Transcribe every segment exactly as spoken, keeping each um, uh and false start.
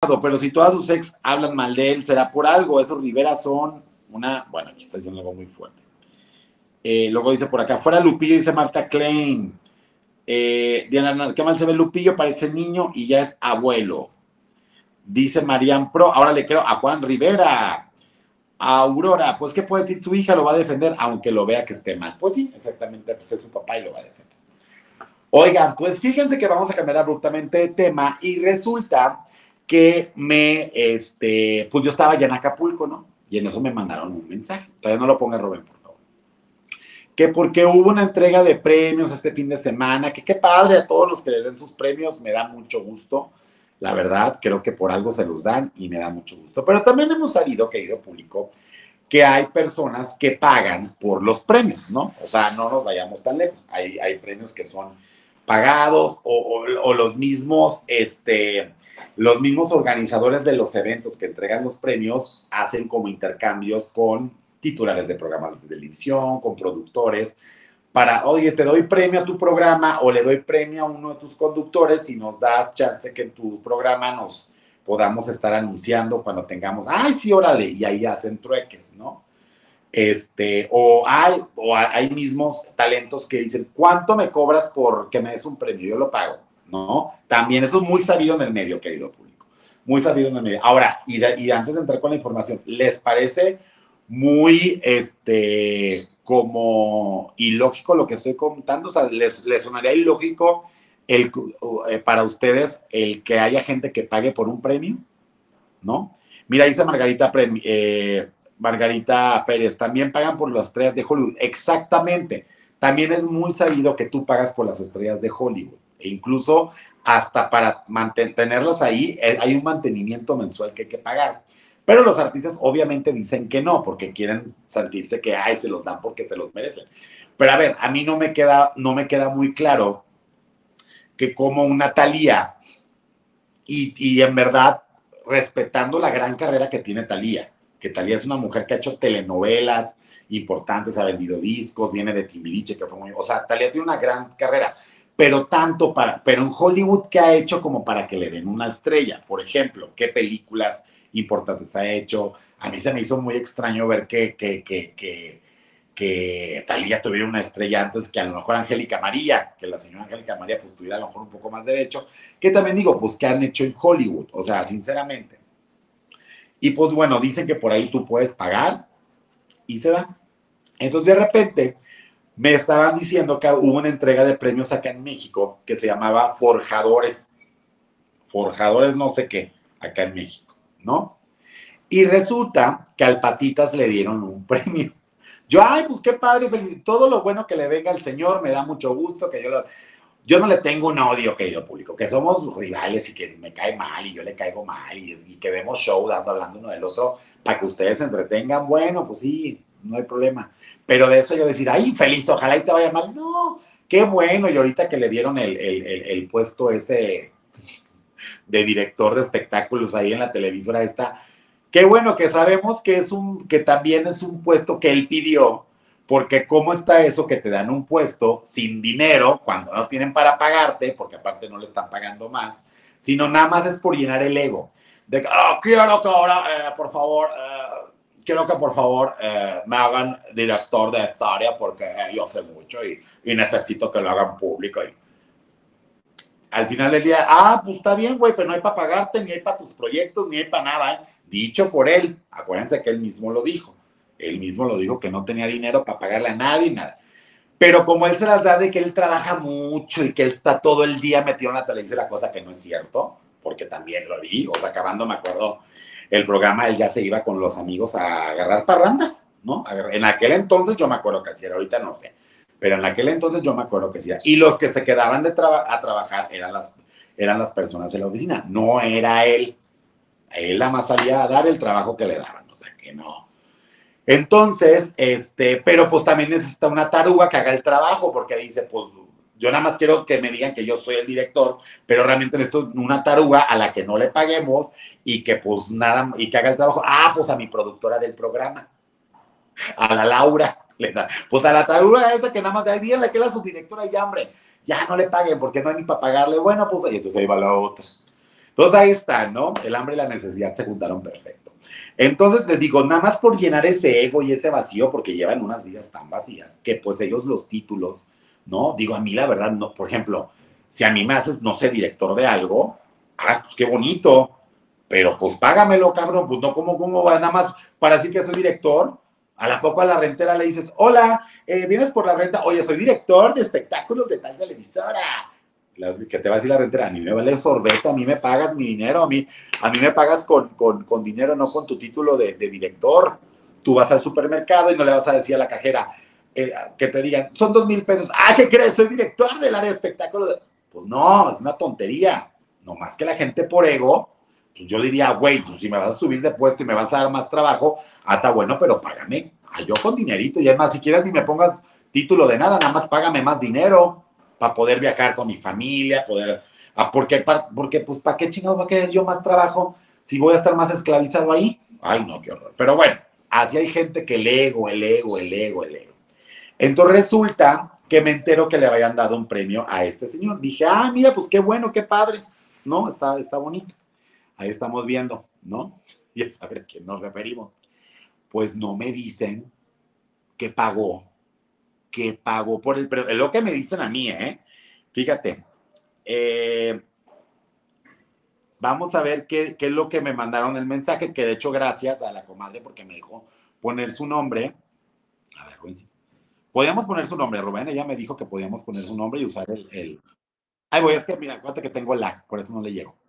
pero si todas sus ex hablan mal de él, será por algo. Esos Rivera son una... Bueno, aquí está diciendo algo muy fuerte. Eh, luego dice por acá, fuera Lupillo, dice Marta Klein. Eh, Diana, qué mal se ve Lupillo, parece niño y ya es abuelo. Dice Marian Pro, ahora le creo a Juan Rivera. A Aurora, pues qué puede decir su hija, lo va a defender, aunque lo vea que esté mal. Pues sí, exactamente, pues es su papá y lo va a defender. Oigan, pues fíjense que vamos a cambiar abruptamente de tema y resulta que me, este, pues yo estaba ya en Acapulco, ¿no? Y en eso me mandaron un mensaje. Todavía no lo ponga Rubén, por favor. Que porque hubo una entrega de premios este fin de semana, que qué padre a todos los que le den sus premios, me da mucho gusto. La verdad, creo que por algo se los dan y me da mucho gusto. Pero también hemos sabido, querido público, que hay personas que pagan por los premios, ¿no? O sea, no nos vayamos tan lejos. Hay, hay premios que son pagados o, o, o los mismos, este, los mismos organizadores de los eventos que entregan los premios hacen como intercambios con titulares de programas de televisión, con productores, para, oye, te doy premio a tu programa o le doy premio a uno de tus conductores si nos das chance que en tu programa nos podamos estar anunciando cuando tengamos, ay, sí, órale, y ahí hacen trueques, ¿no? Este, o hay, o hay mismos talentos que dicen, ¿cuánto me cobras por que me des un premio? Yo lo pago, ¿no? También eso es muy sabido en el medio, querido público, muy sabido en el medio. Ahora, y, de, y antes de entrar con la información, ¿les parece muy, este, como ilógico lo que estoy contando? O sea, ¿les, les sonaría ilógico el, eh, para ustedes el que haya gente que pague por un premio? ¿No? Mira, dice Margarita, eh, Margarita Pérez, también pagan por las estrellas de Hollywood. Exactamente. También es muy sabido que tú pagas por las estrellas de Hollywood. E incluso hasta para mantenerlas ahí, hay un mantenimiento mensual que hay que pagar. Pero los artistas obviamente dicen que no, porque quieren sentirse que, ay, se los dan porque se los merecen. Pero a ver, a mí no me queda, no me queda muy claro que como una Thalía, y, y en verdad, respetando la gran carrera que tiene Thalía, que Thalía es una mujer que ha hecho telenovelas importantes, ha vendido discos, viene de Timbiriche, que fue muy... O sea, Thalía tiene una gran carrera, pero tanto para... Pero en Hollywood, ¿qué ha hecho como para que le den una estrella? Por ejemplo, ¿qué películas importantes ha hecho? A mí se me hizo muy extraño ver que... que, que, que que Thalía tuviera una estrella antes que a lo mejor Angélica María, que la señora Angélica María pues tuviera a lo mejor un poco más de derecho, que también digo, pues que han hecho en Hollywood, o sea, sinceramente. Y pues bueno, dicen que por ahí tú puedes pagar y se da. Entonces de repente me estaban diciendo que hubo una entrega de premios acá en México que se llamaba Forjadores, Forjadores no sé qué, acá en México, ¿no? Y resulta que al Patitas le dieron un premio. Yo, ay, pues qué padre, feliz. Todo lo bueno que le venga al señor, me da mucho gusto, que yo lo... Yo no le tengo un odio, querido público, que somos rivales y que me cae mal y yo le caigo mal y, y que demos show dando, hablando uno del otro para que ustedes se entretengan. Bueno, pues sí, no hay problema. Pero de eso yo decir, ay, feliz, ojalá y te vaya mal. No, qué bueno. Y ahorita que le dieron el, el, el, el puesto ese de director de espectáculos ahí en la televisora esta, qué bueno que sabemos que es un, que también es un puesto que él pidió, porque cómo está eso que te dan un puesto sin dinero cuando no tienen para pagarte, porque aparte no le están pagando más, sino nada más es por llenar el ego. De que, oh, quiero que ahora, eh, por favor, eh, quiero que por favor eh, me hagan director de esta área porque eh, yo sé mucho y, y necesito que lo hagan público. Y al final del día, ah, pues está bien, güey, pero no hay para pagarte, ni hay para tus proyectos, ni hay para nada, ¿eh? Dicho por él, acuérdense que él mismo lo dijo, él mismo lo dijo que no tenía dinero para pagarle a nadie, nada. Pero como él se las da de que él trabaja mucho y que él está todo el día metido en la televisión, la cosa que no es cierto, porque también lo vi, o sea, acabando, me acuerdo, el programa, él ya se iba con los amigos a agarrar parranda, ¿no? En aquel entonces yo me acuerdo que hacía, ahorita no sé, pero en aquel entonces yo me acuerdo que hacía. Y los que se quedaban de traba a trabajar eran las, eran las personas en la oficina, no era él. Él nada más salía a dar el trabajo que le daban, o sea que no. Entonces, este, pero pues también necesita una taruga que haga el trabajo, porque dice, pues yo nada más quiero que me digan que yo soy el director, pero realmente necesito una taruga a la que no le paguemos y que pues nada, y que haga el trabajo. Ah, pues a mi productora del programa, a la Laura, le da, pues a la taruga esa que nada más, ay, díganle que es la subdirectora y ya, hombre, ya no le paguen porque no hay ni para pagarle. Bueno, pues y entonces ahí va la otra. Entonces ahí está, ¿no? El hambre y la necesidad se juntaron perfecto. Entonces les digo, nada más por llenar ese ego y ese vacío, porque llevan unas vidas tan vacías, que pues ellos los títulos, ¿no? Digo, a mí la verdad, no, por ejemplo, si a mí me haces, no sé, director de algo, ah, pues qué bonito, pero pues págamelo, cabrón, pues no, ¿cómo, cómo va? Nada más para decir que soy director, a la poco a la rentera le dices, hola, eh, ¿vienes por la renta? Oye, soy director de espectáculos de tal televisora. La, que te va a decir la rentera, a mí me vale sorbeto, a mí me pagas mi dinero, a mí, a mí me pagas con, con, con dinero, no con tu título de, de director. Tú vas al supermercado y no le vas a decir a la cajera eh, que te digan, son dos mil pesos. Ah, ¿qué crees? Soy director del área de espectáculos. Pues no, es una tontería. No más que la gente por ego, pues yo diría, güey, pues si me vas a subir de puesto y me vas a dar más trabajo, ah, está bueno, pero págame. Ah, yo con dinerito. Y es más, si quieres ni me pongas título de nada, nada más págame más dinero para poder viajar con mi familia, poder... Ah, porque, porque, pues, ¿para qué chingados va a querer yo más trabajo si voy a estar más esclavizado ahí? Ay, no, qué horror. Pero bueno, así hay gente que el ego, el ego, el ego, el ego. Entonces resulta que me entero que le habían dado un premio a este señor. Dije, ah, mira, pues qué bueno, qué padre. No, está, está bonito. Ahí estamos viendo, ¿no? Ya saben a quién nos referimos. Pues no me dicen que pagó, que pagó por el premio. Es lo que me dicen a mí, ¿eh? Fíjate, eh, vamos a ver qué, qué es lo que me mandaron el mensaje, que de hecho gracias a la comadre porque me dejó poner su nombre. A ver, podíamos poner su nombre, Rubén. Ella me dijo que podíamos poner su nombre y usar el... el... Ay, voy, es que mira, acuérdate que tengo lag, por eso no le llego.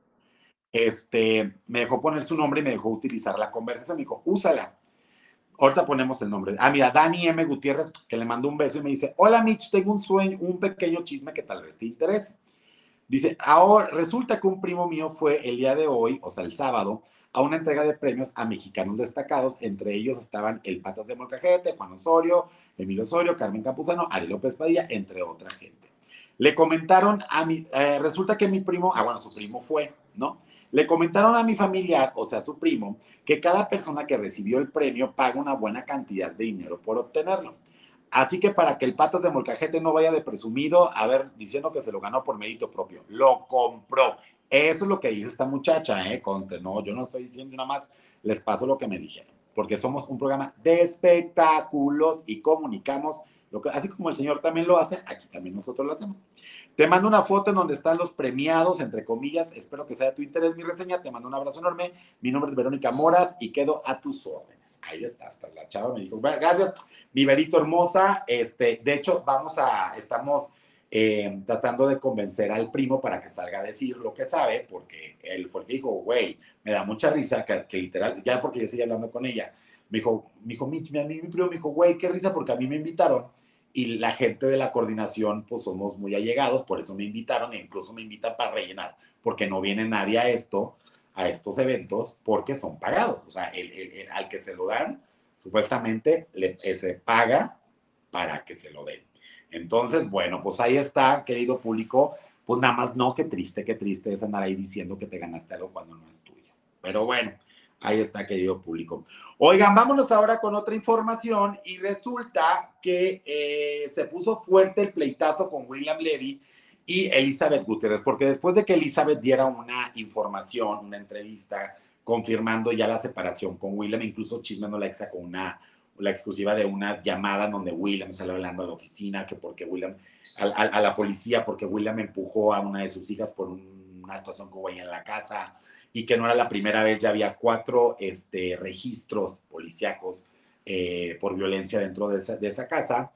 Este, me dejó poner su nombre y me dejó utilizar la conversación. Me dijo, úsala. Ahorita ponemos el nombre. Ah, mira, Dani M. Gutiérrez, que le mando un beso y me dice, hola Mitch, tengo un sueño, un pequeño chisme que tal vez te interese. Dice, ahora resulta que un primo mío fue el día de hoy, o sea, el sábado, a una entrega de premios a mexicanos destacados. Entre ellos estaban el Patas de Molcajete, Juan Osorio, Emilio Osorio, Carmen Campuzano, Ari López Padilla, entre otra gente. Le comentaron a mi, eh, resulta que mi primo, ah, bueno, su primo fue, ¿no? Le comentaron a mi familiar, o sea, su primo, que cada persona que recibió el premio paga una buena cantidad de dinero por obtenerlo. Así que para que el Patas de Molcajete no vaya de presumido, a ver, diciendo que se lo ganó por mérito propio, lo compró. Eso es lo que dice esta muchacha, ¿eh? Conste, no, yo no estoy diciendo nada más, les paso lo que me dijeron, porque somos un programa de espectáculos y comunicamos, lo que, así como el señor también lo hace, aquí también nosotros lo hacemos. Te mando una foto en donde están los premiados, entre comillas, espero que sea de tu interés mi reseña, te mando un abrazo enorme, mi nombre es Verónica Moras y quedo a tus órdenes. Ahí está, hasta la chava me dijo, gracias, mi Verito hermosa, este, de hecho, vamos a, estamos eh, tratando de convencer al primo para que salga a decir lo que sabe, porque él fue el que dijo, güey, me da mucha risa, que, que literal, ya porque yo seguía hablando con ella, me dijo, me dijo, mi, mi, mi primo me dijo, güey, qué risa, porque a mí me invitaron, y la gente de la coordinación, pues somos muy allegados, por eso me invitaron, e incluso me invitan para rellenar, porque no viene nadie a esto, a estos eventos, porque son pagados, o sea, el, el, el, al que se lo dan, supuestamente le, se paga para que se lo den. Entonces, bueno, pues ahí está, querido público, pues nada más no, qué triste, qué triste es andar ahí diciendo que te ganaste algo cuando no es tuyo. Pero bueno, ahí está, querido público. Oigan, vámonos ahora con otra información y resulta que eh, se puso fuerte el pleitazo con William Levy y Elizabeth Gutiérrez, porque después de que Elizabeth diera una información, una entrevista, confirmando ya la separación con William, incluso Chisme no la sacó una, la exclusiva de una llamada donde William salió hablando a la oficina, que porque William, a, a, a la policía, porque William empujó a una de sus hijas por un, una situación que hubo ahí en la casa, y que no era la primera vez, ya había cuatro este, registros policíacos eh, por violencia dentro de esa, de esa casa,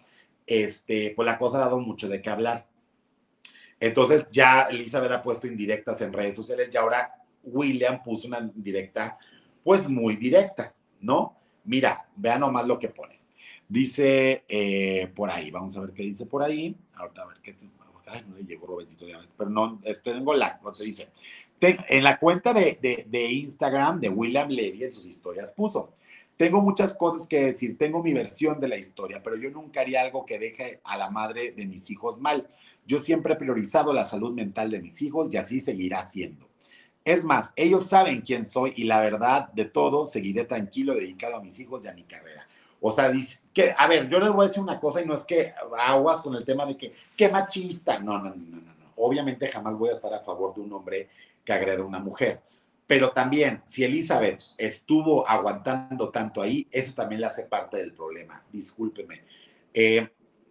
este, pues la cosa ha dado mucho de qué hablar. Entonces ya Elizabeth ha puesto indirectas en redes sociales y ahora William puso una indirecta, pues muy directa, ¿no? Mira, vean nomás lo que pone. Dice eh, por ahí, vamos a ver qué dice por ahí. Ahorita a ver qué es. Ay, no le llegó Robertito ya ves, pero no, esto tengo la, lo que dice. Ten, en la cuenta de, de, de Instagram de William Levy, en sus historias puso, tengo muchas cosas que decir, tengo mi versión de la historia, pero yo nunca haría algo que deje a la madre de mis hijos mal. Yo siempre he priorizado la salud mental de mis hijos y así seguirá siendo. Es más, ellos saben quién soy y la verdad de todo, seguiré tranquilo, dedicado a mis hijos y a mi carrera. O sea, dice que, a ver, yo les voy a decir una cosa y no es que aguas con el tema de que, qué machista. No, no, no, no, no. Obviamente jamás voy a estar a favor de un hombre que agreda a una mujer. Pero también, si Elizabeth estuvo aguantando tanto ahí, eso también le hace parte del problema. Discúlpeme. Eh,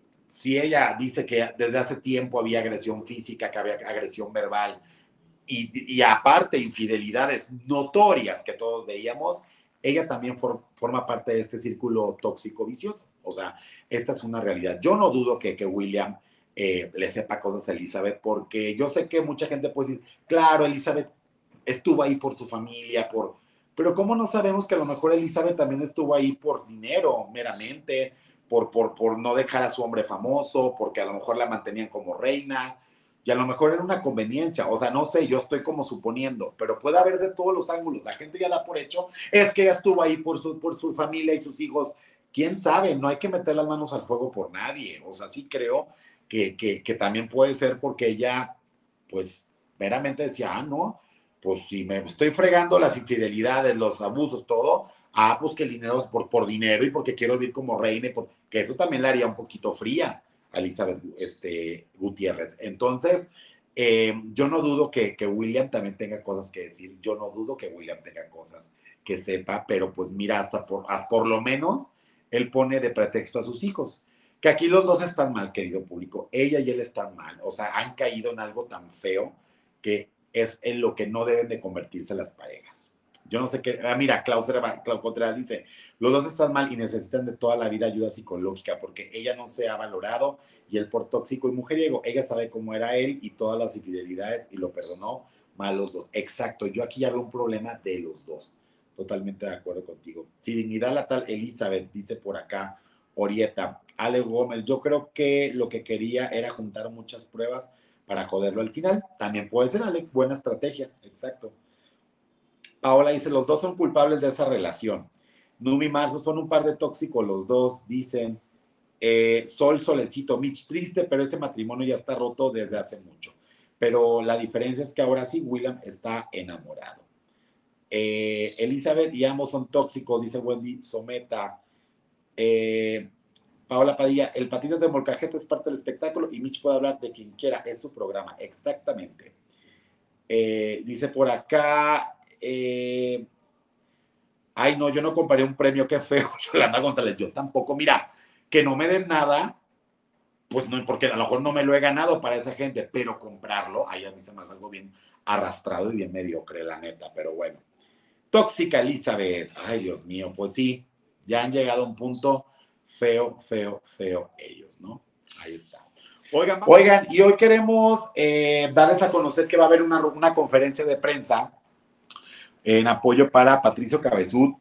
si ella dice que desde hace tiempo había agresión física, que había agresión verbal, y, y aparte infidelidades notorias que todos veíamos, ella también for, forma parte de este círculo tóxico vicioso. O sea, esta es una realidad. Yo no dudo que, que William eh, le sepa cosas a Elizabeth, porque yo sé que mucha gente puede decir, claro, Elizabeth estuvo ahí por su familia, por... Pero ¿cómo no sabemos que a lo mejor Elizabeth también estuvo ahí por dinero meramente, por, por, por no dejar a su hombre famoso, porque a lo mejor la mantenían como reina, y a lo mejor era una conveniencia, o sea, no sé, yo estoy como suponiendo, pero puede haber de todos los ángulos. La gente ya da por hecho, es que ella estuvo ahí por su, por su familia y sus hijos. ¿Quién sabe? No hay que meter las manos al fuego por nadie. O sea, sí creo que, que, que también puede ser porque ella, pues, meramente decía, ah, no, pues si me estoy fregando las infidelidades, los abusos, todo, ah, pues que el dinero es por, por dinero y porque quiero vivir como reina, y por, que eso también la haría un poquito fría a Elizabeth este, Gutiérrez. Entonces, eh, yo no dudo que, que William también tenga cosas que decir, yo no dudo que William tenga cosas que sepa, pero pues mira, hasta por, hasta por lo menos él pone de pretexto a sus hijos. Que aquí los dos están mal, querido público. Ella y él están mal. O sea, han caído en algo tan feo que es en lo que no deben de convertirse las parejas. Yo no sé qué. Ah, mira, Klaus Contreras dice: los dos están mal y necesitan de toda la vida ayuda psicológica porque ella no se ha valorado y él por tóxico y mujeriego. Ella sabe cómo era él y todas las infidelidades y lo perdonó mal los dos. Exacto. Yo aquí ya veo un problema de los dos. Totalmente de acuerdo contigo. Si dignidad la tal Elizabeth, dice por acá Orieta. Ale Gómez, yo creo que lo que quería era juntar muchas pruebas para joderlo al final. También puede ser, Ale, buena estrategia. Exacto. Paola dice, los dos son culpables de esa relación. Numi Marzo, son un par de tóxicos los dos, dicen. Eh, Sol Solecito, Mitch triste, pero ese matrimonio ya está roto desde hace mucho. Pero la diferencia es que ahora sí William está enamorado. Eh, Elizabeth y ambos son tóxicos, dice Wendy Someta. Eh, Paola Padilla, el Patitas de Molcajete es parte del espectáculo y Mitch puede hablar de quien quiera, es su programa, exactamente. Eh, dice por acá, eh, ay no, yo no comparé un premio, qué feo, Yolanda González, yo tampoco, mira, que no me den nada, pues no, porque a lo mejor no me lo he ganado para esa gente, pero comprarlo, ahí a mí se me hace algo bien arrastrado y bien mediocre, la neta, pero bueno. Tóxica Elizabeth, ay Dios mío, pues sí, ya han llegado a un punto feo, feo, feo ellos, ¿no? Ahí está. Oigan, Oigan y hoy queremos eh, darles a conocer que va a haber una, una conferencia de prensa en apoyo para Patricio Cabezud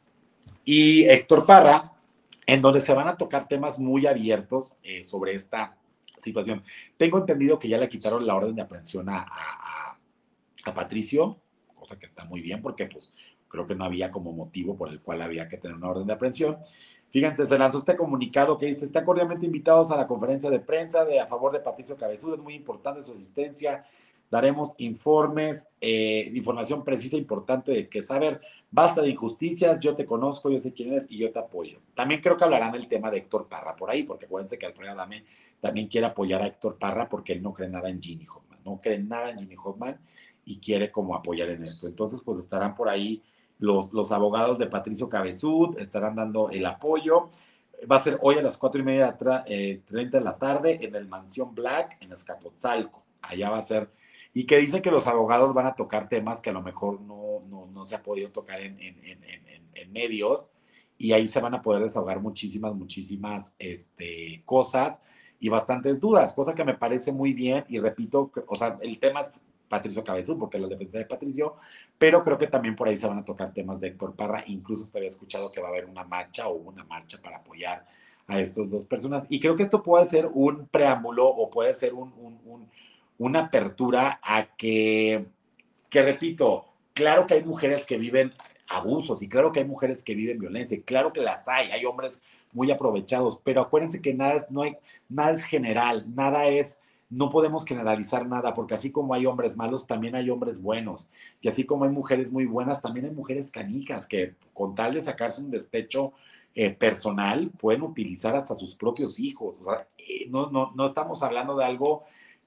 y Héctor Parra, en donde se van a tocar temas muy abiertos eh, sobre esta situación. Tengo entendido que ya le quitaron la orden de aprehensión a, a, a Patricio, cosa que está muy bien porque pues creo que no había como motivo por el cual había que tener una orden de aprehensión. Fíjense, se lanzó este comunicado que dice, están cordialmente invitados a la conferencia de prensa de a favor de Patricio Cabezud, es muy importante su asistencia, daremos informes, eh, información precisa e importante de que saber, basta de injusticias, yo te conozco, yo sé quién eres y yo te apoyo. También creo que hablarán del tema de Héctor Parra por ahí, porque acuérdense que Alfredo Adame también quiere apoyar a Héctor Parra porque él no cree nada en Ginny Hoffman, no cree nada en Ginny Hoffman y quiere como apoyar en esto. Entonces, pues estarán por ahí los, los abogados de Patricio Cabezud, estarán dando el apoyo. Va a ser hoy a las cuatro y media, eh, treinta de la tarde en el Mansión Black, en Azcapotzalco. Allá va a ser. Y que dicen que los abogados van a tocar temas que a lo mejor no, no, no se ha podido tocar en, en, en, en, en medios. Y ahí se van a poder desahogar muchísimas, muchísimas este, cosas y bastantes dudas, cosa que me parece muy bien. Y repito, o sea, el tema es Patricio Cabezú, porque es la defensa de Patricio, pero creo que también por ahí se van a tocar temas de Héctor Parra. Incluso te había escuchado que va a haber una marcha o una marcha para apoyar a estas dos personas. Y creo que esto puede ser un preámbulo o puede ser un, un, un, una apertura a que, que, repito, claro que hay mujeres que viven abusos y claro que hay mujeres que viven violencia y claro que las hay, hay hombres muy aprovechados, pero acuérdense que nada es, no hay, nada es general, nada es, no podemos generalizar nada, porque así como hay hombres malos, también hay hombres buenos, y así como hay mujeres muy buenas, también hay mujeres canijas que con tal de sacarse un despecho eh, personal, pueden utilizar hasta sus propios hijos, o sea, eh, no, no, no estamos hablando de algo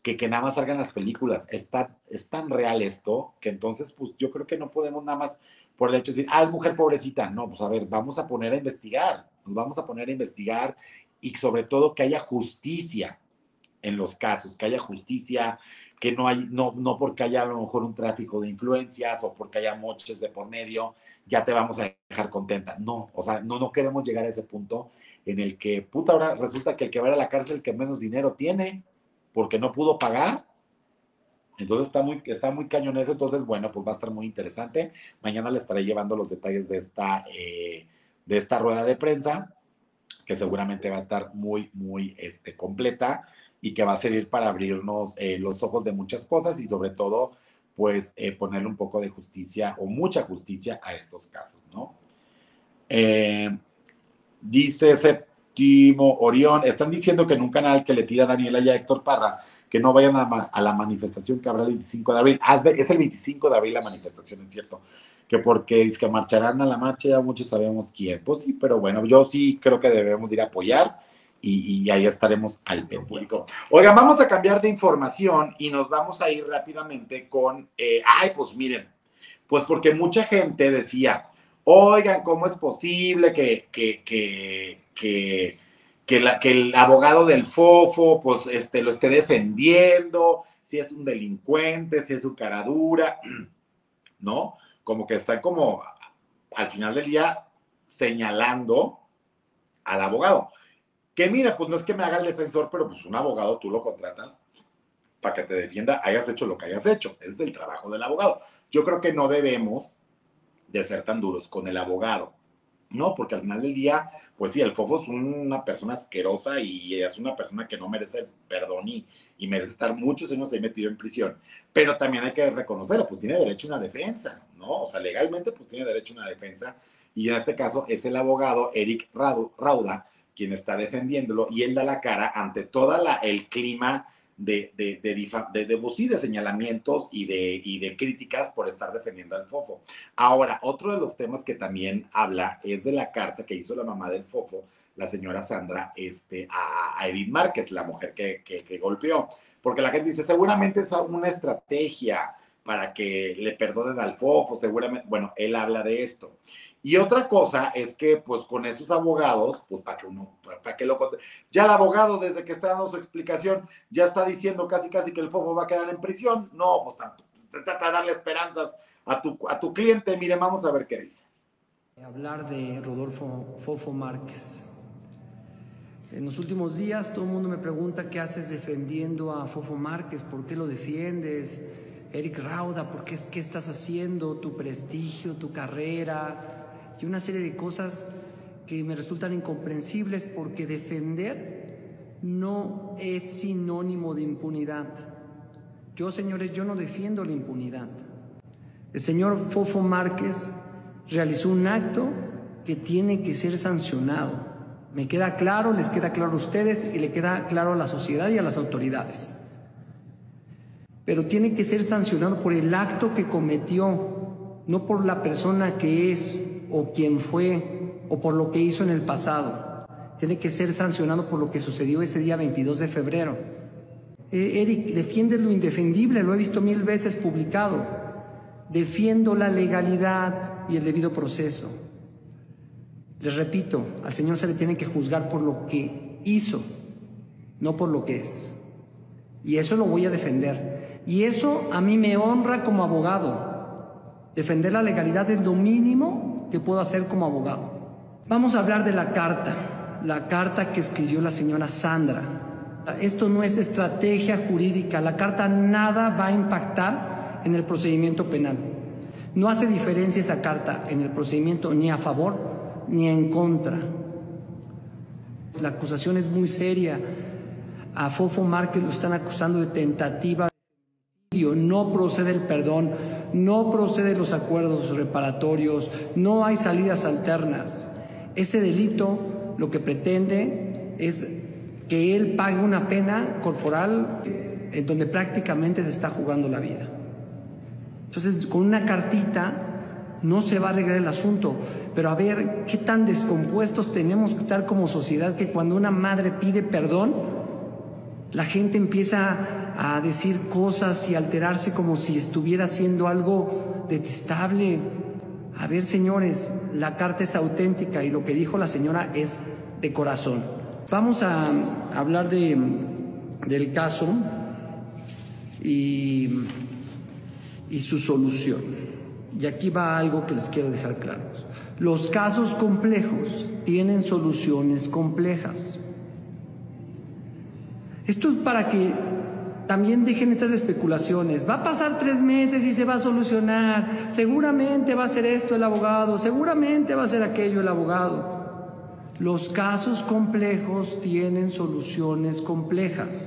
que, que nada más salgan las películas. Es tan, es tan real esto que entonces, pues yo creo que no podemos nada más por el hecho de decir, ah, es mujer pobrecita. No, pues a ver, vamos a poner a investigar, nos vamos a poner a investigar y sobre todo que haya justicia en los casos, que haya justicia, que no hay, no, no porque haya a lo mejor un tráfico de influencias o porque haya moches de por medio, ya te vamos a dejar contenta. No, o sea, no, no queremos llegar a ese punto en el que, puta, ahora resulta que el que va a la cárcel que menos dinero tiene, porque no pudo pagar. Entonces está muy, está muy cañón eso. Entonces, bueno, pues va a estar muy interesante. Mañana le estaré llevando los detalles de esta, eh, de esta rueda de prensa, que seguramente va a estar muy, muy este, completa y que va a servir para abrirnos eh, los ojos de muchas cosas y sobre todo, pues, eh, ponerle un poco de justicia o mucha justicia a estos casos, ¿no? Eh, dice Séptimo Orión, están diciendo que en un canal que le tira a Daniela y a Héctor Parra, que no vayan a, a la manifestación que habrá el veinticinco de abril. Ah, es el veinticinco de abril la manifestación, es cierto. Que porque es que marcharán a la marcha, ya muchos sabemos quién. Pues sí, pero bueno, yo sí creo que debemos ir a apoyar y, y ahí estaremos al pendiente. Oigan, vamos a cambiar de información y nos vamos a ir rápidamente con, eh, ay, pues miren, pues porque mucha gente decía, oigan, ¿cómo es posible que, que, que, que, que, la, que el abogado del Fofo pues este, lo esté defendiendo, si es un delincuente, si es su cara dura, ¿no? Como que está como al final del día señalando al abogado. Que mira, pues no es que me haga el defensor, pero pues un abogado tú lo contratas para que te defienda, hayas hecho lo que hayas hecho. Ese es el trabajo del abogado. Yo creo que no debemos de ser tan duros con el abogado, ¿no? Porque al final del día, pues sí, el Fofo es una persona asquerosa y es una persona que no merece perdón y, y merece estar muchos años ahí metido en prisión. Pero también hay que reconocerlo, pues tiene derecho a una defensa, ¿no? O sea, legalmente, pues tiene derecho a una defensa. Y en este caso es el abogado Eric Rauda quien está defendiéndolo y él da la cara ante todo el clima de, de, de, de, de, de, de señalamientos y de, y de críticas por estar defendiendo al Fofo. Ahora, otro de los temas que también habla es de la carta que hizo la mamá del Fofo, la señora Sandra, este, a, a Edith Márquez, la mujer que, que, que golpeó. Porque la gente dice, seguramente es una estrategia para que le perdonen al Fofo, seguramente, bueno, él habla de esto. Y otra cosa es que, pues, con esos abogados, pues, para que uno, para que lo... Ya el abogado, desde que está dando su explicación, ya está diciendo casi, casi que el Fofo va a quedar en prisión. No, pues, se trata de darle esperanzas a tu, a tu cliente. Mire, vamos a ver qué dice. Hablar de Rodolfo Fofo Márquez. En los últimos días todo el mundo me pregunta qué haces defendiendo a Fofo Márquez, por qué lo defiendes, Eric Rauda, ¿por qué, qué estás haciendo? Tu prestigio, tu carrera y una serie de cosas que me resultan incomprensibles porque defender no es sinónimo de impunidad. Yo, señores, yo no defiendo la impunidad. El señor Fofo Márquez realizó un acto que tiene que ser sancionado. Me queda claro, les queda claro a ustedes y le queda claro a la sociedad y a las autoridades. Pero tiene que ser sancionado por el acto que cometió, no por la persona que es o quien fue o por lo que hizo en el pasado. Tiene que ser sancionado por lo que sucedió ese día veintidós de febrero. Eh, Eric, defiendes lo indefendible, lo he visto mil veces publicado. Defiendo la legalidad y el debido proceso. Les repito, al señor se le tiene que juzgar por lo que hizo, no por lo que es. Y eso lo voy a defender. Y eso a mí me honra como abogado. Defender la legalidad es lo mínimo que puedo hacer como abogado. Vamos a hablar de la carta, la carta que escribió la señora Sandra. Esto no es estrategia jurídica, la carta nada va a impactar en el procedimiento penal. No hace diferencia esa carta en el procedimiento ni a favor ni en contra. La acusación es muy seria. A Fofo Márquez lo están acusando de tentativa de homicidio. No procede el perdón, no proceden los acuerdos reparatorios, no hay salidas alternas. Ese delito lo que pretende es que él pague una pena corporal en donde prácticamente se está jugando la vida. Entonces, con una cartita no se va a arreglar el asunto, pero a ver qué tan descompuestos tenemos que estar como sociedad que cuando una madre pide perdón, la gente empieza a decir cosas y alterarse como si estuviera haciendo algo detestable. A ver, señores, la carta es auténtica y lo que dijo la señora es de corazón. Vamos a hablar de, del caso y, y su solución. Y aquí va algo que les quiero dejar claro. Los casos complejos tienen soluciones complejas. Esto es para que también dejen estas especulaciones. Va a pasar tres meses y se va a solucionar. Seguramente va a ser esto el abogado. Seguramente va a ser aquello el abogado. Los casos complejos tienen soluciones complejas.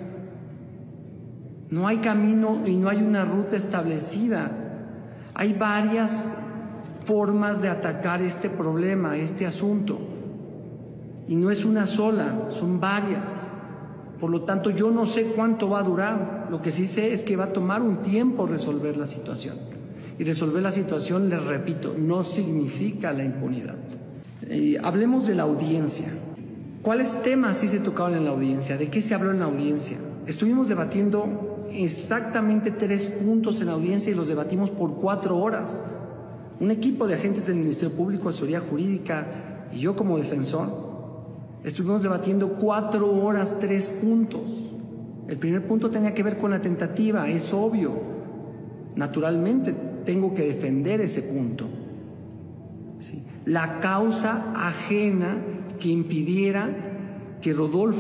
No hay camino y no hay una ruta establecida. Hay varias formas de atacar este problema, este asunto. Y no es una sola, son varias. Por lo tanto, yo no sé cuánto va a durar. Lo que sí sé es que va a tomar un tiempo resolver la situación. Y resolver la situación, les repito, no significa la impunidad. Eh, hablemos de la audiencia. ¿Cuáles temas sí se tocaron en la audiencia? ¿De qué se habló en la audiencia? Estuvimos debatiendo exactamente tres puntos en la audiencia y los debatimos por cuatro horas. Un equipo de agentes del Ministerio Público, Asesoría Jurídica y yo como defensor estuvimos debatiendo cuatro horas, tres puntos. El primer punto tenía que ver con la tentativa, es obvio. Naturalmente tengo que defender ese punto. ¿Sí? La causa ajena que impidiera que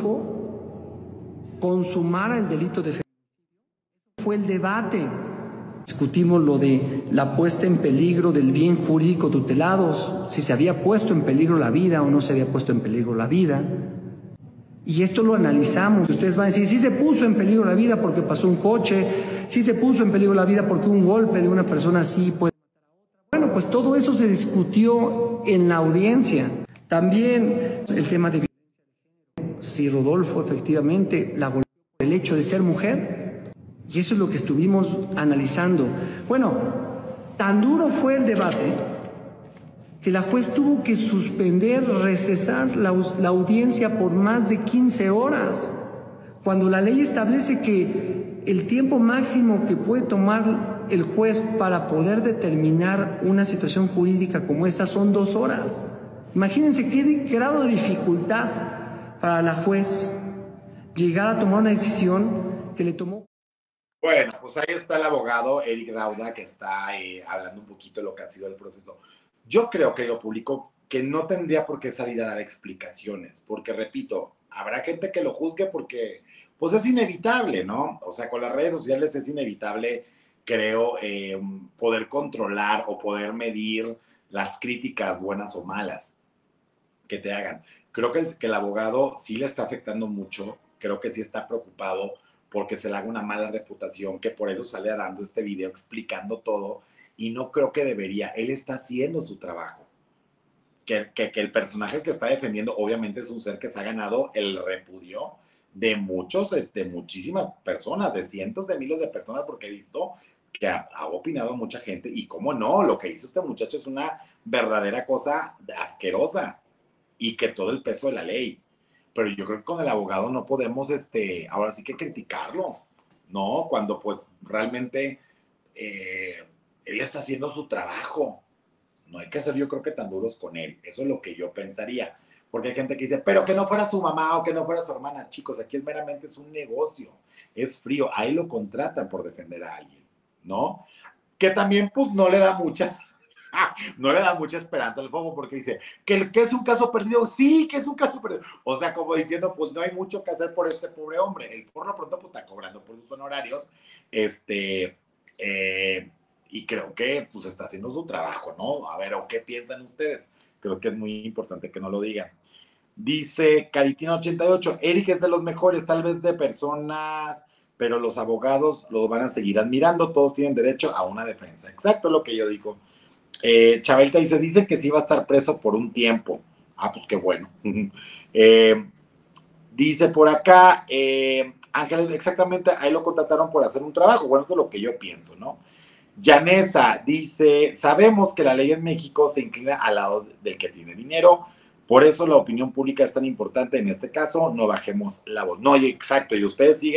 Rodolfo consumara el delito de feminicidio fue el debate. Discutimos lo de la puesta en peligro del bien jurídico tutelado, si se había puesto en peligro la vida o no se había puesto en peligro la vida. Y esto lo analizamos. Ustedes van a decir, sí se puso en peligro la vida porque pasó un coche, sí se puso en peligro la vida porque un golpe de una persona así puede matar a otra. Bueno, pues todo eso se discutió en la audiencia. También el tema de si Rodolfo efectivamente la golpeó por el hecho de ser mujer. Y eso es lo que estuvimos analizando. Bueno, tan duro fue el debate que la juez tuvo que suspender, recesar la, la audiencia por más de quince horas, cuando la ley establece que el tiempo máximo que puede tomar el juez para poder determinar una situación jurídica como esta son dos horas. Imagínense qué grado de dificultad para la juez llegar a tomar una decisión que le tomó. Bueno, pues ahí está el abogado Eric Rauda que está eh, hablando un poquito de lo que ha sido el proceso. Yo creo, querido público, que no tendría por qué salir a dar explicaciones, porque repito, habrá gente que lo juzgue porque pues es inevitable, ¿no? O sea, con las redes sociales es inevitable, creo, eh, poder controlar o poder medir las críticas buenas o malas que te hagan. Creo que el, que el abogado sí le está afectando mucho, creo que sí está preocupado porque se le haga una mala reputación, que por eso sale dando este video explicando todo, y no creo que debería. Él está haciendo su trabajo. Que, que, que el personaje que está defendiendo obviamente es un ser que se ha ganado el repudio de muchos, este, muchísimas personas, de cientos de miles de personas, porque he visto que ha, ha opinado mucha gente, y cómo no, lo que hizo este muchacho es una verdadera cosa asquerosa, y que todo el peso de la ley. Pero yo creo que con el abogado no podemos, este, ahora sí que criticarlo, ¿no? Cuando pues realmente eh, él está haciendo su trabajo. No hay que ser, yo creo que tan duros con él. Eso es lo que yo pensaría. Porque hay gente que dice, pero que no fuera su mamá o que no fuera su hermana. Chicos, aquí es meramente es un negocio. Es frío. Ahí lo contratan por defender a alguien, ¿no? Que también pues no le da muchas... no le da mucha esperanza al fuego porque dice que, que es un caso perdido. Sí, que es un caso perdido. O sea, como diciendo, pues no hay mucho que hacer por este pobre hombre. Él por lo pronto pues está cobrando por sus honorarios. Este, eh, y creo que pues está haciendo su trabajo, ¿no? A ver, ¿o qué piensan ustedes? Creo que es muy importante que no lo digan. Dice Caritina ochenta y ocho, Eric es de los mejores, tal vez de personas, pero los abogados lo van a seguir admirando. Todos tienen derecho a una defensa. Exacto lo que yo digo. Eh, Chabelta dice, dice que sí va a estar preso por un tiempo. Ah, pues qué bueno. eh, dice por acá, eh, Ángel, exactamente, ahí lo contrataron por hacer un trabajo. Bueno, eso es lo que yo pienso, ¿no? Yanesa dice, sabemos que la ley en México se inclina al lado del que tiene dinero, por eso la opinión pública es tan importante en este caso, no bajemos la voz. No, exacto, y ustedes sigan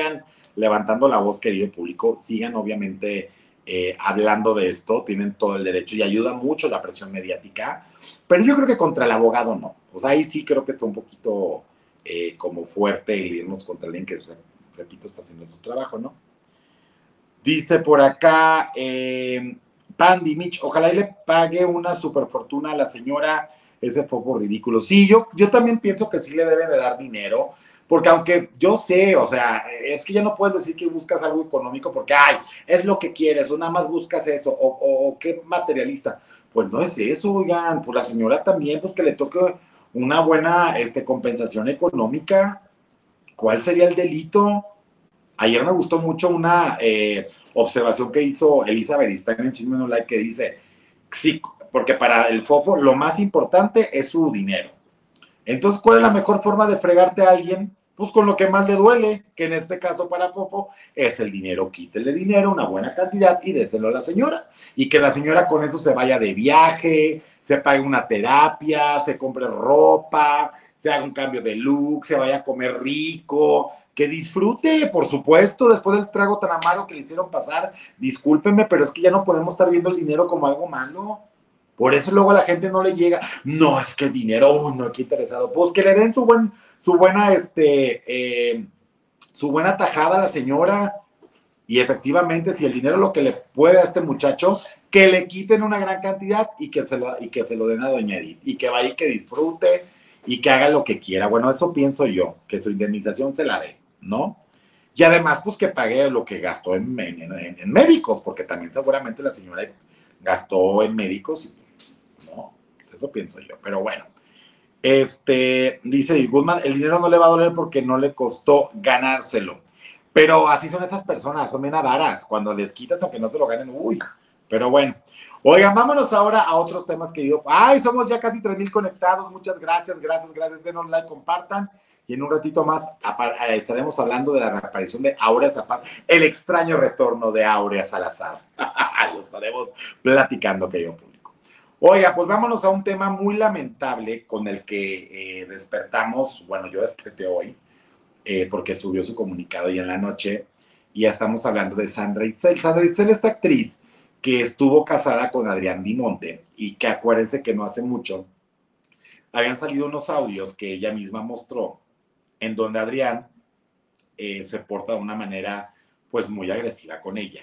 levantando la voz, querido público. Sigan, obviamente, eh, hablando de esto. Tienen todo el derecho y ayuda mucho la presión mediática. Pero yo creo que contra el abogado no. Pues ahí sí creo que está un poquito eh, como fuerte el irnos contra alguien que, repito, está haciendo su trabajo, ¿no? Dice por acá, eh, Pandy Mitch, ojalá y le pague una super fortuna a la señora, ese foco ridículo. Sí, yo, yo también pienso que sí le deben de dar dinero, porque aunque yo sé, o sea, es que ya no puedes decir que buscas algo económico porque, ay, es lo que quieres, o nada más buscas eso, o, o, o qué materialista. Pues no es eso, oigan, pues la señora también, pues que le toque una buena este, compensación económica. ¿Cuál sería el delito? Ayer me gustó mucho una eh, observación que hizo Elisa Beristain en Chisme No Like que dice, sí, porque para el fofo lo más importante es su dinero. Entonces, ¿cuál es la mejor forma de fregarte a alguien? Pues con lo que más le duele, que en este caso para fofo es el dinero. Quítele dinero, una buena cantidad y déselo a la señora. Y que la señora con eso se vaya de viaje, se pague una terapia, se compre ropa, se haga un cambio de look, se vaya a comer rico, que disfrute, por supuesto, después del trago tan amargo que le hicieron pasar. Discúlpenme, pero es que ya no podemos estar viendo el dinero como algo malo. Por eso luego a la gente no le llega. No, es que el dinero, oh, no, qué interesado. Pues que le den su, buen, su buena, este, eh, su buena tajada a la señora. Y efectivamente, si el dinero es lo que le puede a este muchacho, que le quiten una gran cantidad y que se lo, y que se lo den a doña Edith. Y que vaya y que disfrute y que haga lo que quiera. Bueno, eso pienso yo, que su indemnización se la dé, ¿no? Y además, pues que pague lo que gastó en, en, en, en médicos, porque también seguramente la señora gastó en médicos y pues, no, pues eso pienso yo. Pero bueno, este, dice Goodman, el dinero no le va a doler porque no le costó ganárselo. Pero así son esas personas, son bien avaras. Cuando les quitas, aunque no se lo ganen, uy. Pero bueno. Oigan, vámonos ahora a otros temas, querido. Ay, somos ya casi tres mil conectados. Muchas gracias, gracias, gracias. Denos like, compartan. Y en un ratito más estaremos hablando de la reaparición de Aurea Zapata, el extraño retorno de Aurea Salazar. Lo estaremos platicando, querido público. Oiga, pues vámonos a un tema muy lamentable con el que eh, despertamos. Bueno, yo desperté hoy. Eh, porque subió su comunicado ya en la noche, y ya estamos hablando de Sandra Itzel. Sandra Itzel, esta actriz que estuvo casada con Adrián Dimonte, y que acuérdense que no hace mucho habían salido unos audios que ella misma mostró, en donde Adrián eh, se porta de una manera pues muy agresiva con ella,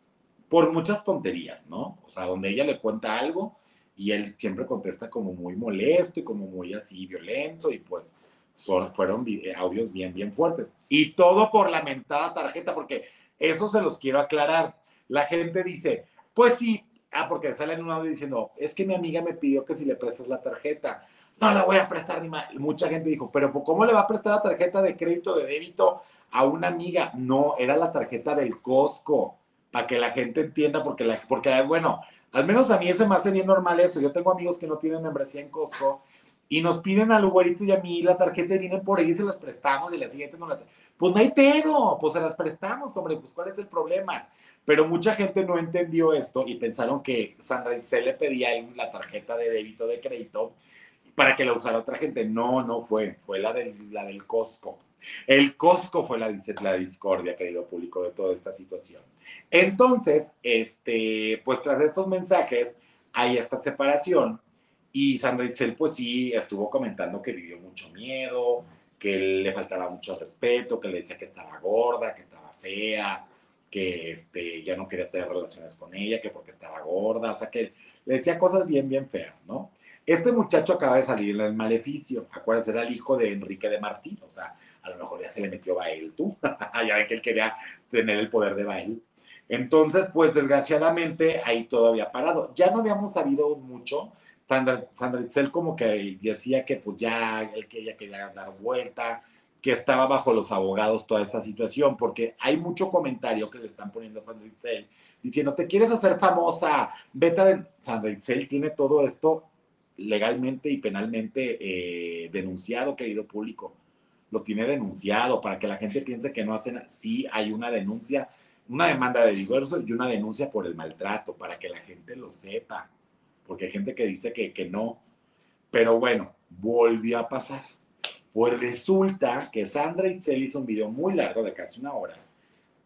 por muchas tonterías, ¿no? O sea, donde ella le cuenta algo y él siempre contesta como muy molesto y como muy así violento, y pues son, fueron audios bien, bien fuertes. Y todo por la mentada tarjeta, porque eso se los quiero aclarar. La gente dice, pues sí, ah, porque sale en un audio diciendo, es que mi amiga me pidió que si le prestas la tarjeta. No la voy a prestar ni más. Mucha gente dijo, pero ¿cómo le va a prestar la tarjeta de crédito, de débito a una amiga? No, era la tarjeta del Costco, para que la gente entienda, porque, la, porque, bueno, al menos a mí se me hace bien normal eso. Yo tengo amigos que no tienen membresía en Costco y nos piden al güerito y a mí la tarjeta y vienen por ahí y se las prestamos y la siguiente no la... Pues no hay pedo, pues se las prestamos, hombre, pues ¿cuál es el problema? Pero mucha gente no entendió esto y pensaron que Sandra Itzel le pedía la tarjeta de débito, de crédito, para que la usara otra gente. No, no fue, fue la del, la del Costco. El Costco fue la, la discordia, querido público, de toda esta situación. Entonces, este, pues tras estos mensajes, hay esta separación, y Sandra Itzel, pues sí, estuvo comentando que vivió mucho miedo, que le faltaba mucho respeto, que le decía que estaba gorda, que estaba fea, que este, ya no quería tener relaciones con ella, que porque estaba gorda, o sea, que le decía cosas bien, bien feas, ¿no? Este muchacho acaba de salir en Maleficio, acuérdense, era el hijo de Enrique de Martín, o sea, a lo mejor ya se le metió Bael, tú, ya ven que él quería tener el poder de Bael. Entonces, pues desgraciadamente ahí todo había parado. Ya no habíamos sabido mucho. Sandra, Sandra Itzel como que decía que pues ya él que ella quería dar vuelta, que estaba bajo los abogados toda esta situación, porque hay mucho comentario que le están poniendo a Sandra Itzel diciendo, te quieres hacer famosa, vete a... Sandra Itzel tiene todo esto legalmente y penalmente eh, denunciado, querido público. Lo tiene denunciado, para que la gente piense que no hacen. Sí hay una denuncia, una demanda de divorcio y una denuncia por el maltrato, para que la gente lo sepa, porque hay gente que dice que, que no. Pero bueno, volvió a pasar. Pues resulta que Sandra Itzel hizo un video muy largo de casi una hora,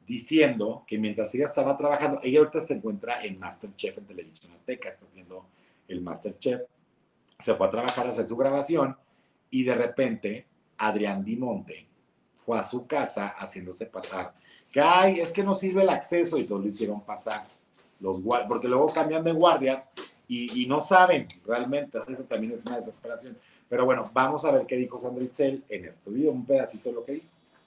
diciendo que mientras ella estaba trabajando, ella ahorita se encuentra en MasterChef en Televisión Azteca, está haciendo el MasterChef, se fue a trabajar a hacer su grabación y de repente Adrián Dimonte fue a su casa haciéndose pasar que, ay, es que no sirve el acceso y todos lo hicieron pasar, los guardias, porque luego cambian de guardias y, y no saben realmente, eso también es una desesperación. Pero bueno, vamos a ver qué dijo Sandra Itzel en este video, un pedacito de lo que dijo.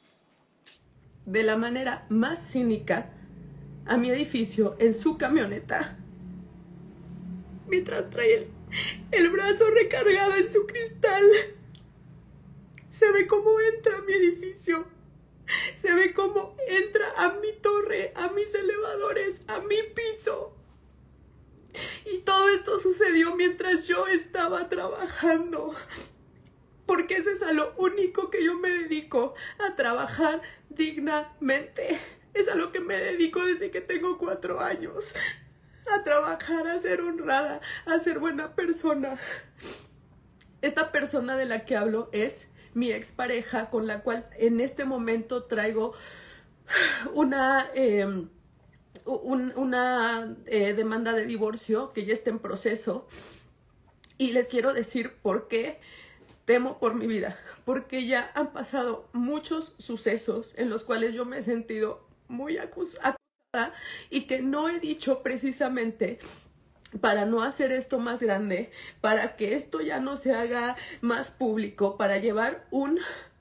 De la manera más cínica a mi edificio en su camioneta, mientras trae el, el brazo recargado en su cristal. Se ve cómo entra a mi edificio, se ve cómo entra a mi torre, a mis elevadores, a mi piso. Y todo esto sucedió mientras yo estaba trabajando. Porque eso es a lo único que yo me dedico, a trabajar dignamente. Es a lo que me dedico desde que tengo cuatro años. A trabajar, a ser honrada, a ser buena persona. Esta persona de la que hablo es mi expareja, con la cual en este momento traigo una, eh, un, una eh, demanda de divorcio que ya está en proceso. Y les quiero decir por qué temo por mi vida, porque ya han pasado muchos sucesos en los cuales yo me he sentido muy acusada y que no he dicho precisamente para no hacer esto más grande, para que esto ya no se haga más público, para llevar un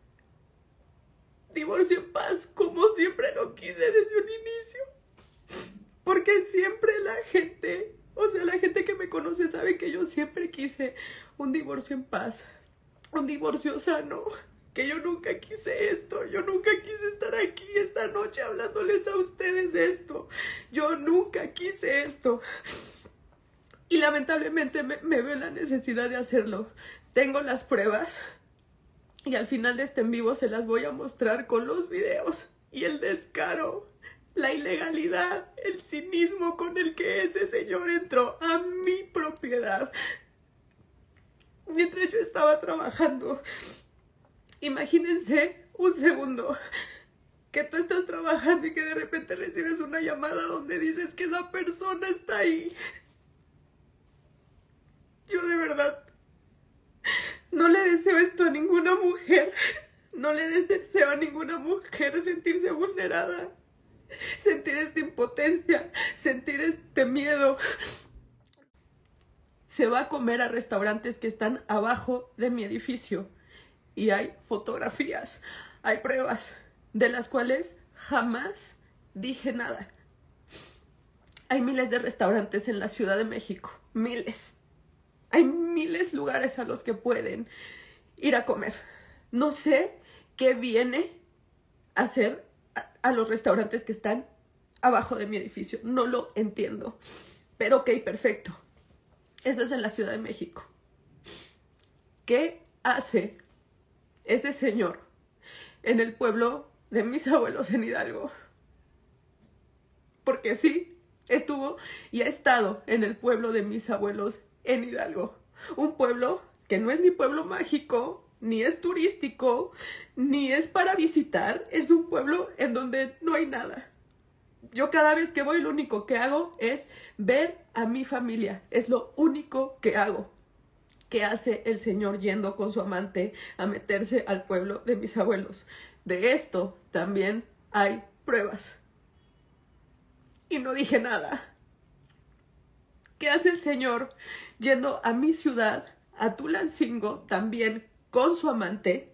divorcio en paz como siempre lo quise desde un inicio. Porque siempre la gente, o sea, la gente que me conoce sabe que yo siempre quise un divorcio en paz. Un divorcio sano, que yo nunca quise esto, yo nunca quise estar aquí esta noche hablándoles a ustedes de esto, yo nunca quise esto, y lamentablemente me, me veo en la necesidad de hacerlo. Tengo las pruebas, y al final de este en vivo se las voy a mostrar con los videos, y el descaro, la ilegalidad, el cinismo con el que ese señor entró a mi propiedad, mientras yo estaba trabajando. Imagínense un segundo que tú estás trabajando y que de repente recibes una llamada donde dices que esa persona está ahí. Yo de verdad no le deseo esto a ninguna mujer. No le deseo a ninguna mujer sentirse vulnerada, sentir esta impotencia, sentir este miedo. Se va a comer a restaurantes que están abajo de mi edificio. Y hay fotografías, hay pruebas, de las cuales jamás dije nada. Hay miles de restaurantes en la Ciudad de México, miles. Hay miles de lugares a los que pueden ir a comer. No sé qué viene a hacer a, a los restaurantes que están abajo de mi edificio. No lo entiendo. Pero ok, perfecto. Eso es en la Ciudad de México. ¿Qué hace ese señor en el pueblo de mis abuelos en Hidalgo? Porque sí, estuvo y ha estado en el pueblo de mis abuelos en Hidalgo. Un pueblo que no es ni pueblo mágico, ni es turístico, ni es para visitar. Es un pueblo en donde no hay nada. Yo cada vez que voy lo único que hago es ver a mi familia. Es lo único que hago. ¿Qué hace el señor yendo con su amante a meterse al pueblo de mis abuelos? De esto también hay pruebas. Y no dije nada. ¿Qué hace el señor yendo a mi ciudad, a Tulancingo, también con su amante?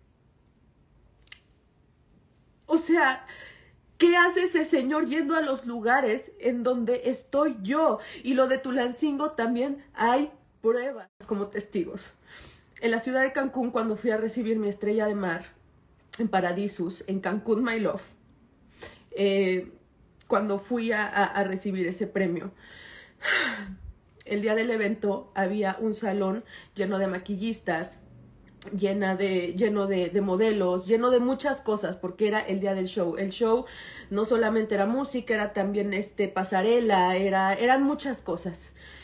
O sea, ¿qué hace ese señor yendo a los lugares en donde estoy yo? Y lo de Tulancingo también hay pruebas como testigos. En la ciudad de Cancún, cuando fui a recibir mi estrella de mar en Paradisus, en Cancún, My Love, eh, cuando fui a, a, a recibir ese premio, el día del evento había un salón lleno de maquillistas, llena de, lleno de, de modelos, lleno de muchas cosas, porque era el día del show. El show no solamente era música, era también este, pasarela, era, eran muchas cosas.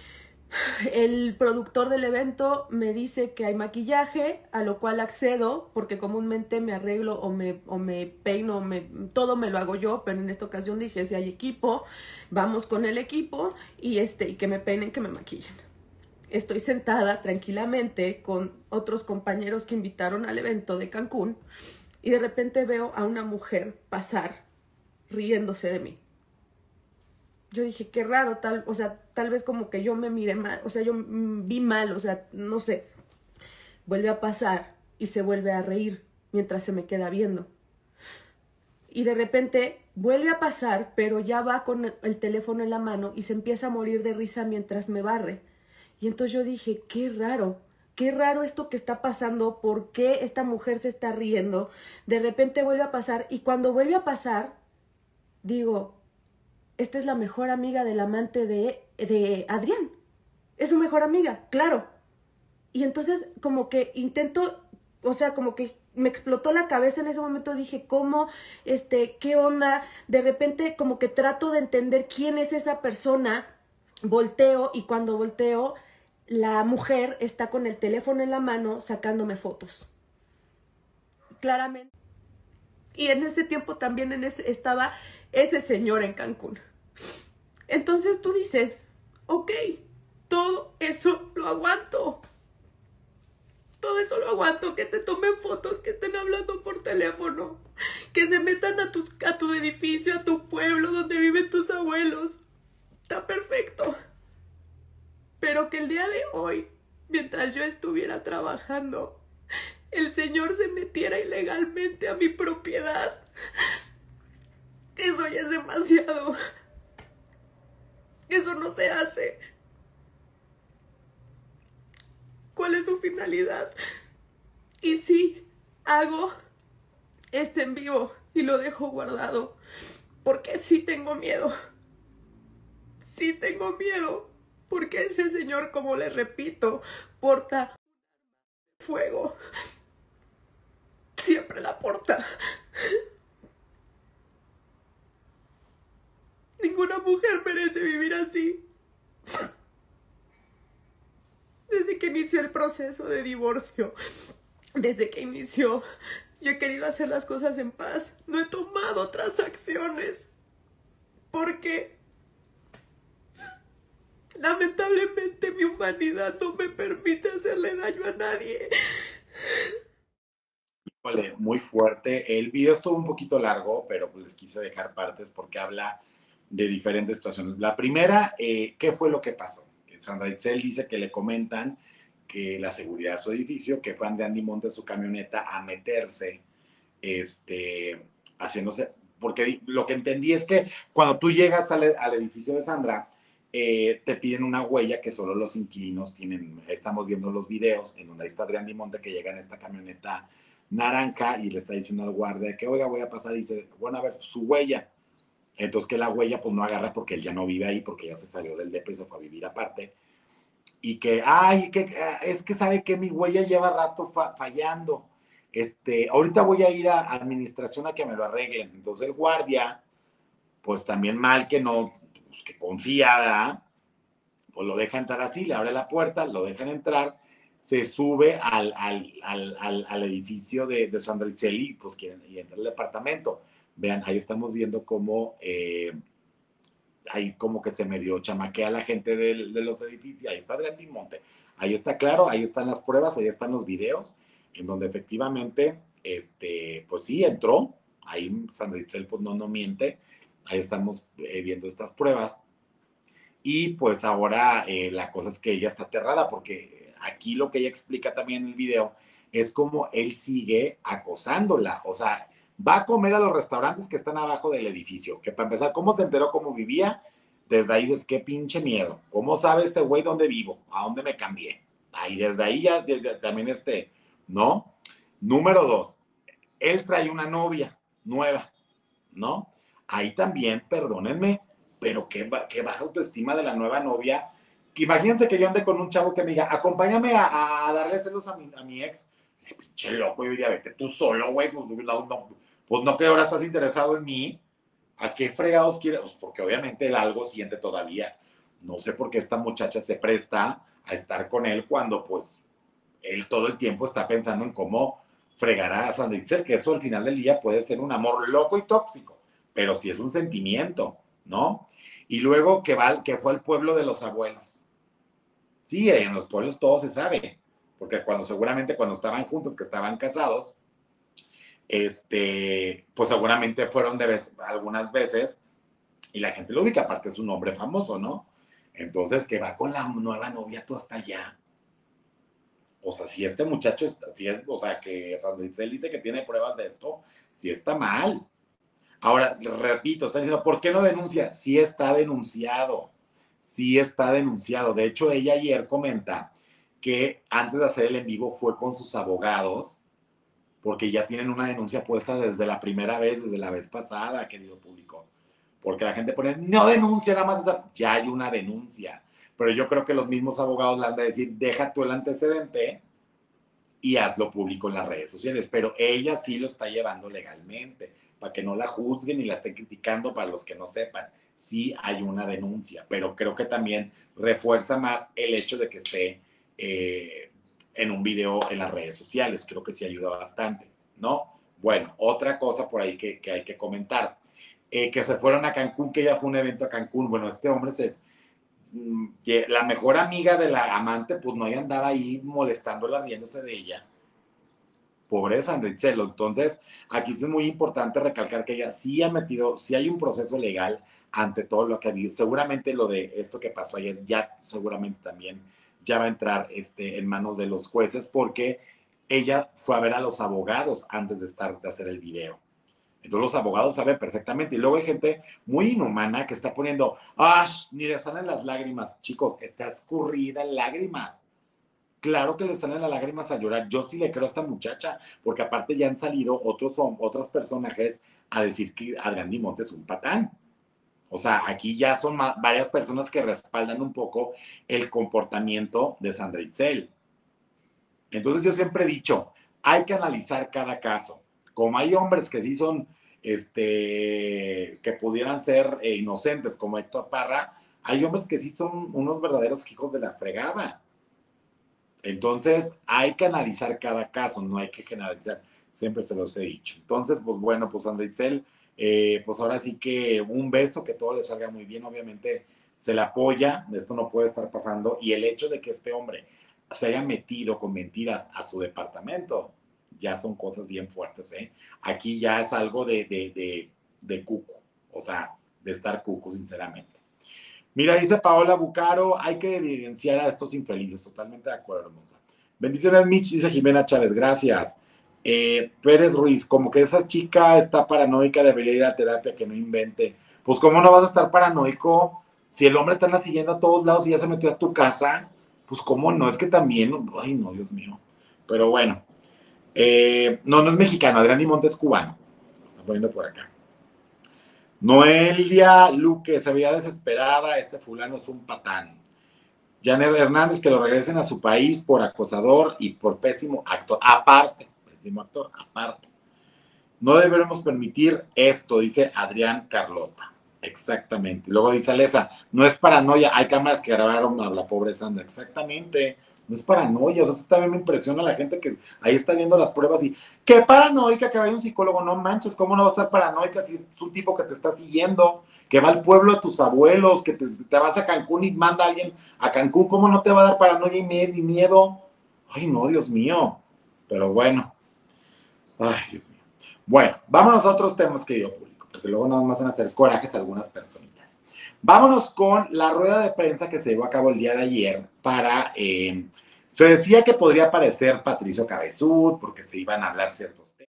El productor del evento me dice que hay maquillaje, a lo cual accedo, porque comúnmente me arreglo o me, o me peino, me, todo me lo hago yo, pero en esta ocasión dije, si hay equipo, vamos con el equipo y, este, y que me peinen, que me maquillen. Estoy sentada tranquilamente con otros compañeros que invitaron al evento de Cancún y de repente veo a una mujer pasar riéndose de mí. Yo dije, qué raro, tal, o sea, tal vez como que yo me miré mal, o sea, yo vi mal, o sea, no sé. Vuelve a pasar y se vuelve a reír mientras se me queda viendo. Y de repente vuelve a pasar, pero ya va con el teléfono en la mano y se empieza a morir de risa mientras me barre. Y entonces yo dije, qué raro, qué raro esto que está pasando, ¿por qué esta mujer se está riendo? De repente vuelve a pasar y cuando vuelve a pasar, digo, esta es la mejor amiga del amante de, de Adrián. Es su mejor amiga, claro. Y entonces como que intento, o sea, como que me explotó la cabeza en ese momento. Dije, ¿cómo? Este, ¿qué onda? De repente como que trato de entender quién es esa persona. Volteo y cuando volteo, la mujer está con el teléfono en la mano sacándome fotos. Claramente. Y en ese tiempo también en ese, estaba ese señor en Cancún. Entonces tú dices, ok, todo eso lo aguanto. Todo eso lo aguanto, que te tomen fotos, que estén hablando por teléfono, que se metan a, tus, a tu edificio, a tu pueblo donde viven tus abuelos. Está perfecto. Pero que el día de hoy, mientras yo estuviera trabajando, el señor se metiera ilegalmente a mi propiedad. Eso ya es demasiado. Eso no se hace. ¿Cuál es su finalidad? Y sí, hago este en vivo y lo dejo guardado, porque sí tengo miedo. Sí tengo miedo, porque ese señor, como les repito, porta fuego. Siempre la porta. Ninguna mujer merece vivir así. Desde que inició el proceso de divorcio, desde que inició, yo he querido hacer las cosas en paz. No he tomado otras acciones. Porque lamentablemente mi humanidad no me permite hacerle daño a nadie. Híjole, muy fuerte. El video estuvo un poquito largo, pero pues les quise dejar partes porque habla de diferentes situaciones. La primera, eh, ¿qué fue lo que pasó? Que Sandra Itzel dice que le comentan que la seguridad de su edificio, que fue de Andy Monte su camioneta a meterse, este, haciéndose, porque lo que entendí es que cuando tú llegas al, al edificio de Sandra, eh, te piden una huella que solo los inquilinos tienen. Estamos viendo los videos en donde ahí está Adrián Dimonte que llega en esta camioneta naranja y le está diciendo al guardia que, oiga, voy a pasar, y dice, bueno, a ver, su huella. Entonces que la huella pues no agarra porque él ya no vive ahí, porque ya se salió del depa y se fue a vivir aparte. Y que, ay, que, es que sabe que mi huella lleva rato fa fallando. Este, ahorita voy a ir a administración a que me lo arreglen. Entonces el guardia, pues también mal que no, pues que confía, ¿verdad? Pues lo deja entrar así, le abre la puerta, lo dejan entrar, se sube al, al, al, al, al edificio de, de Sandra Itzel y pues quieren y entra al departamento. Vean, ahí estamos viendo cómo eh, ahí como que se medio chamaquea la gente de, de los edificios. Ahí está Adrián Dimonte, ahí está claro, ahí están las pruebas, ahí están los videos, en donde efectivamente, este, pues sí, entró, ahí Sandra Itzel pues no, no miente, ahí estamos eh, viendo estas pruebas. Y pues ahora eh, la cosa es que ella está aterrada, porque aquí lo que ella explica también en el video es como él sigue acosándola, o sea, va a comer a los restaurantes que están abajo del edificio, que para empezar, ¿cómo se enteró cómo vivía? Desde ahí dices, qué pinche miedo. ¿Cómo sabe este güey dónde vivo? ¿A dónde me cambié? Ahí desde ahí ya de, de, también este, ¿no? Número dos, él trae una novia nueva, ¿no? Ahí también, perdónenme, pero qué, qué baja autoestima de la nueva novia. Que imagínense que yo ande con un chavo que me diga, acompáñame a, a darle celos a mi, a mi ex. Eh, pinche loco, yo diría, vete tú solo, güey, pues no, no, pues no que ahora estás interesado en mí. ¿A qué fregados quieres? Pues porque obviamente él algo siente todavía, no sé por qué esta muchacha se presta a estar con él cuando pues él todo el tiempo está pensando en cómo fregar a Sandra Itzel, que eso al final del día puede ser un amor loco y tóxico, pero sí es un sentimiento, ¿no? Y luego que, va, que fue al pueblo de los abuelos. Sí, en los pueblos todo se sabe, porque cuando seguramente cuando estaban juntos, que estaban casados, este, pues seguramente fueron de vez, algunas veces y la gente lo ubica, aparte es un hombre famoso, ¿no? Entonces, que va con la nueva novia tú hasta allá. O sea, si este muchacho, si es, o sea, que Sandra Itzel dice que tiene pruebas de esto, sí está mal. Ahora, repito, están diciendo, ¿por qué no denuncia? Sí está denunciado, sí está denunciado. De hecho, ella ayer comenta que antes de hacer el en vivo fue con sus abogados, porque ya tienen una denuncia puesta desde la primera vez, desde la vez pasada, querido público. Porque la gente pone, no denuncia nada más, esa. Ya hay una denuncia. Pero yo creo que los mismos abogados le han de decir, deja tú el antecedente y hazlo público en las redes sociales. Pero ella sí lo está llevando legalmente, para que no la juzguen y la estén criticando, para los que no sepan. Sí hay una denuncia, pero creo que también refuerza más el hecho de que esté eh, en un video en las redes sociales. Creo que sí ayuda bastante, ¿no? Bueno, otra cosa por ahí que, que hay que comentar. Eh, que se fueron a Cancún, que ya fue un evento a Cancún. Bueno, este hombre se... La mejor amiga de la amante, pues no, ella andaba ahí molestándola, riéndose de ella. Pobre Sandra Itzel. Entonces, aquí es muy importante recalcar que ella sí ha metido, sí hay un proceso legal ante todo lo que ha habido. Seguramente lo de esto que pasó ayer ya seguramente también ya va a entrar este, en manos de los jueces, porque ella fue a ver a los abogados antes de, estar, de hacer el video. Entonces los abogados saben perfectamente. Y luego hay gente muy inhumana que está poniendo, ¡ah! Ni le salen las lágrimas. Chicos, está escurrida en lágrimas. Claro que le salen las lágrimas a llorar. Yo sí le creo a esta muchacha, porque aparte ya han salido otros, otros personajes a decir que Adrián Dimonte es un patán. O sea, aquí ya son más, varias personas que respaldan un poco el comportamiento de Sandra Itzel. Entonces yo siempre he dicho, hay que analizar cada caso. Como hay hombres que sí son, este, que pudieran ser eh, inocentes, como Héctor Parra, hay hombres que sí son unos verdaderos hijos de la fregada. Entonces, hay que analizar cada caso, no hay que generalizar. Siempre se los he dicho. Entonces, pues bueno, pues Sandra Itzel, eh, pues ahora sí que un beso, que todo le salga muy bien. Obviamente se le apoya, esto no puede estar pasando. Y el hecho de que este hombre se haya metido con mentiras a su departamento, ya son cosas bien fuertes, ¿eh? Aquí ya es algo de, de, de, de cuco, o sea, de estar cuco, sinceramente. Mira, dice Paola Bucaro, hay que evidenciar a estos infelices. Totalmente de acuerdo, hermosa. Bendiciones, Mitch, dice Jimena Chávez, gracias. Eh, Pérez Ruiz, como que esa chica está paranoica, debería ir a terapia, que no invente. Pues, ¿cómo no vas a estar paranoico? Si el hombre te anda siguiendo a todos lados y ya se metió a tu casa, pues, ¿cómo no? Es que también, ay, no, Dios mío. Pero bueno, eh, no, no es mexicano, Adrián Dimonte es cubano. Lo está poniendo por acá. Noelia Luque, se veía desesperada, este fulano es un patán. Janet Hernández, que lo regresen a su país por acosador y por pésimo actor, aparte, pésimo actor, aparte. No deberemos permitir esto, dice Adrián Carlota. Exactamente. Luego dice Alesa, no es paranoia, hay cámaras que grabaron a la pobre Sandra. Exactamente. No es paranoia, o sea, también me impresiona la gente que ahí está viendo las pruebas y qué paranoica que vaya un psicólogo, no manches, ¿cómo no va a estar paranoica si es un tipo que te está siguiendo, que va al pueblo de tus abuelos, que te, te vas a Cancún y manda a alguien a Cancún? ¿Cómo no te va a dar paranoia y miedo? Ay, no, Dios mío. Pero bueno. Ay, Dios mío. Bueno, vámonos a otros temas, querido público, porque luego nada más van a hacer corajes a algunas personitas. Vámonos con la rueda de prensa que se llevó a cabo el día de ayer para... Eh, se decía que podría aparecer Patricio Cabezud porque se iban a hablar ciertos temas.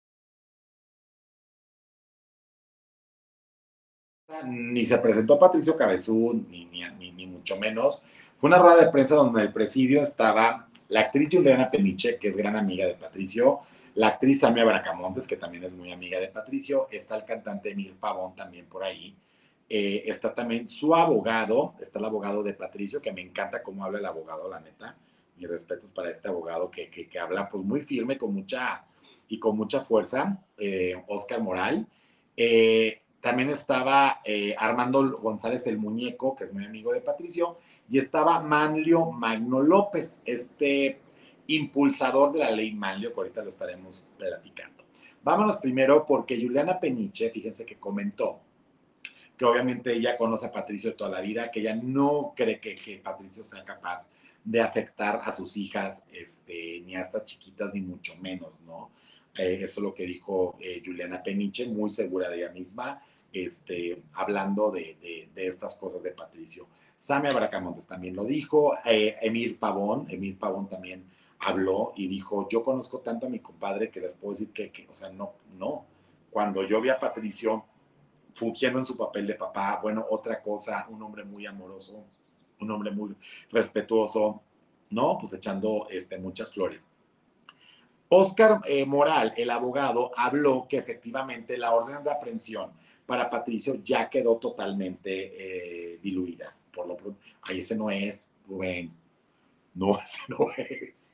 Ni se presentó Patricio Cabezud, ni, ni, ni, ni mucho menos. Fue una rueda de prensa donde en el presidio estaba la actriz Juliana Peniche, que es gran amiga de Patricio, la actriz Samia Bracamontes, que también es muy amiga de Patricio, está el cantante Emil Pavón también por ahí. Eh, está también su abogado, está el abogado de Patricio, que me encanta cómo habla el abogado, la neta. Mis respetos para este abogado que, que, que habla pues muy firme con mucha, y con mucha fuerza, eh, Oscar Moral. Eh, también estaba eh, Armando González el Muñeco, que es muy amigo de Patricio, y estaba Manlio Magno López, este impulsador de la ley Manlio, que ahorita lo estaremos platicando. Vámonos primero porque Juliana Peniche, fíjense que comentó que obviamente ella conoce a Patricio de toda la vida, que ella no cree que, que Patricio sea capaz de afectar a sus hijas, este, ni a estas chiquitas, ni mucho menos, ¿no? Eh, eso es lo que dijo eh, Juliana Peniche, muy segura de ella misma, este, hablando de, de, de estas cosas de Patricio. Samia Bracamontes también lo dijo, eh, Emir Pavón, Emir Pavón también habló y dijo, yo conozco tanto a mi compadre que les puedo decir que, que o sea, no, no. Cuando yo vi a Patricio fungiendo en su papel de papá, bueno, otra cosa, un hombre muy amoroso, un hombre muy respetuoso, ¿no? Pues echando este, muchas flores. Óscar eh, Moral, el abogado, habló que efectivamente la orden de aprehensión para Patricio ya quedó totalmente eh, diluida. Por lo pronto, ahí ese no es, Rubén. No, ese no es.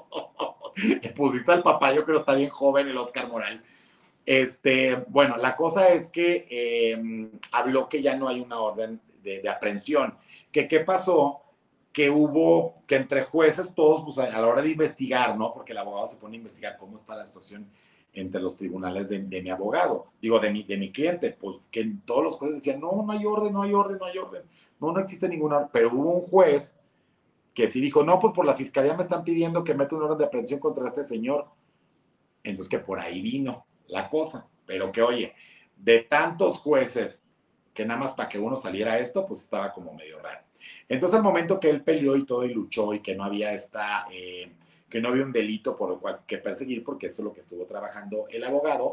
Le pusiste al papá, yo creo que está bien joven el Óscar Moral. Este, bueno, la cosa es que eh, habló que ya no hay una orden de, de aprehensión. Que qué pasó, que hubo, que entre jueces todos, pues a, a la hora de investigar, ¿no? Porque el abogado se pone a investigar cómo está la situación entre los tribunales de, de mi abogado, digo, de mi, de mi cliente, pues que todos los jueces decían, no, no hay orden, no hay orden, no hay orden, no, no existe ninguna orden, pero hubo un juez que sí dijo, no, pues por la fiscalía me están pidiendo que meta una orden de aprehensión contra este señor, entonces que por ahí vino la cosa, pero que oye, de tantos jueces que nada más para que uno saliera a esto, pues estaba como medio raro. Entonces al momento que él peleó y todo y luchó y que no había esta, eh, que no había un delito por lo cual que perseguir, porque eso es lo que estuvo trabajando el abogado,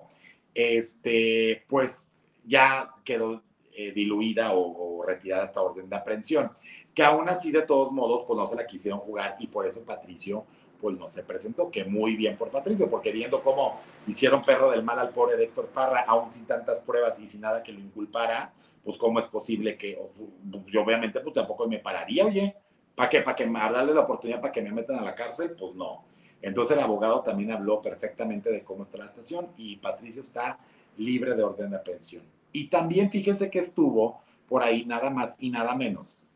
este, pues ya quedó eh, diluida o, o retirada esta orden de aprehensión, que aún así de todos modos pues no se la quisieron jugar y por eso Patricio pues no se presentó, que muy bien por Patricio, porque viendo cómo hicieron perro del mal al pobre de Héctor Parra, aún sin tantas pruebas y sin nada que lo inculpara, pues cómo es posible que, yo obviamente pues tampoco me pararía, oye, ¿para qué? ¿Para que me, darle la oportunidad para que me metan a la cárcel? Pues no. Entonces el abogado también habló perfectamente de cómo está la situación y Patricio está libre de orden de aprehensión. Y también fíjense que estuvo por ahí nada más y nada menos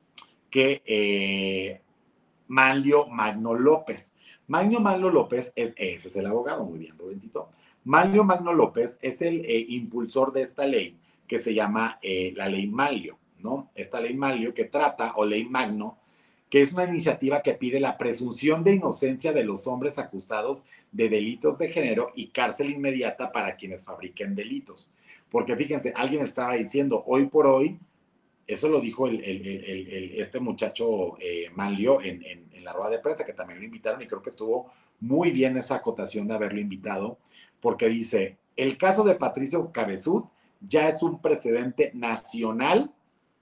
que eh, Manlio Magno López. Manlio Magno López es, ese es el abogado, muy bien, Rubencito. Manlio Magno López es el eh, impulsor de esta ley que se llama eh, la ley Manlio, ¿no? Esta ley Manlio que trata, o ley Magno, que es una iniciativa que pide la presunción de inocencia de los hombres acusados de delitos de género y cárcel inmediata para quienes fabriquen delitos. Porque fíjense, alguien estaba diciendo, hoy por hoy, eso lo dijo el, el, el, el, este muchacho eh, Manlio en, en, en la rueda de prensa, que también lo invitaron y creo que estuvo muy bien esa acotación de haberlo invitado, porque dice, el caso de Patricio Cabezud ya es un precedente nacional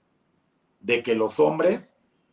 de que los hombres,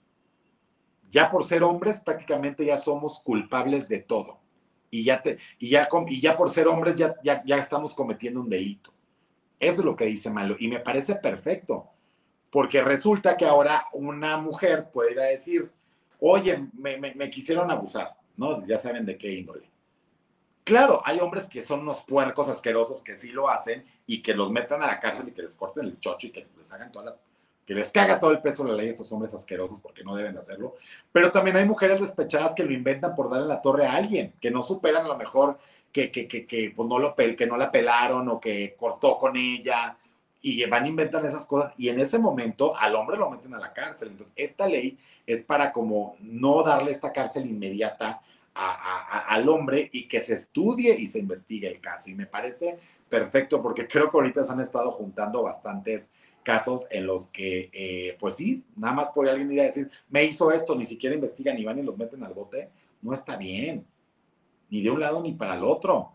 ya por ser hombres, prácticamente ya somos culpables de todo. Y ya, te, y ya, y ya por ser hombres ya, ya, ya estamos cometiendo un delito. Eso es lo que dice Manlio y me parece perfecto. Porque resulta que ahora una mujer puede ir a decir, oye, me, me, me quisieron abusar, ¿no? Ya saben de qué índole. Claro, hay hombres que son unos puercos asquerosos que sí lo hacen y que los metan a la cárcel y que les corten el chocho y que les hagan todas las... que les caga todo el peso de la ley a estos hombres asquerosos porque no deben de hacerlo. Pero también hay mujeres despechadas que lo inventan por darle la torre a alguien, que no superan a lo mejor que, que, que, que, pues no, lo, que no la pelaron o que cortó con ella... y van a inventar esas cosas y en ese momento al hombre lo meten a la cárcel. Entonces, esta ley es para como no darle esta cárcel inmediata a, a, a, al hombre y que se estudie y se investigue el caso. Y me parece perfecto porque creo que ahorita se han estado juntando bastantes casos en los que, eh, pues sí, nada más por alguien ir a decir, me hizo esto, ni siquiera investigan y van y los meten al bote, no está bien, ni de un lado ni para el otro.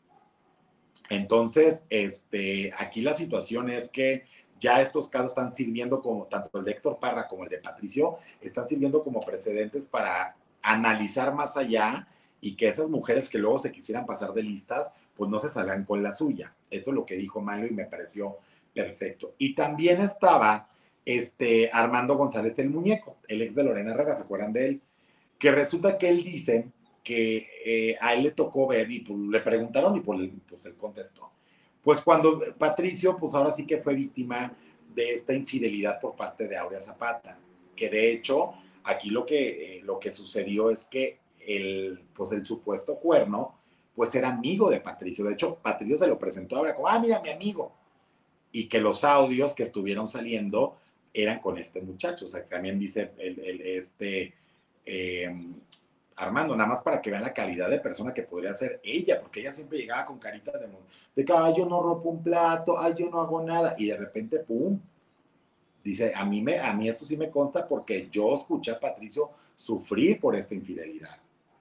Entonces, este, aquí la situación es que ya estos casos están sirviendo como, tanto el de Héctor Parra como el de Patricio, están sirviendo como precedentes para analizar más allá y que esas mujeres que luego se quisieran pasar de listas, pues no se salgan con la suya. Eso es lo que dijo Manlio y me pareció perfecto. Y también estaba este, Armando González el Muñeco, el ex de Lorena Herrera, ¿se acuerdan de él? Que resulta que él dice que eh, a él le tocó ver y pues, le preguntaron y pues, pues él contestó. pues cuando Patricio, pues ahora sí que fue víctima de esta infidelidad por parte de Aurea Zapata, que de hecho aquí lo que, eh, lo que sucedió es que el, pues el supuesto cuerno, pues era amigo de Patricio. De hecho, Patricio se lo presentó a Aurea como, ah, mira, mi amigo. Y que los audios que estuvieron saliendo eran con este muchacho. O sea, también dice el, el, este eh, Armando, nada más para que vean la calidad de persona que podría ser ella, porque ella siempre llegaba con carita de, de que, ay, yo no rompo un plato, ay, yo no hago nada. Y de repente, pum, dice, a mí, me, a mí esto sí me consta porque yo escuché a Patricio sufrir por esta infidelidad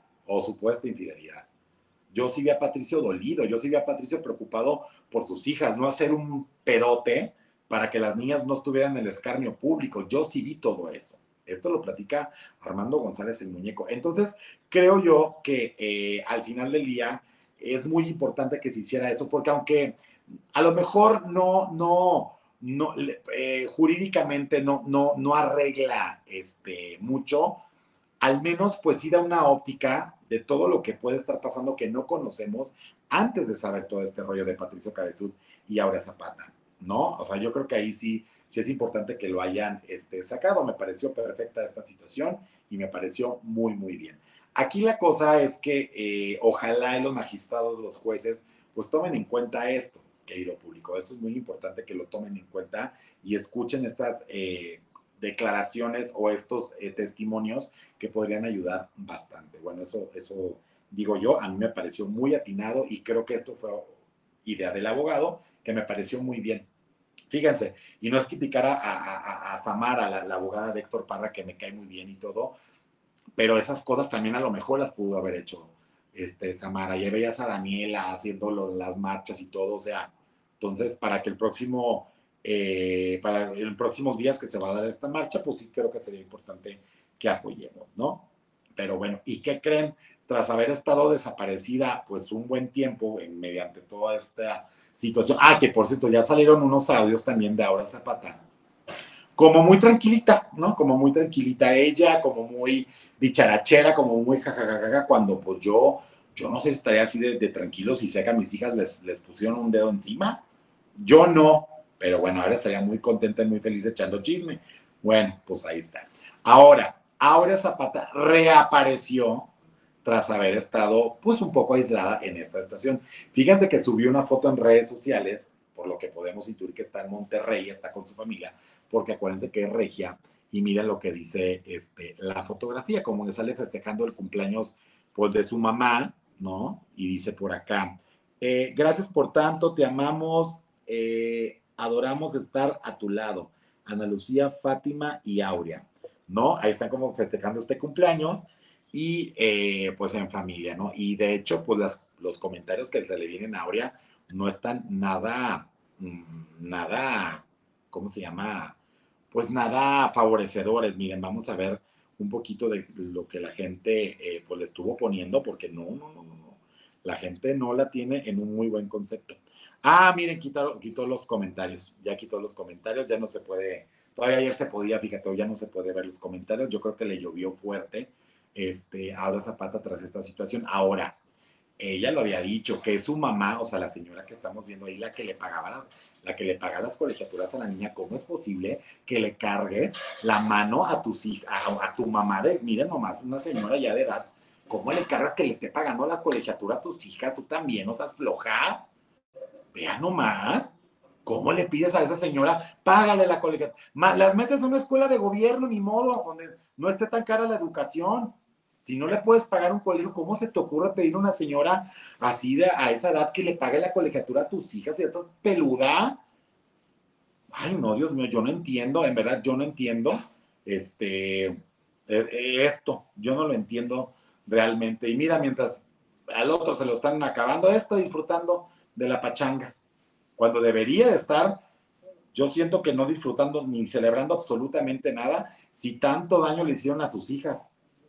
o supuesta infidelidad. Yo sí vi a Patricio dolido, yo sí vi a Patricio preocupado por sus hijas, no hacer un pedote para que las niñas no estuvieran en el escarnio público. Yo sí vi todo eso. Esto lo platica Armando González el Muñeco. Entonces, creo yo que eh, al final del día es muy importante que se hiciera eso, porque aunque a lo mejor no, no, no eh, jurídicamente no, no, no arregla este, mucho, al menos pues sí da una óptica de todo lo que puede estar pasando que no conocemos antes de saber todo este rollo de Patricio Cabezud y Aurea Zapata, ¿no? O sea, yo creo que ahí sí, sí es importante que lo hayan este, sacado. Me pareció perfecta esta situación y me pareció muy, muy bien. Aquí la cosa es que eh, ojalá los magistrados, los jueces, pues tomen en cuenta esto, querido público. Eso es muy importante que lo tomen en cuenta y escuchen estas eh, declaraciones o estos eh, testimonios que podrían ayudar bastante. Bueno, eso, eso digo yo, a mí me pareció muy atinado y creo que esto fue idea del abogado que me pareció muy bien. Fíjense, y no es criticar a, a, a, a Samara, la, la abogada de Héctor Parra, que me cae muy bien y todo, pero esas cosas también a lo mejor las pudo haber hecho este, Samara. Ya veías a Daniela haciendo lo, las marchas y todo, o sea, entonces para que el próximo Eh, para los próximos días que se va a dar esta marcha, pues sí creo que sería importante que apoyemos, ¿no? Pero bueno, ¿y qué creen? Tras haber estado desaparecida pues un buen tiempo en, mediante toda esta situación, ah, que por cierto ya salieron unos audios también de Aurea Zapata, como muy tranquilita, ¿no? Como muy tranquilita ella, como muy dicharachera, como muy jajajaja, cuando pues yo, yo no sé si estaría así de, de tranquilo si sé que a mis hijas les, les pusieron un dedo encima, yo no. Pero bueno, ahora estaría muy contenta y muy feliz echando chisme. Bueno, pues ahí está. Ahora, Aurea Zapata reapareció tras haber estado pues un poco aislada en esta situación. Fíjense que subió una foto en redes sociales, por lo que podemos intuir que está en Monterrey, está con su familia, porque acuérdense que es regia, y miren lo que dice este, la fotografía, como que sale festejando el cumpleaños pues de su mamá, ¿no? Y dice por acá, eh, gracias por tanto, te amamos, eh, adoramos estar a tu lado, Ana Lucía, Fátima y Aurea, ¿no? Ahí están como festejando este cumpleaños y eh, pues en familia, ¿no? Y de hecho, pues las, los comentarios que se le vienen a Aurea no están nada, nada, ¿cómo se llama? Pues nada favorecedores. Miren, vamos a ver un poquito de lo que la gente eh, pues le estuvo poniendo, porque no, no, no, no, la gente no la tiene en un muy buen concepto. Ah, miren, quitó, quitó los comentarios, ya quitó los comentarios, ya no se puede, todavía ayer se podía, fíjate, ya no se puede ver los comentarios, yo creo que le llovió fuerte este, a Aurea Zapata tras esta situación. Ahora, ella lo había dicho, que es su mamá, o sea, la señora que estamos viendo ahí, la que le pagaba, la, la que le paga las colegiaturas a la niña. ¿Cómo es posible que le cargues la mano a tus hijas, a, a tu mamá de, miren nomás, una señora ya de edad, ¿cómo le cargas que le esté pagando la colegiatura a tus hijas? Tú también, o sea, floja. Vean nomás, ¿cómo le pides a esa señora? Págale la colegiatura. Las metes a una escuela de gobierno, ni modo, donde no esté tan cara la educación. Si no le puedes pagar un colegio, ¿cómo se te ocurre pedir a una señora así de, a esa edad que le pague la colegiatura a tus hijas? ¿Y estás peluda? Ay, no, Dios mío, yo no entiendo, en verdad, yo no entiendo este, esto. Yo no lo entiendo realmente. Y mira, mientras al otro se lo están acabando, está disfrutando de la pachanga, cuando debería de estar, yo siento que no disfrutando ni celebrando absolutamente nada, si tanto daño le hicieron a sus hijas,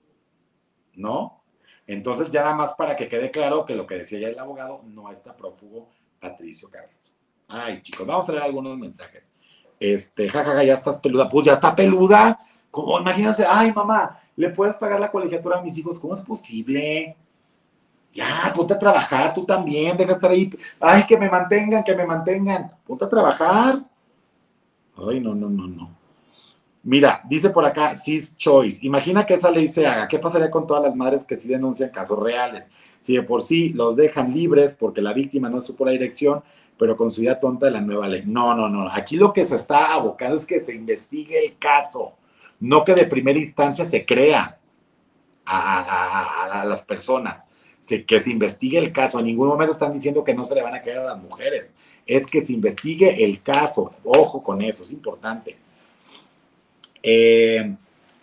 ¿no? Entonces ya nada más para que quede claro que lo que decía ya el abogado, no está prófugo Patricio Cabezud. Ay, chicos, vamos a leer algunos mensajes. Este, jajaja, ja, ja, ya estás peluda, pues ya está peluda, como imagínense, ay mamá, ¿le puedes pagar la colegiatura a mis hijos? ¿Cómo es posible? Ya, ponte a trabajar tú también, deja de estar ahí. Ay, que me mantengan, que me mantengan. Ponte a trabajar. Ay, no, no, no, no. Mira, dice por acá, Sis Choice. Imagina que esa ley se haga. ¿Qué pasaría con todas las madres que sí denuncian casos reales? Si de por sí los dejan libres porque la víctima no supo la dirección, pero con su idea tonta de la nueva ley. No, no, no. Aquí lo que se está abocando es que se investigue el caso, no que de primera instancia se crea a, a, a, a las personas. Se, que se investigue el caso. En ningún momento están diciendo que no se le van a creer a las mujeres. Es que se investigue el caso. Ojo con eso, es importante. Eh,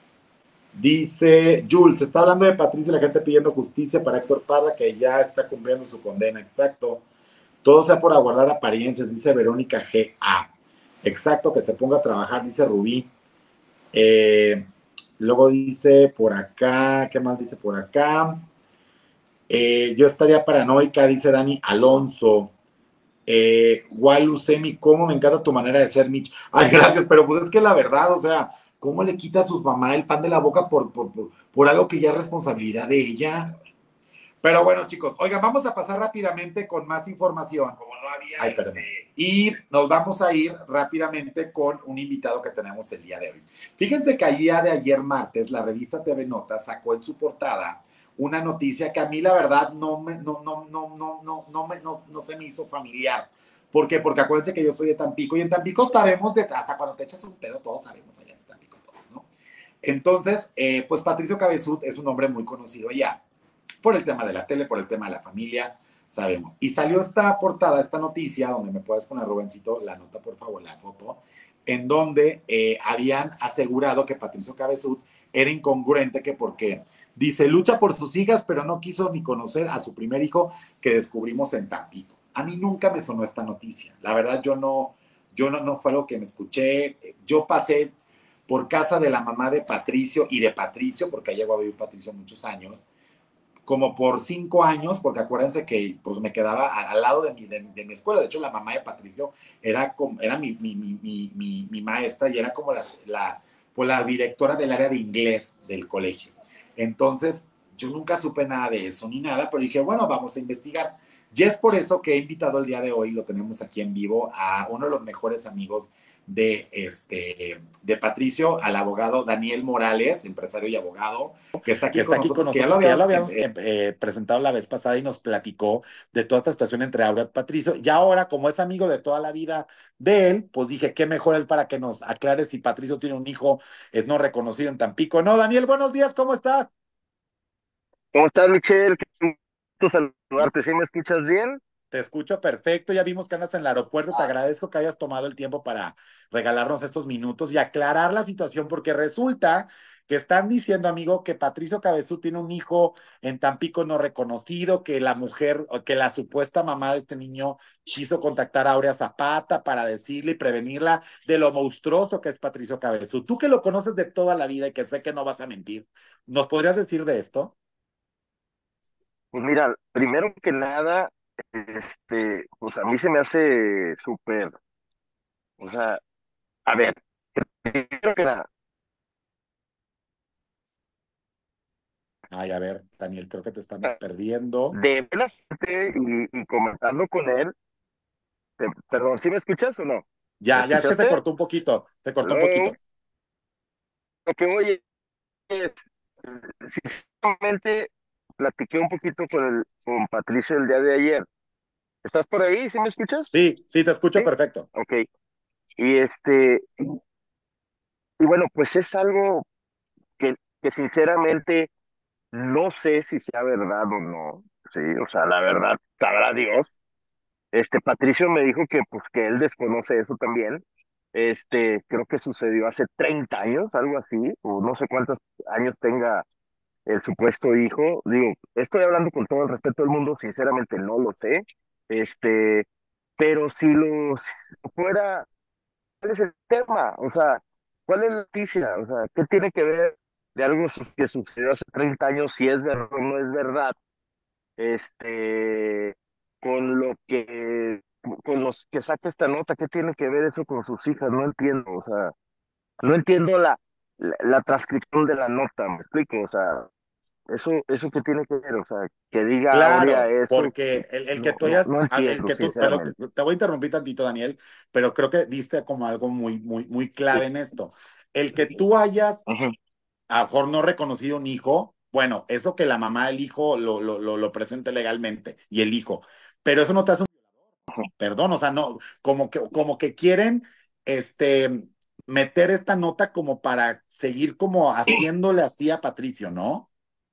Dice Jules, se está hablando de Patricio y la gente pidiendo justicia para Héctor Parra, que ya está cumpliendo su condena. Exacto. Todo sea por aguardar apariencias, dice Verónica G A. Exacto, que se ponga a trabajar, dice Rubí. Eh, luego dice por acá, ¿qué más dice por acá? Eh, yo estaría paranoica, dice Dani Alonso. Eh, Walusemi, ¿cómo me encanta tu manera de ser, Mitch? Ay, gracias, pero pues es que la verdad, o sea, ¿cómo le quita a su mamá el pan de la boca por, por, por, por algo que ya es responsabilidad de ella? Pero bueno, chicos, oigan, vamos a pasar rápidamente con más información. Como no había. Ay, perdón. Este... Y nos vamos a ir rápidamente con un invitado que tenemos el día de hoy. Fíjense que el día de ayer martes, la revista T V Notas sacó en su portada una noticia que a mí la verdad no me, no, no, no, no, no, no, me, no, no se me hizo familiar. ¿Por qué? Porque acuérdense que yo soy de Tampico y en Tampico sabemos de, hasta cuando te echas un pedo, todos sabemos allá en Tampico, todos, ¿no? Entonces, eh, pues Patricio Cabezud es un hombre muy conocido allá por el tema de la tele, por el tema de la familia, sabemos. Y salió esta portada, esta noticia, donde me puedes poner, Rubencito, la nota, por favor, la foto, en donde eh, habían asegurado que Patricio Cabezud era incongruente, que porque dice, lucha por sus hijas, pero no quiso ni conocer a su primer hijo que descubrimos en Tampico. A mí nunca me sonó esta noticia. La verdad, yo no, yo no, no fue algo que me escuché. Yo pasé por casa de la mamá de Patricio y de Patricio, porque ahí llegó a vivir Patricio muchos años, como por cinco años, porque acuérdense que pues, me quedaba al lado de mi, de, de mi escuela. De hecho, la mamá de Patricio era, como, era mi, mi, mi, mi, mi maestra y era como la, la, pues, la directora del área de inglés del colegio. Entonces, yo nunca supe nada de eso ni nada, pero dije, bueno, vamos a investigar. Y es por eso que he invitado el día de hoy, lo tenemos aquí en vivo, a uno de los mejores amigos de, este, de Patricio, al abogado Daniel Morales, empresario y abogado, que está aquí, que está con, aquí nosotros, con nosotros, que ya lo habíamos, que ya lo habíamos eh, eh, presentado la vez pasada y nos platicó de toda esta situación entre Aura y Patricio. Y ahora, como es amigo de toda la vida de él, pues dije, qué mejor él para que nos aclare si Patricio tiene un hijo, es no reconocido en Tampico. No, Daniel, buenos días, ¿cómo estás? ¿Cómo estás, Michelle? Qué gusto saludarte. ¿Sí me escuchas bien? Te escucho perfecto, ya vimos que andas en el aeropuerto, te agradezco que hayas tomado el tiempo para regalarnos estos minutos y aclarar la situación, porque resulta que están diciendo, amigo, que Patricio Cabezú tiene un hijo en Tampico no reconocido, que la mujer, que la supuesta mamá de este niño quiso contactar a Aurea Zapata para decirle y prevenirla de lo monstruoso que es Patricio Cabezú. Tú que lo conoces de toda la vida y que sé que no vas a mentir, ¿nos podrías decir de esto? Pues mira, primero que nada, este, pues a mí se me hace súper, o sea, a ver, primero que nada, Ay, a ver, Daniel, creo que te estamos perdiendo. de la gente y, y comentando con él, te- perdón, ¿sí me escuchas o no? ¿Me Ya, ya es que se escuchaste? cortó un poquito, se cortó un Hello. poquito. Lo que oye, sinceramente, platiqué un poquito con el, con Patricio el día de ayer. ¿Estás por ahí? ¿Sí me escuchas? Sí, sí, te escucho Sí. perfecto. Ok. Y este, y bueno, pues es algo que, que sinceramente no sé si sea verdad o no, sí, o sea, la verdad, sabrá Dios. Este, Patricio me dijo que pues que él desconoce eso también. Este, creo que sucedió hace treinta años, algo así, o no sé cuántos años tenga el supuesto hijo. Digo, estoy hablando con todo el respeto del mundo, sinceramente no lo sé. Este, pero si lo si fuera, ¿cuál es el tema? O sea, ¿cuál es la noticia? O sea, ¿qué tiene que ver de algo su- que sucedió hace treinta años, si es verdad o no es verdad, este, con lo que, con los que saca esta nota? ¿Qué tiene que ver eso con sus hijas? No entiendo, o sea, no entiendo la, la, la transcripción de la nota, ¿me explico? O sea, eso, eso qué tiene que ver, o sea, que diga Aurea Claro, eso, porque el, el que no, tú no, hayas, no a- el entiendo, que tú, pero sinceramente. te voy a interrumpir tantito, Daniel, pero creo que diste como algo muy, muy, muy Sí. clave en esto. El que tú hayas Ujú. a lo mejor no reconocido un hijo, bueno, eso que la mamá del hijo lo, lo, lo, lo presente legalmente y el hijo, pero eso no te hace un perdón, o sea, no, como que, como que quieren este, meter esta nota como para seguir como haciéndole así a Patricio, ¿no?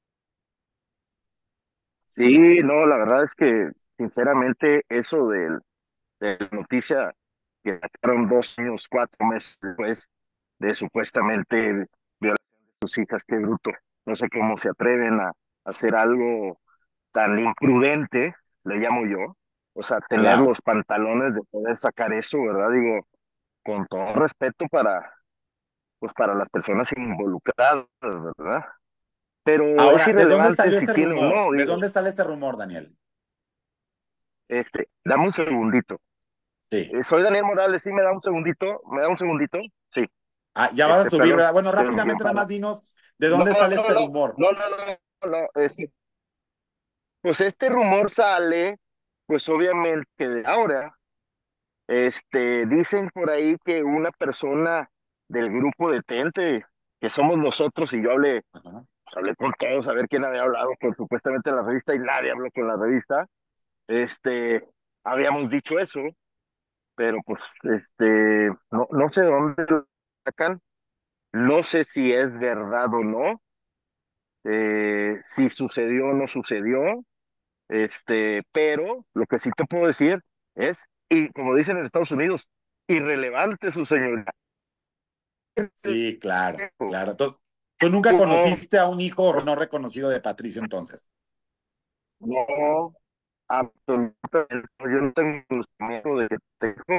Sí, no, la verdad es que sinceramente eso del, de la noticia que sacaron dos años, cuatro meses después de supuestamente violación de sus hijas, qué bruto. No sé cómo se atreven a hacer algo tan imprudente, le llamo yo. O sea, tener Claro. los pantalones de poder sacar eso, ¿verdad? Digo, con todo respeto para, pues para las personas involucradas, ¿verdad? Pero es Ahora, ¿de dónde irrelevante salió si ese tiene o rumor? no, ¿De digo, dónde sale ese rumor, Daniel? este, dame un segundito. Sí. Eh, soy Daniel Morales, sí, me da un segundito, me da un segundito, sí, Ah, ya vas a este, subir, perdón, ¿verdad? Bueno, pero bien rápidamente nada para. más dinos de No, dónde sale no, este no, rumor. no, no, no, no, este, pues este rumor sale, pues obviamente de ahora, este, dicen por ahí que una persona del grupo de Tente, que somos nosotros, y yo hablé, Ajá. pues, hablé con todos a ver quién había hablado con supuestamente la revista y nadie habló con la revista, este, habíamos dicho eso, pero pues, este, no, no sé de dónde lo sacan, no sé si es verdad o no, eh, si sucedió o no sucedió, este, pero lo que sí te puedo decir es, y como dicen en Estados Unidos, irrelevante su señoría. Sí, claro, claro. Tú, tú nunca No, conociste a un hijo no reconocido de Patricio entonces. no, absolutamente, yo no tengo conocimiento de que tengo,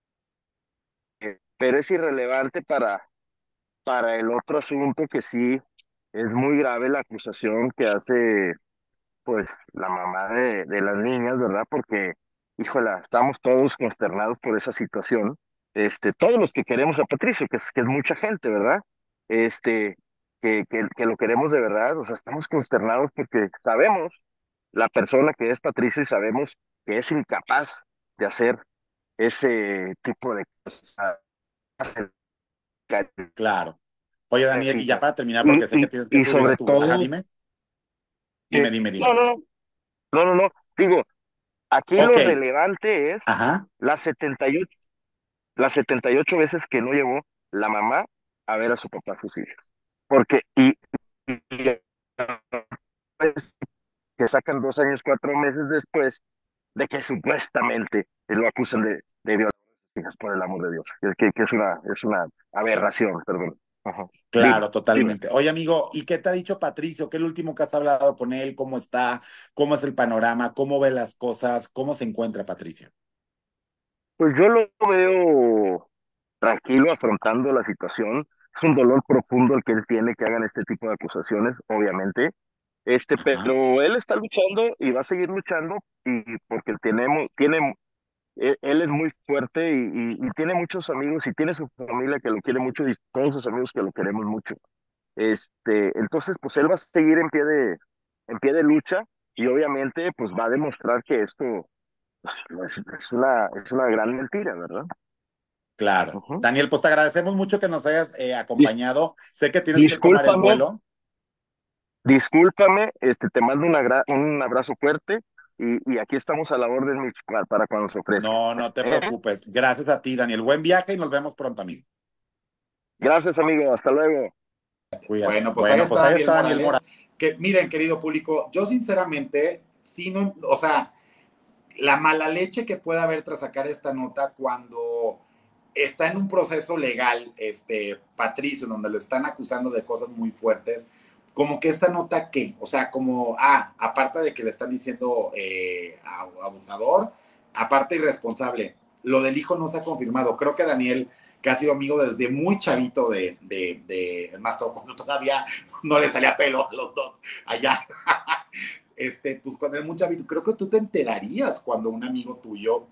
pero es irrelevante para, para el otro asunto que sí es muy grave la acusación que hace pues la mamá de, de las niñas, ¿verdad? Porque, híjola, estamos todos consternados por esa situación. Este, todos los que queremos a Patricio, que es, que es mucha gente, ¿verdad? Este, que, que, que lo queremos de verdad, o sea, estamos consternados porque sabemos la persona que es Patricio y sabemos que es incapaz de hacer ese tipo de cosas. Claro. Oye, Daniel, y ya para terminar, Y, porque sé que y, tienes que y subir a sobre tu... Ajá, todo, dime, que, dime, dime, no, dime. no, no, no, no, digo, aquí Ok, lo relevante es ajá, las setenta y ocho, las setenta y ocho veces que no llevó la mamá a ver a su papá, a sus hijas. Porque, y, y pues, que sacan dos años, cuatro meses después de que supuestamente lo acusan de, de violar a sus hijas, por el amor de Dios. Que, que, que es una, es una aberración, perdón. Ajá. Dime, claro, dime. totalmente. Oye, amigo, ¿y qué te ha dicho Patricio? ¿Qué es lo último que has hablado con él? ¿Cómo está? ¿Cómo es el panorama? ¿Cómo ve las cosas? ¿Cómo se encuentra Patricio? Pues yo lo veo tranquilo afrontando la situación. Es un dolor profundo el que él tiene que hagan este tipo de acusaciones, obviamente. Este, Ajá, pero él está luchando y va a seguir luchando y porque tenemos, tiene, él, él es muy fuerte y, y, y tiene muchos amigos y tiene su familia que lo quiere mucho y todos sus amigos que lo queremos mucho. Este, entonces, pues él va a seguir en pie de, en pie de lucha y obviamente, pues va a demostrar que esto pues, es, es una, es una gran mentira, ¿verdad? claro. Ujú. Daniel, pues te agradecemos mucho que nos hayas eh, Dis- acompañado. Sé que tienes que tomar el discúlpame, vuelo. discúlpame, este, te mando una gra- un abrazo fuerte y, y aquí estamos a la orden, Mitch, para, para cuando se ofrezca. No, no te ¿Eh? preocupes. Gracias a ti, Daniel. Buen viaje y nos vemos pronto, amigo. Gracias, amigo. Hasta luego. Cuídate. Bueno, pues ahí Bueno, está pues ahí Daniel está Daniel Morales. Morales. Que miren, querido público, yo sinceramente, sí no, o sea, la mala leche que puede haber tras sacar esta nota cuando está en un proceso legal, este, Patricio, donde lo están acusando de cosas muy fuertes, como que esta nota, ¿qué? O sea, como, ah, aparte de que le están diciendo eh, abusador, aparte irresponsable, lo del hijo no se ha confirmado. Creo que Daniel, que ha sido amigo desde muy chavito de, de, de más cuando todavía no le salía pelo a los dos allá. Este, pues cuando era muy chavito, creo que tú te enterarías cuando un amigo tuyo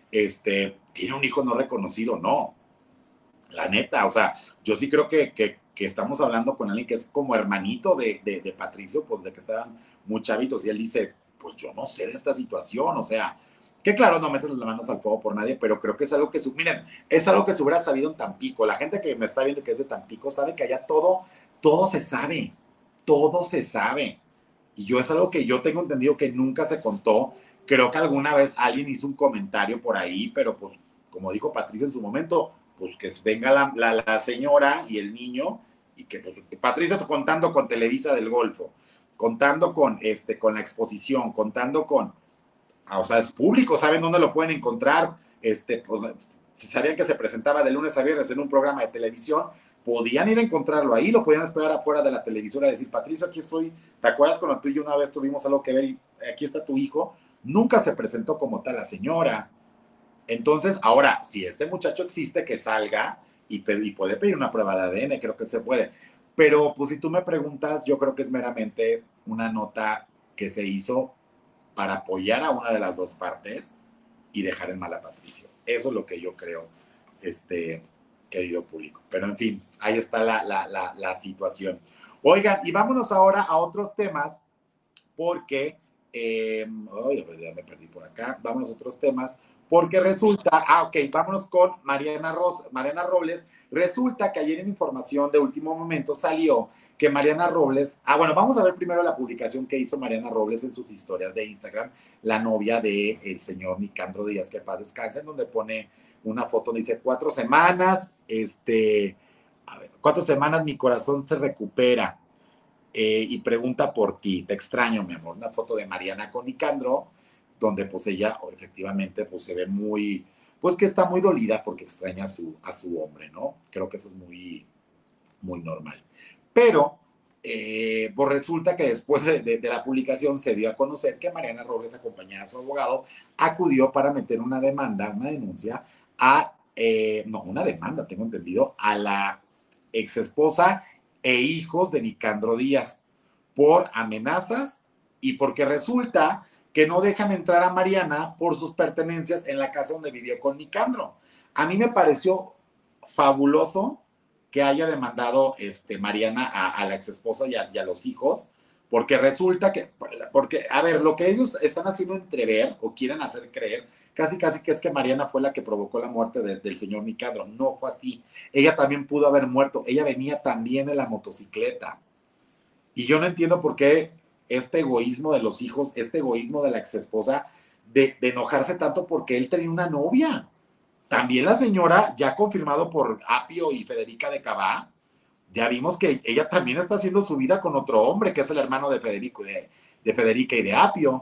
este, tiene un hijo no reconocido, no. La neta, o sea, yo sí creo que, que que estamos hablando con alguien que es como hermanito de, de, de Patricio, pues de que estaban muy chavitos, y él dice, pues yo no sé de esta situación, o sea, que claro, no metes las manos al fuego por nadie, pero creo que es algo que, su, miren, es algo que se hubiera sabido en Tampico. La gente que me está viendo que es de Tampico sabe que allá todo, todo se sabe, todo se sabe. Y yo es algo que yo tengo entendido que nunca se contó. Creo que alguna vez alguien hizo un comentario por ahí, pero pues, como dijo Patricia en su momento, pues que venga la, la, la señora y el niño, y que pues, Patricia contando con Televisa del Golfo, contando con, este, con la exposición, contando con, o sea, es público, saben dónde lo pueden encontrar, este, pues, si sabían que se presentaba de lunes a viernes en un programa de televisión, podían ir a encontrarlo ahí, lo podían esperar afuera de la televisora y decir, Patricio, aquí estoy, ¿te acuerdas cuando tú y yo una vez tuvimos algo que ver y aquí está tu hijo? Nunca se presentó como tal la señora. Entonces, ahora, si este muchacho existe, que salga y, y puede pedir una prueba de A D N, creo que se puede. Pero, pues, si tú me preguntas, yo creo que es meramente una nota que se hizo para apoyar a una de las dos partes y dejar en mal a Patricio. Eso es lo que yo creo, este, querido público. Pero, en fin, ahí está la, la, la, la situación. Oigan, y vámonos ahora a otros temas, porque, eh, oh, ya me perdí por acá, vámonos a otros temas, porque resulta, ah, ok, vámonos con Mariana, Ros, Mariana Robles. Resulta que ayer en información de último momento salió que Mariana Robles, ah, bueno, vamos a ver primero la publicación que hizo Mariana Robles en sus historias de Instagram, la novia del de señor Nicandro Díaz, que paz descanse, en donde pone una foto donde dice, cuatro semanas, este, a ver, cuatro semanas mi corazón se recupera, eh, y pregunta por ti, te extraño, mi amor, una foto de Mariana con Nicandro, donde pues ella efectivamente pues se ve muy, pues que está muy dolida porque extraña a su, a su hombre, ¿no? Creo que eso es muy, muy normal. Pero, eh, pues resulta que después de, de, de la publicación se dio a conocer que Mariana Robles, acompañada de su abogado, acudió para meter una demanda, una denuncia a, eh, no, una demanda, tengo entendido, a la exesposa e hijos de Nicandro Díaz por amenazas y porque resulta que no dejan entrar a Mariana por sus pertenencias en la casa donde vivió con Nicandro. A mí me pareció fabuloso que haya demandado este, Mariana a, a la exesposa y a, y a los hijos, porque resulta que, porque, a ver, lo que ellos están haciendo entrever o quieren hacer creer, casi casi que es que Mariana fue la que provocó la muerte de, del señor Nicandro. No fue así. Ella también pudo haber muerto. Ella venía también en la motocicleta. Y yo no entiendo por qué este egoísmo de los hijos, este egoísmo de la exesposa, de, de enojarse tanto porque él tenía una novia. También la señora, ya confirmado por Apio y Federica de Cabá, ya vimos que ella también está haciendo su vida con otro hombre, que es el hermano de, Federico, de, de Federica y de Apio.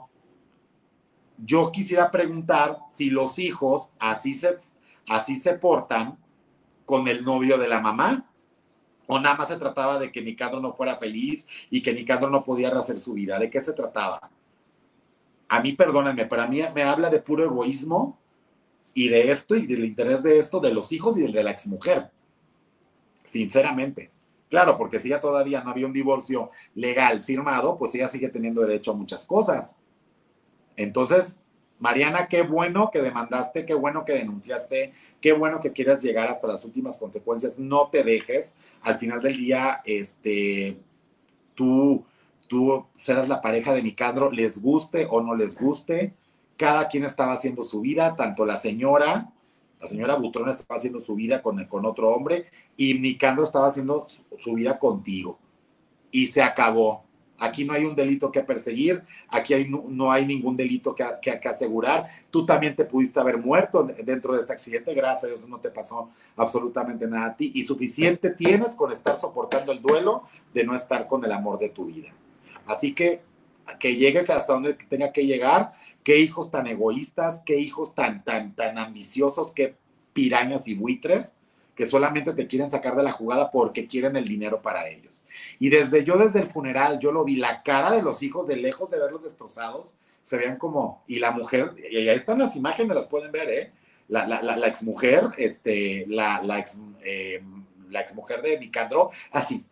Yo quisiera preguntar si los hijos así se, así se portan con el novio de la mamá, o nada más se trataba de que Nicandro no fuera feliz y que Nicandro no podía rehacer su vida. ¿De qué se trataba? A mí, perdónenme, pero a mí me habla de puro egoísmo y de esto y del interés de esto de los hijos y del de la exmujer. Sinceramente. Claro, porque si ya todavía no había un divorcio legal firmado, pues ella sigue teniendo derecho a muchas cosas. Entonces, Mariana, qué bueno que demandaste, qué bueno que denunciaste, qué bueno que quieras llegar hasta las últimas consecuencias. No te dejes. Al final del día, este, tú, tú serás la pareja de Nicandro, les guste o no les guste. Cada quien estaba haciendo su vida, tanto la señora, la señora Butrón estaba haciendo su vida con, con otro hombre y Nicandro estaba haciendo su, su vida contigo. Y se acabó. Aquí no hay un delito que perseguir, aquí hay, no, no hay ningún delito que, que, que asegurar. Tú también te pudiste haber muerto dentro de este accidente, gracias a Dios no te pasó absolutamente nada a ti. Y suficiente tienes con estar soportando el duelo de no estar con el amor de tu vida. Así que que llegue hasta donde tenga que llegar. Qué hijos tan egoístas, qué hijos tan, tan, tan ambiciosos, qué pirañas y buitres que solamente te quieren sacar de la jugada porque quieren el dinero para ellos. Y desde yo, desde el funeral, yo lo vi, la cara de los hijos, de lejos de verlos destrozados, se veían como, y la mujer, y ahí están las imágenes, las pueden ver, ¿eh? La, la, la, la exmujer, este, la, la, ex, eh, la exmujer de Nicandro, así.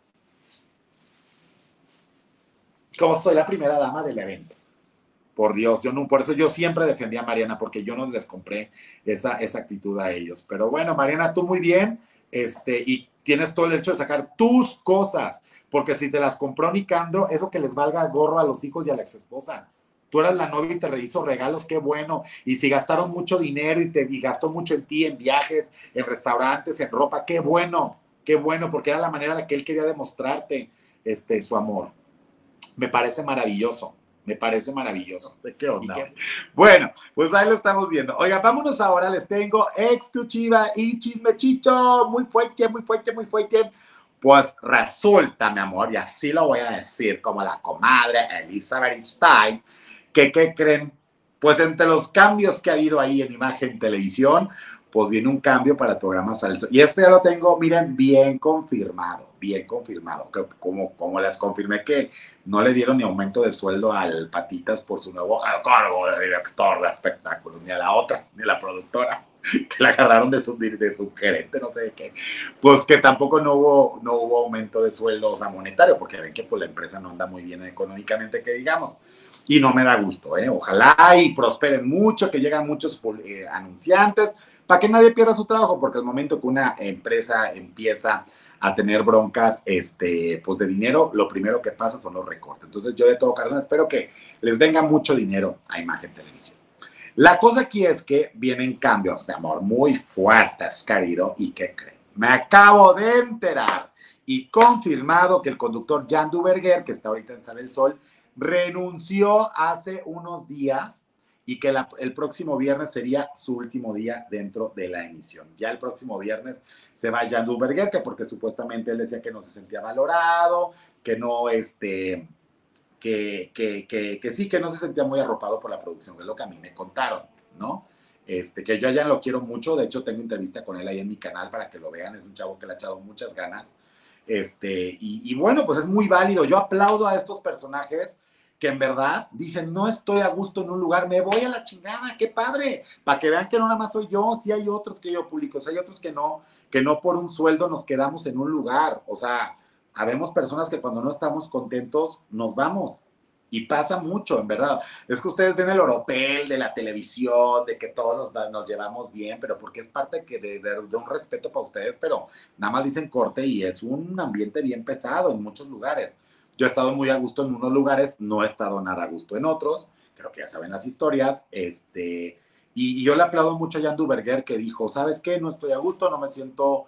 Como soy la primera dama del evento. Por Dios, yo no, por eso yo siempre defendí a Mariana, porque yo no les compré esa, esa actitud a ellos. Pero bueno, Mariana, tú muy bien, este, y tienes todo el derecho de sacar tus cosas, porque si te las compró Nicandro, eso que les valga gorro a los hijos y a la exesposa. Tú eras la novia y te hizo regalos, qué bueno. Y si gastaron mucho dinero y te y gastó mucho en ti, en viajes, en restaurantes, en ropa, qué bueno, qué bueno, porque era la manera en la que él quería demostrarte este, su amor. Me parece maravilloso, me parece maravilloso. No sé qué onda. Qué... Bueno, pues ahí lo estamos viendo. Oiga, vámonos ahora, les tengo exclusiva y chismechito, muy fuerte, muy fuerte, muy fuerte. Pues resulta, mi amor, y así lo voy a decir como la comadre Elizabeth Stein, que, ¿qué creen? Pues entre los cambios que ha habido ahí en Imagen Televisión, pues viene un cambio para el programa Sale el Sol. Y esto ya lo tengo, miren, bien confirmado, bien confirmado. Que como, como les confirmé que no le dieron ni aumento de sueldo al Patitas por su nuevo cargo de director de espectáculos, ni a la otra, ni a la productora, que la agarraron de su, de su gerente, no sé de qué. Pues que tampoco no hubo, no hubo aumento de sueldo, o sea, monetario, porque ven que pues, la empresa no anda muy bien económicamente, que digamos. Y no me da gusto, ¿eh? Ojalá y prosperen mucho, que lleguen muchos eh, anunciantes, para que nadie pierda su trabajo, porque el momento que una empresa empieza a tener broncas este, pues de dinero, lo primero que pasa son los recortes. Entonces yo de todo corazón espero que les venga mucho dinero a Imagen Televisión. La cosa aquí es que vienen cambios, mi amor, muy fuertes, querido, ¿y qué creen? Me acabo de enterar y confirmado que el conductor Jan Duverger, que está ahorita en Sale el Sol, renunció hace unos días y que la, el próximo viernes sería su último día dentro de la emisión. Ya el próximo viernes se va Jan Duverger, que porque supuestamente él decía que no se sentía valorado, que no, este, que, que, que, que sí, que no se sentía muy arropado por la producción, que es lo que a mí me contaron, ¿no? Este, que yo ya lo quiero mucho, de hecho tengo entrevista con él ahí en mi canal para que lo vean, es un chavo que le ha echado muchas ganas. Este, y, y bueno, pues es muy válido. Yo aplaudo a estos personajes que en verdad dicen, no estoy a gusto en un lugar, me voy a la chingada, qué padre, para que vean que no nada más soy yo, sí hay otros que yo publico, sí hay otros que no, que no por un sueldo nos quedamos en un lugar. O sea, habemos personas que cuando no estamos contentos nos vamos. Y pasa mucho, en verdad. Es que ustedes ven el oropel de la televisión, de que todos nos, nos llevamos bien, pero porque es parte que de, de, de un respeto para ustedes, pero nada más dicen corte y es un ambiente bien pesado en muchos lugares. Yo he estado muy a gusto en unos lugares, no he estado nada a gusto en otros, creo que ya saben las historias, este, y, y yo le aplaudo mucho a Jan Duverger que dijo, ¿sabes qué? No estoy a gusto, no me siento,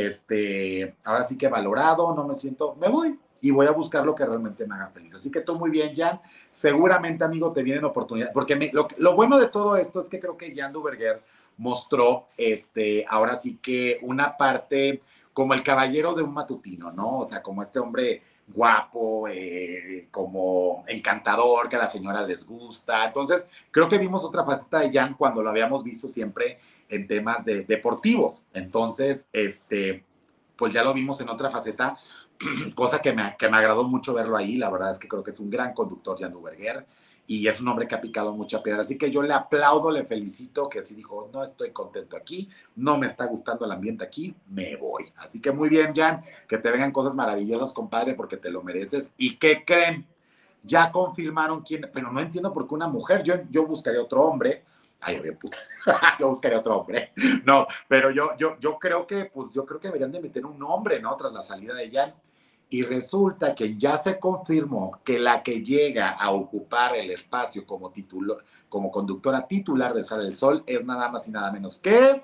este, ahora sí que valorado, no me siento, me voy. Y voy a buscar lo que realmente me haga feliz. Así que tú muy bien, Jan. Seguramente, amigo, te vienen oportunidades. Porque me, lo, lo bueno de todo esto es que creo que Jan Duverger mostró, este, ahora sí que una parte como el caballero de un matutino, ¿no? O sea, como este hombre guapo, eh, como encantador, que a las señoras les gusta. Entonces, creo que vimos otra faceta de Jan cuando lo habíamos visto siempre en temas de, deportivos. Entonces, este, pues ya lo vimos en otra faceta, cosa que me, que me agradó mucho verlo ahí. La verdad es que creo que es un gran conductor, Jan Duverger, y es un hombre que ha picado mucha piedra. Así que yo le aplaudo, le felicito, que así dijo, no estoy contento aquí, no me está gustando el ambiente aquí, me voy. Así que muy bien, Jan, que te vengan cosas maravillosas, compadre, porque te lo mereces. ¿Y qué creen? Ya confirmaron quién, pero no entiendo por qué una mujer, yo, yo buscaría otro hombre. Ay, bien, puta. Yo buscaría otro hombre. No, pero yo, yo, yo creo que, pues yo creo que deberían de meter un hombre, ¿no? Tras la salida de Jan. Y resulta que ya se confirmó que la que llega a ocupar el espacio como, titulo, como conductora titular de Sale el Sol es nada más y nada menos que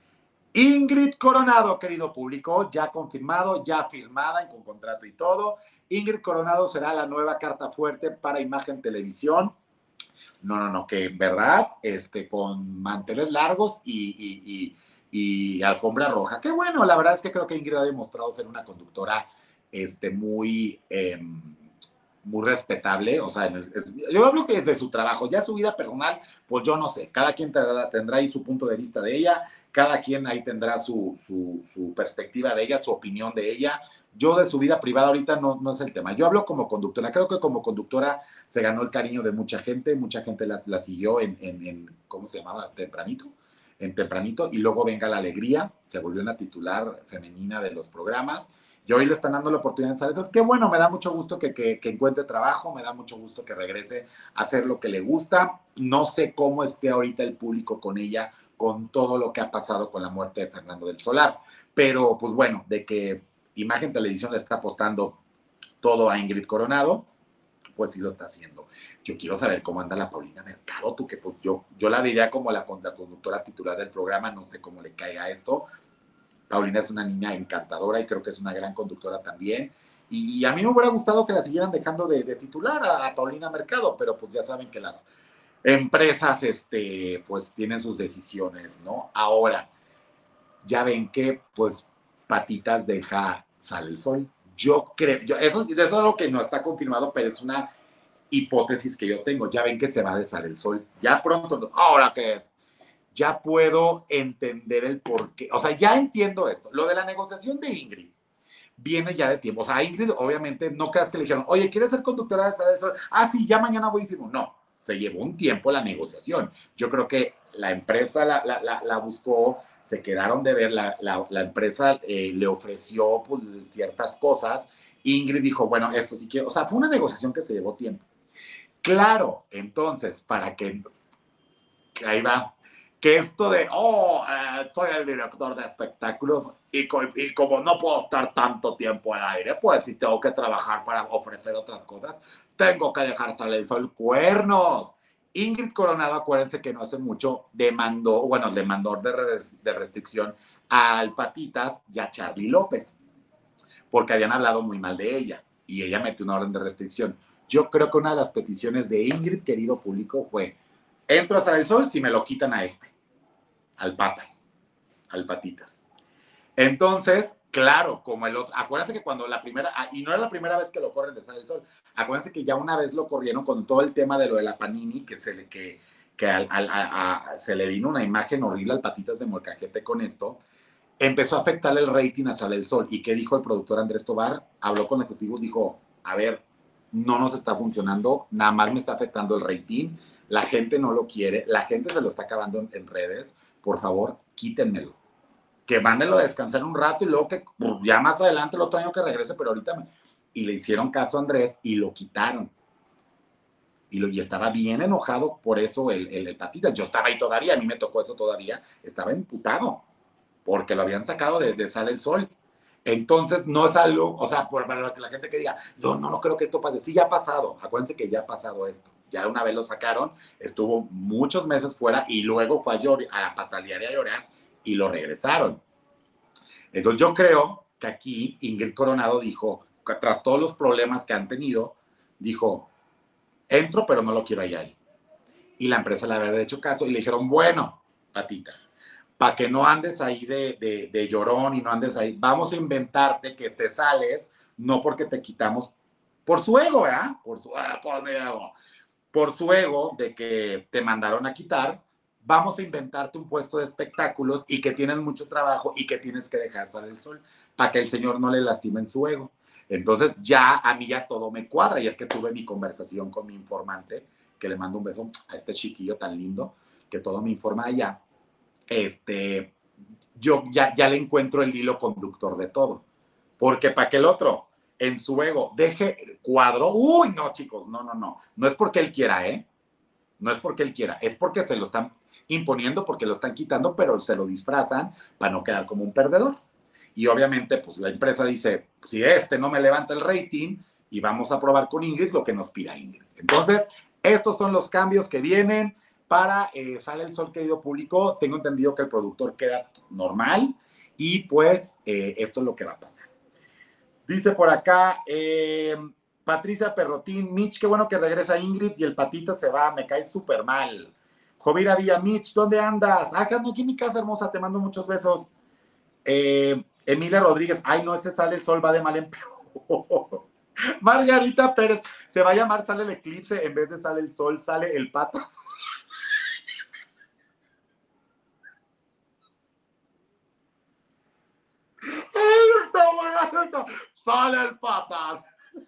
Ingrid Coronado, querido público, ya confirmado, ya firmada con contrato y todo. Ingrid Coronado será la nueva carta fuerte para Imagen Televisión. No, no, no, que en verdad, este, con manteles largos y, y, y, y alfombra roja. Qué bueno, la verdad es que creo que Ingrid ha demostrado ser una conductora este, muy, eh, muy respetable. O sea, es, yo hablo que es de su trabajo, ya su vida personal, pues yo no sé, cada quien tendrá, tendrá ahí su punto de vista de ella, cada quien ahí tendrá su, su, su perspectiva de ella, su opinión de ella. Yo de su vida privada ahorita no, no es el tema. Yo hablo como conductora. Creo que como conductora se ganó el cariño de mucha gente. Mucha gente la, la siguió en, en, en, ¿cómo se llamaba? Tempranito. En Tempranito. Y luego Venga la Alegría. Se volvió una titular femenina de los programas. Y hoy le están dando la oportunidad de salir. Qué bueno, me da mucho gusto que, que, que encuentre trabajo. Me da mucho gusto que regrese a hacer lo que le gusta. No sé cómo esté ahorita el público con ella con todo lo que ha pasado con la muerte de Fernando del Solar. Pero, pues bueno, de que Imagen Televisión le está apostando todo a Ingrid Coronado, pues sí lo está haciendo. Yo quiero saber cómo anda la Paulina Mercado, tú que pues yo, yo la diría como la, la conductora titular del programa, no sé cómo le caiga esto. Paulina es una niña encantadora y creo que es una gran conductora también. Y, y a mí me hubiera gustado que la siguieran dejando de, de titular a, a Paulina Mercado, pero pues ya saben que las empresas, este, pues tienen sus decisiones, ¿no? Ahora, ya ven que, pues, Patitas deja Sale el Sol. Yo creo, yo, eso, eso es algo que no está confirmado, pero es una hipótesis que yo tengo. Ya ven que se va de Sale el Sol. Ya pronto, ahora que ya puedo entender el porqué. O sea, ya entiendo esto. Lo de la negociación de Ingrid viene ya de tiempo. O sea, Ingrid, obviamente, no creas que le dijeron, oye, ¿quieres ser conductora de Sale el Sol? Ah, sí, ya mañana voy y firmo. No, se llevó un tiempo la negociación. Yo creo que la empresa la, la, la, la buscó, se quedaron de ver, la, la, la empresa eh, le ofreció pues, ciertas cosas. Ingrid dijo, bueno, esto sí quiero. O sea, fue una negociación que se llevó tiempo. Claro, entonces, para que, que ahí va, que esto de, oh, eh, soy el director de espectáculos y, co y como no puedo estar tanto tiempo al aire, pues si tengo que trabajar para ofrecer otras cosas, tengo que dejar Sale el Sol cuernos. Ingrid Coronado, acuérdense que no hace mucho demandó, bueno, le mandó de, res de restricción al Patitas y a Charly López, porque habían hablado muy mal de ella y ella metió una orden de restricción. Yo creo que una de las peticiones de Ingrid, querido público, fue, entro a Sale el Sol si me lo quitan a este, al Patas, al Patitas. Entonces, claro, como el otro, acuérdense que cuando la primera, y no era la primera vez que lo corren de Sale el Sol, acuérdense que ya una vez lo corrieron con todo el tema de lo de la Panini, que se le, que, que al, al, a, a, se le vino una imagen horrible al Patitas de Molcajete con esto, empezó a afectarle el rating a Sale el Sol. ¿Y qué dijo el productor Andrés Tobar? Habló con ejecutivos, dijo, a ver, no nos está funcionando, nada más me está afectando el rating, la gente no lo quiere, la gente se lo está acabando en, en redes, por favor, quítenmelo. Que mándenlo a descansar un rato y luego que ya más adelante el otro año que regrese, pero ahorita me... Y le hicieron caso a Andrés y lo quitaron. Y, lo, y estaba bien enojado por eso el, el, el Patitas. Yo estaba ahí todavía, a mí me tocó eso todavía, estaba imputado porque lo habían sacado de, de Sale el Sol. Entonces, no es algo, o sea, por, para la gente que diga, no, no, no creo que esto pase. Sí, ya ha pasado. Acuérdense que ya ha pasado esto. Ya una vez lo sacaron, estuvo muchos meses fuera y luego fue a, llor, a patalear y a llorar y lo regresaron. Entonces, yo creo que aquí Ingrid Coronado dijo, tras todos los problemas que han tenido, dijo, entro, pero no lo quiero allá. Y la empresa le había hecho caso y le dijeron, bueno, Patitas, para que no andes ahí de, de, de llorón y no andes ahí, vamos a inventarte que te sales, no porque te quitamos, por su ego, ¿verdad? Por su, ah, por mi ego, por su ego de que te mandaron a quitar, vamos a inventarte un puesto de espectáculos y que tienen mucho trabajo y que tienes que dejar Sale el Sol, para que el señor no le lastime en su ego. Entonces ya a mí ya todo me cuadra, y es que estuve en mi conversación con mi informante, que le mando un beso a este chiquillo tan lindo, que todo me informa allá, este, yo ya, ya le encuentro el hilo conductor de todo. Porque para que el otro, en su ego, deje cuadro, uy, no, chicos, no, no, no. No es porque él quiera, ¿eh? No es porque él quiera, es porque se lo están imponiendo, porque lo están quitando, pero se lo disfrazan para no quedar como un perdedor. Y obviamente, pues la empresa dice, si este no me levanta el rating, y vamos a probar con Ingrid lo que nos pida Ingrid. Entonces, estos son los cambios que vienen para eh, Sale el Sol, querido público. Tengo entendido que el productor queda normal y pues eh, esto es lo que va a pasar. Dice por acá eh, Patricia Perrotín, Mitch, qué bueno que regresa Ingrid y el Patita se va, me cae súper mal. Jovira Villa, Mitch, ¿dónde andas? Ah, ando aquí en mi casa hermosa, te mando muchos besos. Eh, Emilia Rodríguez, ay no, ese Sale el Sol va de mal en peor. Margarita Pérez, se va a llamar Sale el Eclipse, en vez de Sale el Sol, Sale el Patas. Ay, está buena esta. Sale el Patas.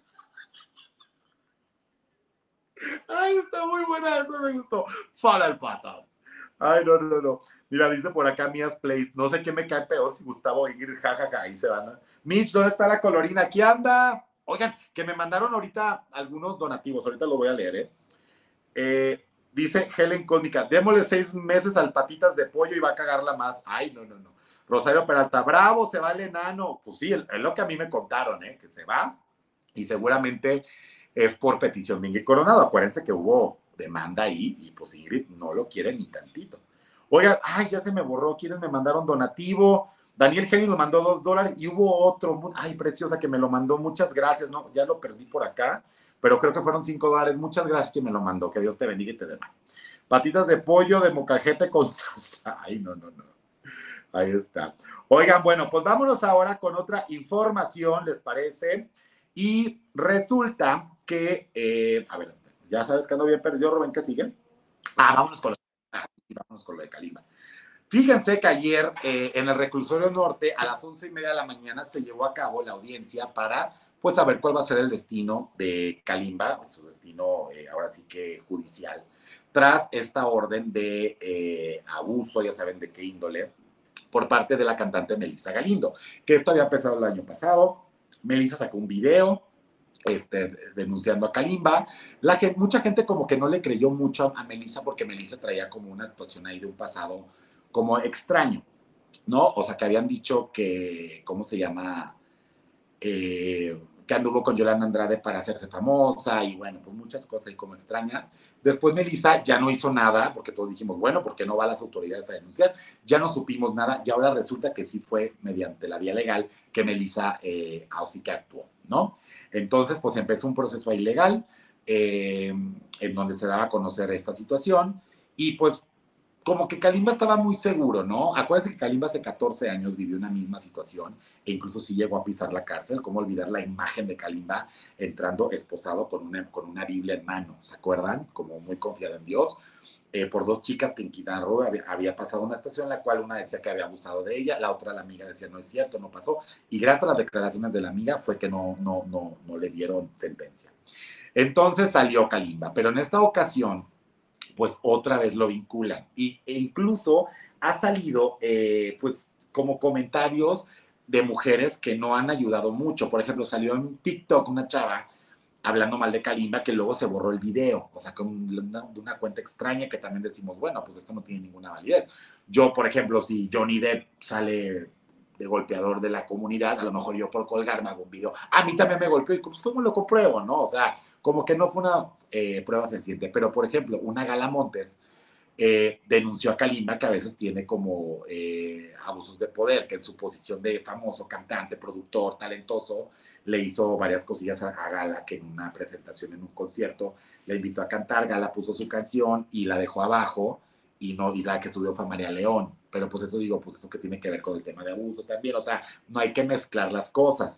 Ay, está muy buena, eso me gustó. Sale el Patas. Ay, no, no, no. Mira, dice por acá Mías Place, no sé qué me cae peor, si Gustavo o Ingrid, jajaja, ahí se van. Mitch, ¿dónde está la colorina? Aquí anda. Oigan, que me mandaron ahorita algunos donativos, ahorita lo voy a leer, ¿eh? eh Dice Helen Cósmica, démosle seis meses al patitas de pollo y va a cagarla más. Ay, no, no, no. Rosario Peralta, bravo, se va el enano. Pues sí, es lo que a mí me contaron, ¿eh? Que se va y seguramente es por petición de Ingrid Coronado. Acuérdense que hubo demanda ahí y pues Ingrid no lo quiere ni tantito. Oigan, ay, ya se me borró, ¿quiénes me mandaron donativo? Daniel Geni nos mandó dos dólares y hubo otro, ay, preciosa, que me lo mandó, muchas gracias, ¿no? Ya lo perdí por acá, pero creo que fueron cinco dólares, muchas gracias que me lo mandó, que Dios te bendiga y te dé más. Patitas de pollo de mocajete con salsa, ay, no, no, no. Ahí está. Oigan, bueno, pues vámonos ahora con otra información, ¿les parece? Y resulta que, eh, a ver, ya sabes que ando bien perdido, Rubén, ¿qué siguen? Ah, vámonos con lo, ah, vámonos con lo de Kalimba. Fíjense que ayer eh, en el reclusorio norte a las once y media de la mañana se llevó a cabo la audiencia para pues saber cuál va a ser el destino de Kalimba, su destino eh, ahora sí que judicial, tras esta orden de eh, abuso, ya saben de qué índole, por parte de la cantante Melissa Galindo, que esto había empezado el año pasado. Melissa sacó un video este, denunciando a Kalimba. La gente, mucha gente como que no le creyó mucho a Melissa porque Melissa traía como una situación ahí de un pasado como extraño, ¿no? O sea, que habían dicho que, ¿cómo se llama? Eh, que anduvo con Yolanda Andrade para hacerse famosa y bueno, pues muchas cosas ahí como extrañas. Después Melissa ya no hizo nada porque todos dijimos, bueno, ¿por qué no va a las autoridades a denunciar? Ya no supimos nada y ahora resulta que sí fue mediante la vía legal que Melissa eh, así que actuó, ¿no? Entonces, pues empezó un proceso ahí legal eh, en donde se daba a conocer esta situación y pues como que Kalimba estaba muy seguro, ¿no? Acuérdense que Kalimba hace catorce años vivió una misma situación e incluso sí llegó a pisar la cárcel. ¿Cómo olvidar la imagen de Kalimba entrando esposado con una, con una Biblia en mano? ¿Se acuerdan? Como muy confiado en Dios. Eh, por dos chicas que en Quintana Roo había, había pasado una estación en la cual una decía que había abusado de ella, la otra, la amiga, decía no es cierto, no pasó. Y gracias a las declaraciones de la amiga fue que no, no, no, no le dieron sentencia. Entonces salió Kalimba, pero en esta ocasión pues otra vez lo vinculan. Y, e incluso ha salido, eh, pues, como comentarios de mujeres que no han ayudado mucho. Por ejemplo, salió en TikTok una chava hablando mal de Kalimba que luego se borró el video, o sea, con una, una cuenta extraña que también decimos, bueno, pues esto no tiene ninguna validez. Yo, por ejemplo, si Johnny Depp sale de golpeador de la comunidad, a lo mejor yo por colgarme hago un video, a mí también me golpeó, y pues ¿cómo lo compruebo, no? O sea, como que no fue una eh, prueba fehaciente, pero por ejemplo, una Gala Montes eh, denunció a Kalimba que a veces tiene como eh, abusos de poder, que en su posición de famoso cantante, productor, talentoso, le hizo varias cosillas a, a Gala, que en una presentación, en un concierto, le invitó a cantar, Gala puso su canción y la dejó abajo, y, no, y la que subió fue María León, pero pues eso digo, pues eso que tiene que ver con el tema de abuso también, o sea, no hay que mezclar las cosas.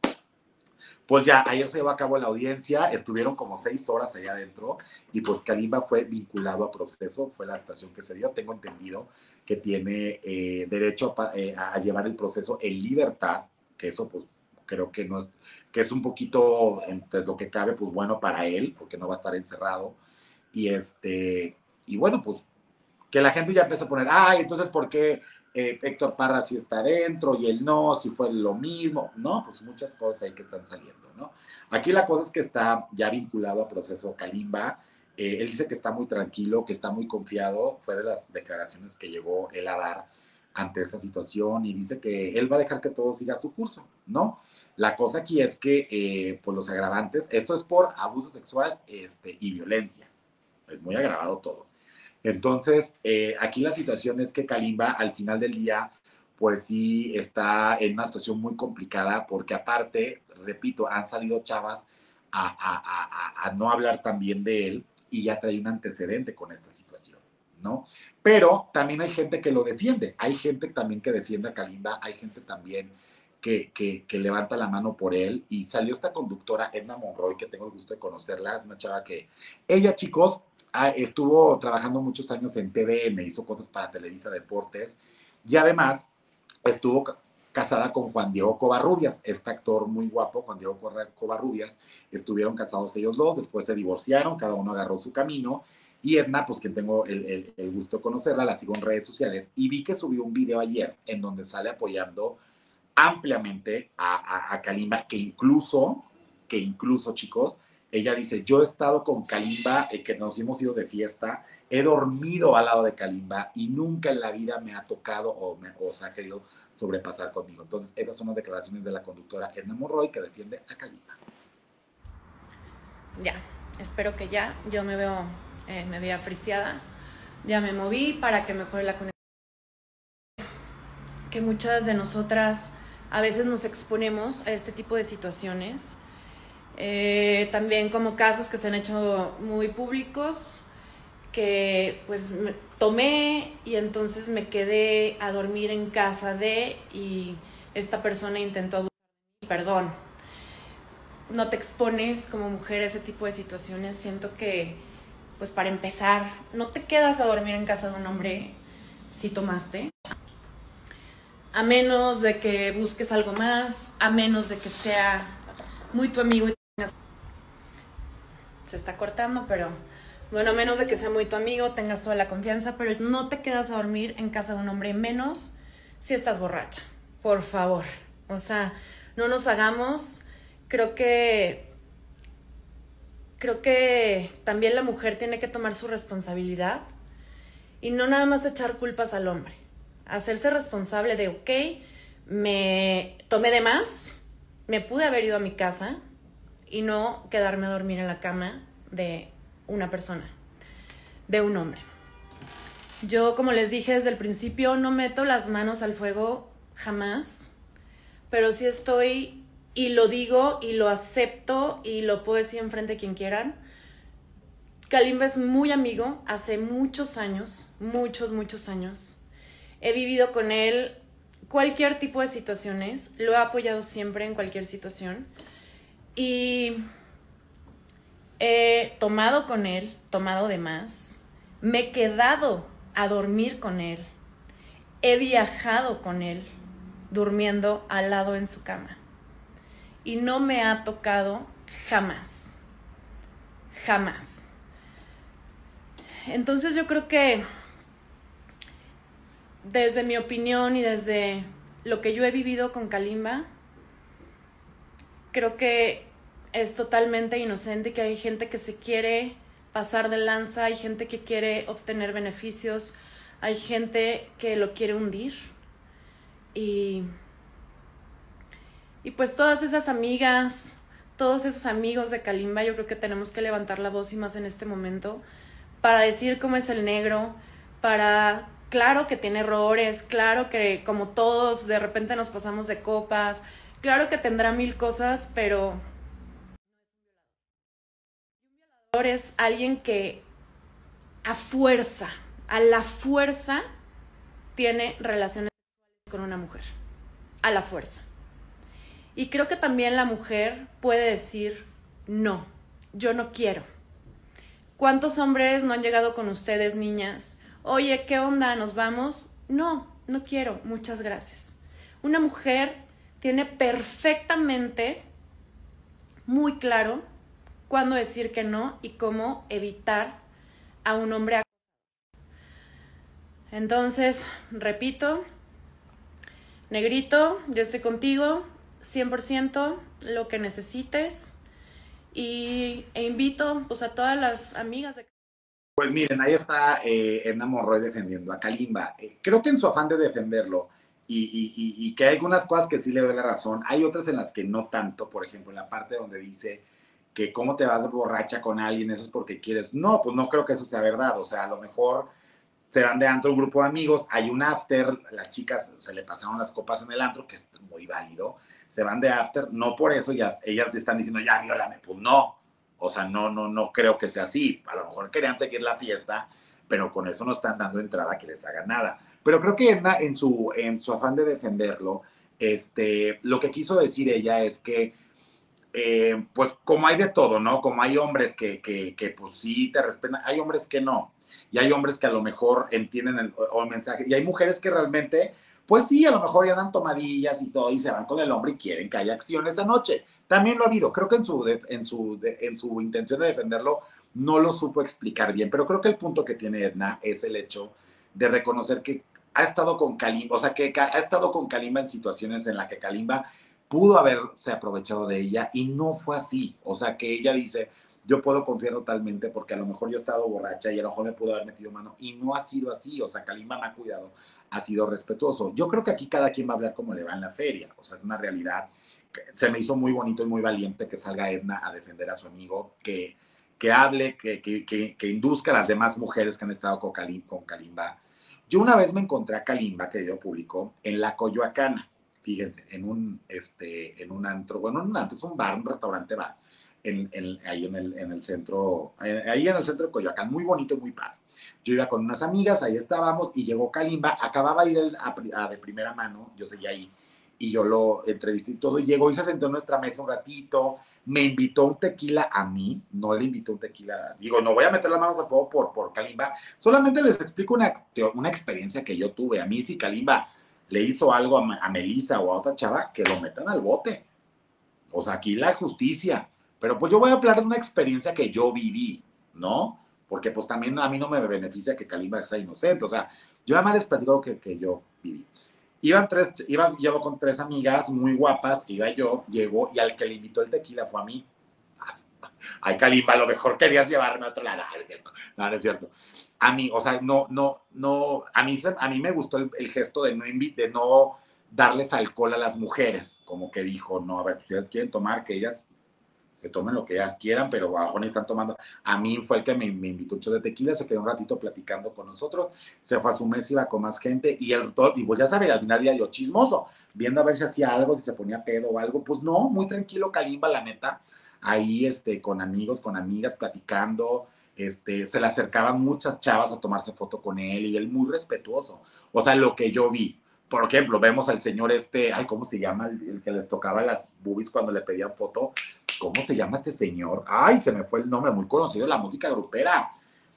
Pues ya, ayer se llevó a cabo la audiencia, estuvieron como seis horas allá adentro y pues Kalimba fue vinculado a proceso, fue la situación que se dio. Tengo entendido que tiene eh, derecho a, eh, a llevar el proceso en libertad, que eso pues creo que no es, que es un poquito entre lo que cabe, pues bueno para él, porque no va a estar encerrado. Y este, y bueno, pues que la gente ya empezó a poner, ay, entonces, ¿por qué eh, Héctor Parra sí está dentro y él no? Si fue lo mismo, ¿no? Pues muchas cosas ahí que están saliendo, ¿no? Aquí la cosa es que está ya vinculado a proceso Kalimba. Eh, él dice que está muy tranquilo, que está muy confiado. Fue de las declaraciones que llegó él a dar ante esta situación y dice que él va a dejar que todo siga su curso, ¿no? La cosa aquí es que, eh, por los agravantes, esto es por abuso sexual este, y violencia. Es muy agravado todo. Entonces, eh, aquí la situación es que Kalimba al final del día, pues sí está en una situación muy complicada porque aparte, repito, han salido chavas a, a, a, a no hablar tan bien de él y ya trae un antecedente con esta situación, ¿no? Pero también hay gente que lo defiende, hay gente también que defiende a Kalimba, hay gente también que, que, que levanta la mano por él y salió esta conductora Edna Monroy, que tengo el gusto de conocerla, es una chava que, ella chicos, estuvo trabajando muchos años en T V N, hizo cosas para Televisa Deportes y además estuvo casada con Juan Diego Covarrubias, este actor muy guapo, Juan Diego Covarrubias, estuvieron casados ellos dos, después se divorciaron, cada uno agarró su camino y Edna, pues quien tengo el, el, el gusto de conocerla, la sigo en redes sociales y vi que subió un video ayer en donde sale apoyando ampliamente a, a, a Kalimba, que incluso, que incluso chicos, ella dice, yo he estado con Kalimba, eh, que nos hemos ido de fiesta, he dormido al lado de Kalimba y nunca en la vida me ha tocado o, me, o se ha querido sobrepasar conmigo. Entonces, esas son las declaraciones de la conductora Edna Monroy, que defiende a Kalimba. Ya, espero que ya, yo me veo, eh, me veo apreciada, ya me moví para que mejore la conexión. Que muchas de nosotras a veces nos exponemos a este tipo de situaciones, eh, también como casos que se han hecho muy públicos, que pues me tomé y entonces me quedé a dormir en casa de, y esta persona intentó abusar de mí. Perdón, no te expones como mujer a ese tipo de situaciones. Siento que, pues para empezar, no te quedas a dormir en casa de un hombre si tomaste, a menos de que busques algo más, a menos de que sea muy tu amigo y tengas... Se está cortando, pero... Bueno, a menos de que sea muy tu amigo, tengas toda la confianza, pero no te quedas a dormir en casa de un hombre, menos si estás borracha. Por favor. O sea, no nos hagamos. Creo que... Creo que también la mujer tiene que tomar su responsabilidad y no nada más echar culpas al hombre. Hacerse responsable de, ok, me tomé de más, me pude haber ido a mi casa y no quedarme a dormir en la cama de una persona, de un hombre. Yo, como les dije desde el principio, no meto las manos al fuego jamás, pero sí estoy, y lo digo, y lo acepto, y lo puedo decir enfrente de quien quieran. Kalimba es muy amigo, hace muchos años, muchos, muchos años. He vivido con él cualquier tipo de situaciones, lo he apoyado siempre en cualquier situación y he tomado con él, tomado de más, me he quedado a dormir con él, he viajado con él, durmiendo al lado en su cama y no me ha tocado jamás, jamás. Entonces yo creo que desde mi opinión y desde lo que yo he vivido con Kalimba, creo que es totalmente inocente, que hay gente que se quiere pasar de lanza, hay gente que quiere obtener beneficios, hay gente que lo quiere hundir. Y, y pues todas esas amigas, todos esos amigos de Kalimba, yo creo que tenemos que levantar la voz y más en este momento para decir cómo es el negro, para... Claro que tiene errores, claro que como todos de repente nos pasamos de copas, claro que tendrá mil cosas, pero un violador es alguien que a fuerza, a la fuerza, tiene relaciones sexuales con una mujer, a la fuerza. Y creo que también la mujer puede decir, no, yo no quiero. ¿Cuántos hombres no han llegado con ustedes, niñas? Oye, ¿qué onda? ¿Nos vamos? No, no quiero, muchas gracias. Una mujer tiene perfectamente muy claro cuándo decir que no y cómo evitar a un hombre. Entonces, repito, negrito, yo estoy contigo, cien por ciento, lo que necesites, y, e invito pues, a todas las amigas de... Pues miren, ahí está eh, Edna Monroy defendiendo a Kalimba. Eh, creo que en su afán de defenderlo, y, y, y, y que hay algunas cosas que sí le doy la razón, hay otras en las que no tanto. Por ejemplo, en la parte donde dice que cómo te vas borracha con alguien, eso es porque quieres. No, pues no creo que eso sea verdad. O sea, a lo mejor se van de antro un grupo de amigos, hay un after, las chicas se le pasaron las copas en el antro, que es muy válido, se van de after, no por eso ya, ellas le están diciendo, ya, viólame. Pues no. O sea, no, no, no creo que sea así. A lo mejor querían seguir la fiesta, pero con eso no están dando entrada a que les haga nada. Pero creo que Edna, en su, en su afán de defenderlo, este, lo que quiso decir ella es que, eh, pues como hay de todo, ¿no? Como hay hombres que, que, que pues sí te respetan, hay hombres que no. Y hay hombres que a lo mejor entienden el, el mensaje. Y hay mujeres que realmente, pues sí, a lo mejor ya dan tomadillas y todo y se van con el hombre y quieren que haya acción esa noche. También lo ha habido. Creo que en su, en su, en su intención de defenderlo no lo supo explicar bien, pero creo que el punto que tiene Edna es el hecho de reconocer que ha estado con Kalimba, o sea, que ha estado con Kalimba en situaciones en las que Kalimba pudo haberse aprovechado de ella y no fue así. O sea, que ella dice, yo puedo confiar totalmente porque a lo mejor yo he estado borracha y a lo mejor me pudo haber metido mano y no ha sido así. O sea, Kalimba me ha cuidado, ha sido respetuoso. Yo creo que aquí cada quien va a hablar como le va en la feria. O sea, es una realidad. Se me hizo muy bonito y muy valiente que salga Edna a defender a su amigo, que, que hable, que, que, que, que induzca a las demás mujeres que han estado con, Kalim, con Kalimba. Yo una vez me encontré a Kalimba, querido público, en la Coyoacana. Fíjense, en un, este, en un antro, bueno, en un antro, es un bar, un restaurante bar, en, en, ahí en el, en el centro, ahí en el centro de Coyoacán, muy bonito y muy padre. Yo iba con unas amigas, ahí estábamos, y llegó Kalimba, acababa de ir el, a, a, de primera mano, yo seguía ahí, y yo lo entrevisté y todo, y llegó y se sentó en nuestra mesa un ratito, me invitó un tequila a mí, no le invitó un tequila, digo, no voy a meter las manos al fuego por, por Kalimba, solamente les explico una, una experiencia que yo tuve. A mí, si Kalimba le hizo algo a, a Melissa o a otra chava, que lo metan al bote. O sea, aquí la justicia. Pero pues yo voy a hablar de una experiencia que yo viví, ¿no? Porque pues también a mí no me beneficia que Kalimba sea inocente. O sea, yo nada más les platico lo que, que yo viví. Iban tres, iba yo con tres amigas muy guapas, iba yo, llegó, y al que le invitó el tequila fue a mí. Ay, Kalimba, a lo mejor querías llevarme a otro lado. No, no es cierto. No, no es cierto. A mí, o sea, no, no, no, a mí, a mí me gustó el, el gesto de no, de no darles alcohol a las mujeres, como que dijo, no, a ver, si ellas quieren tomar, que ellas se tomen lo que ellas quieran, pero a lo mejor ni están tomando. A mí fue el que me, me invitó un show de tequila, se quedó un ratito platicando con nosotros, se fue a su mesa, iba con más gente, y el y pues ya sabía, al final día yo chismoso, viendo a ver si hacía algo, si se ponía pedo o algo, pues no, muy tranquilo Kalimba, la neta, ahí este, con amigos, con amigas, platicando. Este, se le acercaban muchas chavas a tomarse foto con él y él muy respetuoso. O sea, lo que yo vi. Por ejemplo, vemos al señor este, ay, ¿cómo se llama? El, el que les tocaba las boobies cuando le pedían foto. ¿Cómo se llama este señor? Ay, se me fue el nombre, muy conocido de la música grupera.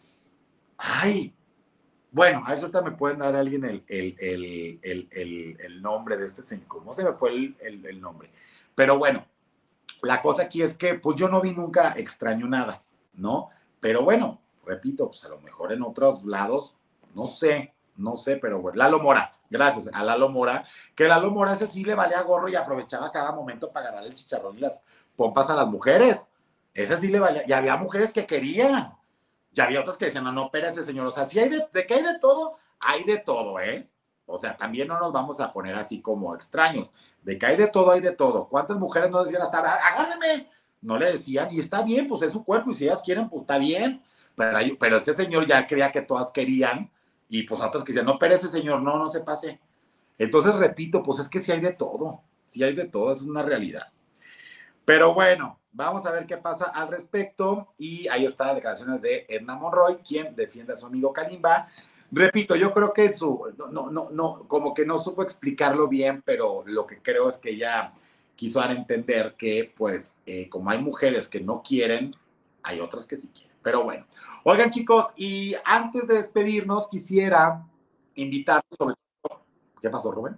Ay, bueno, a ver si ahorita me pueden dar a alguien el, el, el, el, el, el nombre de este señor. ¿Cómo se me fue el, el, el nombre? Pero bueno, la cosa aquí es que, pues yo no vi nunca extraño nada, ¿no? Pero bueno, repito, pues a lo mejor en otros lados, no sé, no sé, pero bueno, Lalo Mora, gracias a Lalo Mora, que Lalo Mora ese sí le valía gorro y aprovechaba cada momento para ganar el chicharrón y las pompas a las mujeres. Ese sí le valía, y había mujeres que querían, y había otras que decían, no, no, espérese, señor, o sea, si hay de, de que hay de todo, hay de todo, ¿eh? O sea, también no nos vamos a poner así como extraños, de que hay de todo, hay de todo. ¿Cuántas mujeres no decían hasta, agárreme? No le decían, y está bien, pues es su cuerpo, y si ellas quieren, pues está bien, pero, hay, pero este señor ya creía que todas querían, y pues otras que decían, no, pero ese señor, no, no se pase. Entonces, repito, pues es que sí hay de todo, sí hay de todo, es una realidad. Pero bueno, vamos a ver qué pasa al respecto, y ahí están las declaraciones de Edna Monroy, quien defiende a su amigo Kalimba. Repito, yo creo que su, no, no, no, no, como que no supo explicarlo bien, pero lo que creo es que ella quiso dar a entender que, pues, eh, como hay mujeres que no quieren, hay otras que sí quieren. Pero bueno, oigan chicos, y antes de despedirnos, quisiera invitarlos sobre todo. ¿Qué pasó, Rubén?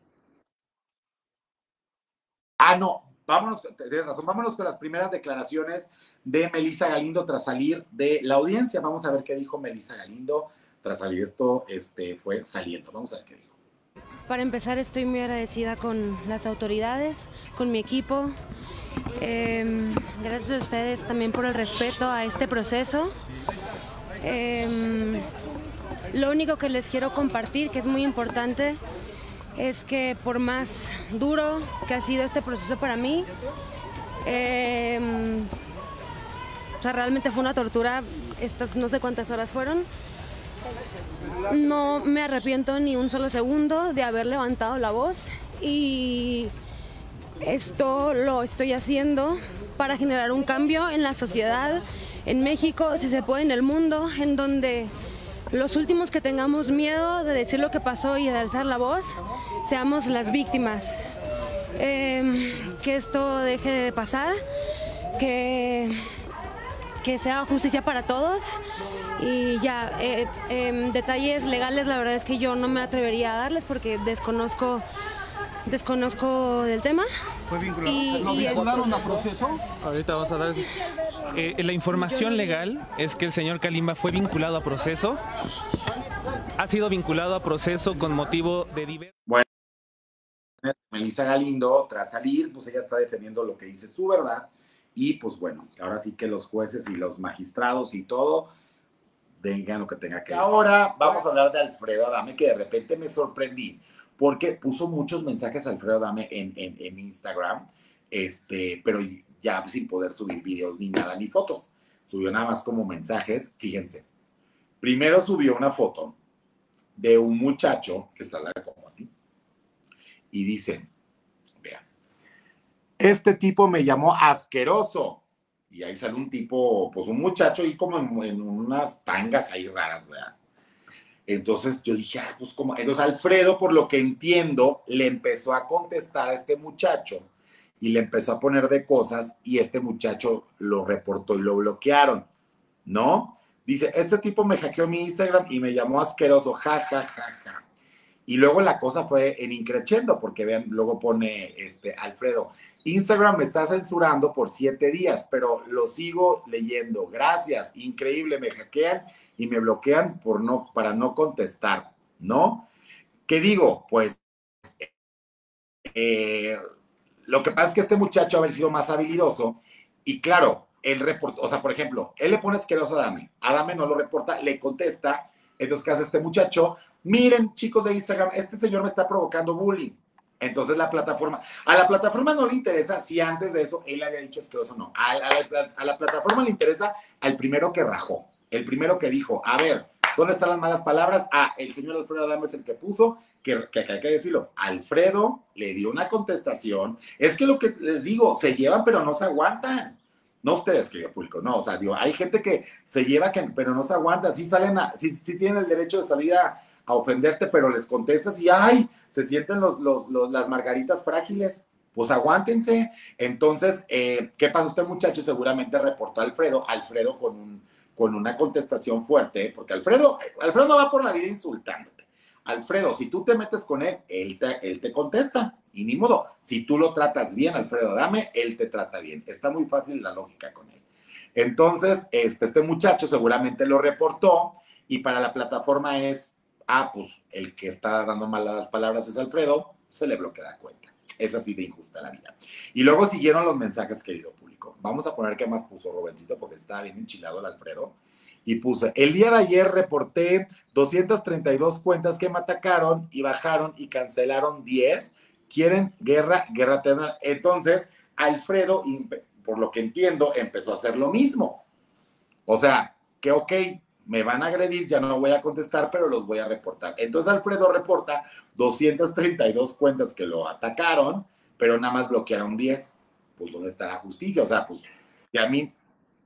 Ah, no, vámonos, tienes razón, vámonos con las primeras declaraciones de Melissa Galindo tras salir de la audiencia. Vamos a ver qué dijo Melissa Galindo tras salir. Esto este, fue saliendo. Vamos a ver qué dijo. Para empezar, estoy muy agradecida con las autoridades, con mi equipo. Eh, gracias a ustedes también por el respeto a este proceso. Eh, lo único que les quiero compartir, que es muy importante, es que por más duro que ha sido este proceso para mí, eh, o sea, realmente fue una tortura, estas no sé cuántas horas fueron. No me arrepiento ni un solo segundo de haber levantado la voz, y esto lo estoy haciendo para generar un cambio en la sociedad, en México, si se puede en el mundo, en donde los últimos que tengamos miedo de decir lo que pasó y de alzar la voz, seamos las víctimas. Eh, que esto deje de pasar, que, que sea justicia para todos. Y ya, eh, eh, detalles legales la verdad es que yo no me atrevería a darles porque desconozco, desconozco del tema. ¿Fue vinculado? Y, ¿Lo y vincularon es... a proceso? Ahorita vamos a dar... Eh, la información legal es que el señor Kalimba fue vinculado a proceso. Ha sido vinculado a proceso con motivo de... Bueno, Melissa Galindo, tras salir, pues ella está defendiendo lo que dice su verdad. Y pues bueno, ahora sí que los jueces y los magistrados y todo digan lo que tenga que decir. Ahora vamos a hablar de Alfredo Adame, que de repente me sorprendí, porque puso muchos mensajes Alfredo Adame en, en, en Instagram, este, pero ya sin poder subir videos ni nada, ni fotos. Subió nada más como mensajes, fíjense. Primero subió una foto de un muchacho que está como así, y dice, vean, este tipo me llamó asqueroso. Y ahí sale un tipo, pues un muchacho ahí como en, en unas tangas ahí raras, ¿verdad? Entonces yo dije, ah, pues como, entonces Alfredo, por lo que entiendo, le empezó a contestar a este muchacho y le empezó a poner de cosas y este muchacho lo reportó y lo bloquearon, ¿no? Dice, este tipo me hackeó mi Instagram y me llamó asqueroso, ja, ja, ja, ja. Y luego la cosa fue en increchendo, porque vean, luego pone este Alfredo, Instagram me está censurando por siete días, pero lo sigo leyendo. Gracias, increíble, me hackean y me bloquean por no, para no contestar, ¿no? ¿Qué digo? Pues eh, lo que pasa es que este muchacho haber sido más habilidoso y claro, él reportó, o sea, por ejemplo, él le pone asqueroso a Adame, Adame no lo reporta, le contesta. Entonces, ¿qué hace este muchacho? Miren, chicos de Instagram, este señor me está provocando bullying. Entonces, la plataforma, a la plataforma no le interesa si antes de eso él había dicho asqueroso o no. A, a, la, a la plataforma le interesa al primero que rajó, el primero que dijo, a ver, ¿dónde están las malas palabras? Ah, el señor Alfredo Adame es el que puso, que, que, que hay que decirlo. Alfredo le dio una contestación. Es que lo que les digo, se llevan pero no se aguantan. No ustedes, querido público, no, o sea, digo, hay gente que se lleva, que, pero no se aguanta, sí salen a, sí, sí tienen el derecho de salir a, a ofenderte, pero les contestas y ¡ay! Se sienten los, los, los, las margaritas frágiles, pues aguántense. Entonces, eh, ¿qué pasó? Este muchacho seguramente reportó a Alfredo, Alfredo con, un, con una contestación fuerte, porque Alfredo, Alfredo no va por la vida insultándote. Alfredo, si tú te metes con él, él te, él te contesta, y ni modo. Si tú lo tratas bien, Alfredo Adame, él te trata bien. Está muy fácil la lógica con él. Entonces, este, este muchacho seguramente lo reportó, y para la plataforma es, ah, pues, el que está dando malas palabras es Alfredo, se le bloquea la cuenta. Es así de injusta la vida. Y luego siguieron los mensajes, querido público. Vamos a poner qué más puso Robencito, porque estaba bien enchilado el Alfredo. Y puse, el día de ayer reporté doscientas treinta y dos cuentas que me atacaron y bajaron y cancelaron diez. Quieren guerra, guerra eterna. Entonces, Alfredo, por lo que entiendo, empezó a hacer lo mismo. O sea, que ok, me van a agredir, ya no voy a contestar, pero los voy a reportar. Entonces, Alfredo reporta doscientas treinta y dos cuentas que lo atacaron, pero nada más bloquearon diez. Pues, ¿dónde está la justicia? O sea, pues, que a mí...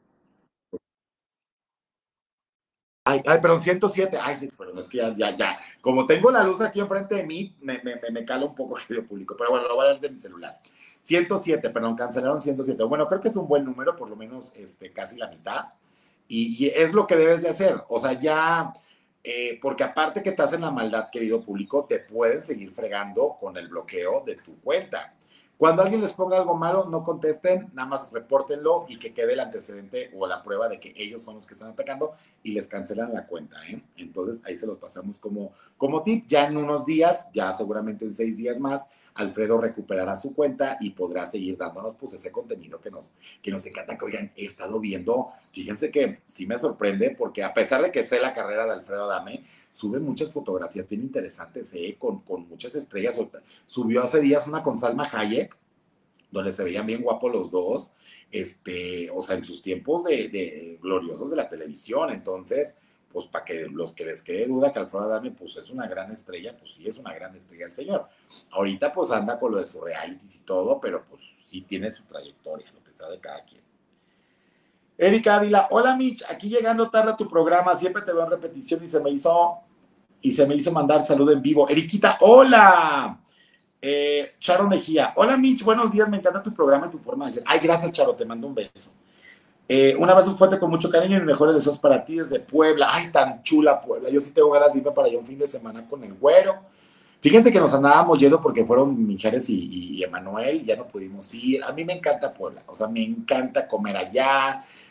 Ay, ay, perdón, ciento siete. Ay, sí, pero no es que ya, ya, ya. Como tengo la luz aquí enfrente de mí, me, me, me cala un poco el video público. Pero bueno, lo voy a dar de mi celular. ciento siete, perdón, cancelaron ciento siete. Bueno, creo que es un buen número, por lo menos este, casi la mitad. Y, y es lo que debes de hacer. O sea, ya, eh, porque aparte que te hacen la maldad, querido público, te pueden seguir fregando con el bloqueo de tu cuenta. Cuando alguien les ponga algo malo, no contesten, nada más repórtenlo y que quede el antecedente o la prueba de que ellos son los que están atacando y les cancelan la cuenta, ¿eh? Entonces, ahí se los pasamos como, como tip. Ya en unos días, ya seguramente en seis días más, Alfredo recuperará su cuenta y podrá seguir dándonos pues ese contenido que nos, que nos encanta. Que oigan, he estado viendo, fíjense que sí me sorprende porque a pesar de que sé la carrera de Alfredo Adame, sube muchas fotografías bien interesantes, ¿eh? con, con muchas estrellas. Subió hace días una con Salma Hayek, donde se veían bien guapos los dos, este, o sea, en sus tiempos de, de gloriosos de la televisión. Entonces, pues para que los que les quede duda que Alfredo Adame, pues es una gran estrella, pues sí es una gran estrella el señor. Ahorita pues anda con lo de sus realities y todo, pero pues sí tiene su trayectoria, lo que sea de cada quien. Erika Ávila, hola Mitch, aquí llegando tarde a tu programa, siempre te veo en repetición y se me hizo, y se me hizo mandar saludo en vivo. Eriquita, hola. Eh, Charo Mejía, hola Mitch, buenos días, me encanta tu programa y tu forma de ser. Ay, gracias Charo, te mando un beso. Eh, un abrazo fuerte con mucho cariño y mejores deseos para ti desde Puebla. Ay, tan chula Puebla, yo sí tengo ganas de irme para allá un fin de semana con el güero. Fíjense que nos andábamos yendo porque fueron Mijares y, y, y Emanuel, ya no pudimos ir. A mí me encanta Puebla, o sea, me encanta comer allá,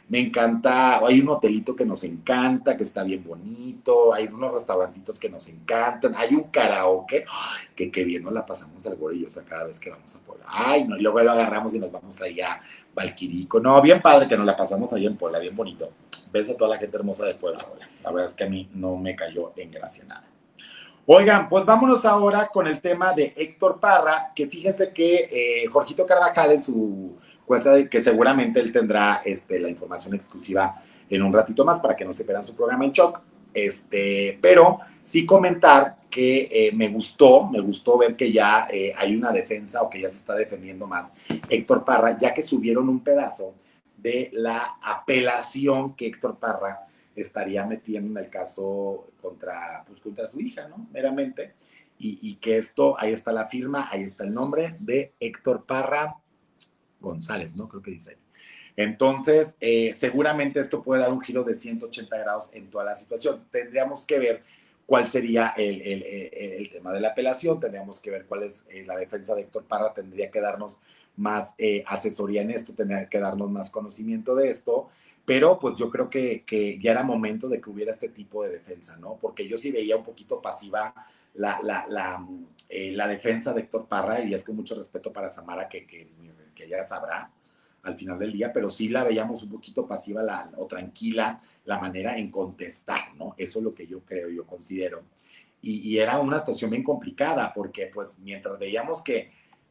me encanta, hay un hotelito que nos encanta, que está bien bonito, hay unos restaurantitos que nos encantan, hay un karaoke, ay, que qué bien nos la pasamos al Gore y yo, o sea, cada vez que vamos a Puebla. Ay, no, y luego lo agarramos y nos vamos ahí a Valquirico. No, bien padre que nos la pasamos ahí en Puebla, bien bonito. Beso a toda la gente hermosa de Puebla. La verdad es que a mí no me cayó en gracia nada. Oigan, pues vámonos ahora con el tema de Héctor Parra, que fíjense que eh, Jorgito Carvajal en su cuesta, de, que seguramente él tendrá este, la información exclusiva en un ratito más para que no se pierdan su programa en shock, este, pero sí comentar que eh, me gustó, me gustó ver que ya eh, hay una defensa o que ya se está defendiendo más Héctor Parra, ya que subieron un pedazo de la apelación que Héctor Parra estaría metiendo en el caso contra, pues, contra su hija, ¿no? Meramente. Y, y que esto, ahí está la firma, ahí está el nombre de Héctor Parra González, ¿no? Creo que dice ahí. Entonces, eh, seguramente esto puede dar un giro de ciento ochenta grados en toda la situación. Tendríamos que ver cuál sería el, el, el, el tema de la apelación, tendríamos que ver cuál es eh, la defensa de Héctor Parra, tendría que darnos más eh, asesoría en esto, tendría que darnos más conocimiento de esto, pero pues yo creo que, que ya era momento de que hubiera este tipo de defensa, ¿no? Porque yo sí veía un poquito pasiva la, la, la, eh, la defensa de Héctor Parra, y es con mucho respeto para Samara, que, que, que ella sabrá al final del día, pero sí la veíamos un poquito pasiva la, o tranquila la manera en contestar, ¿no? Eso es lo que yo creo, yo considero. Y, y era una situación bien complicada, porque pues mientras veíamos que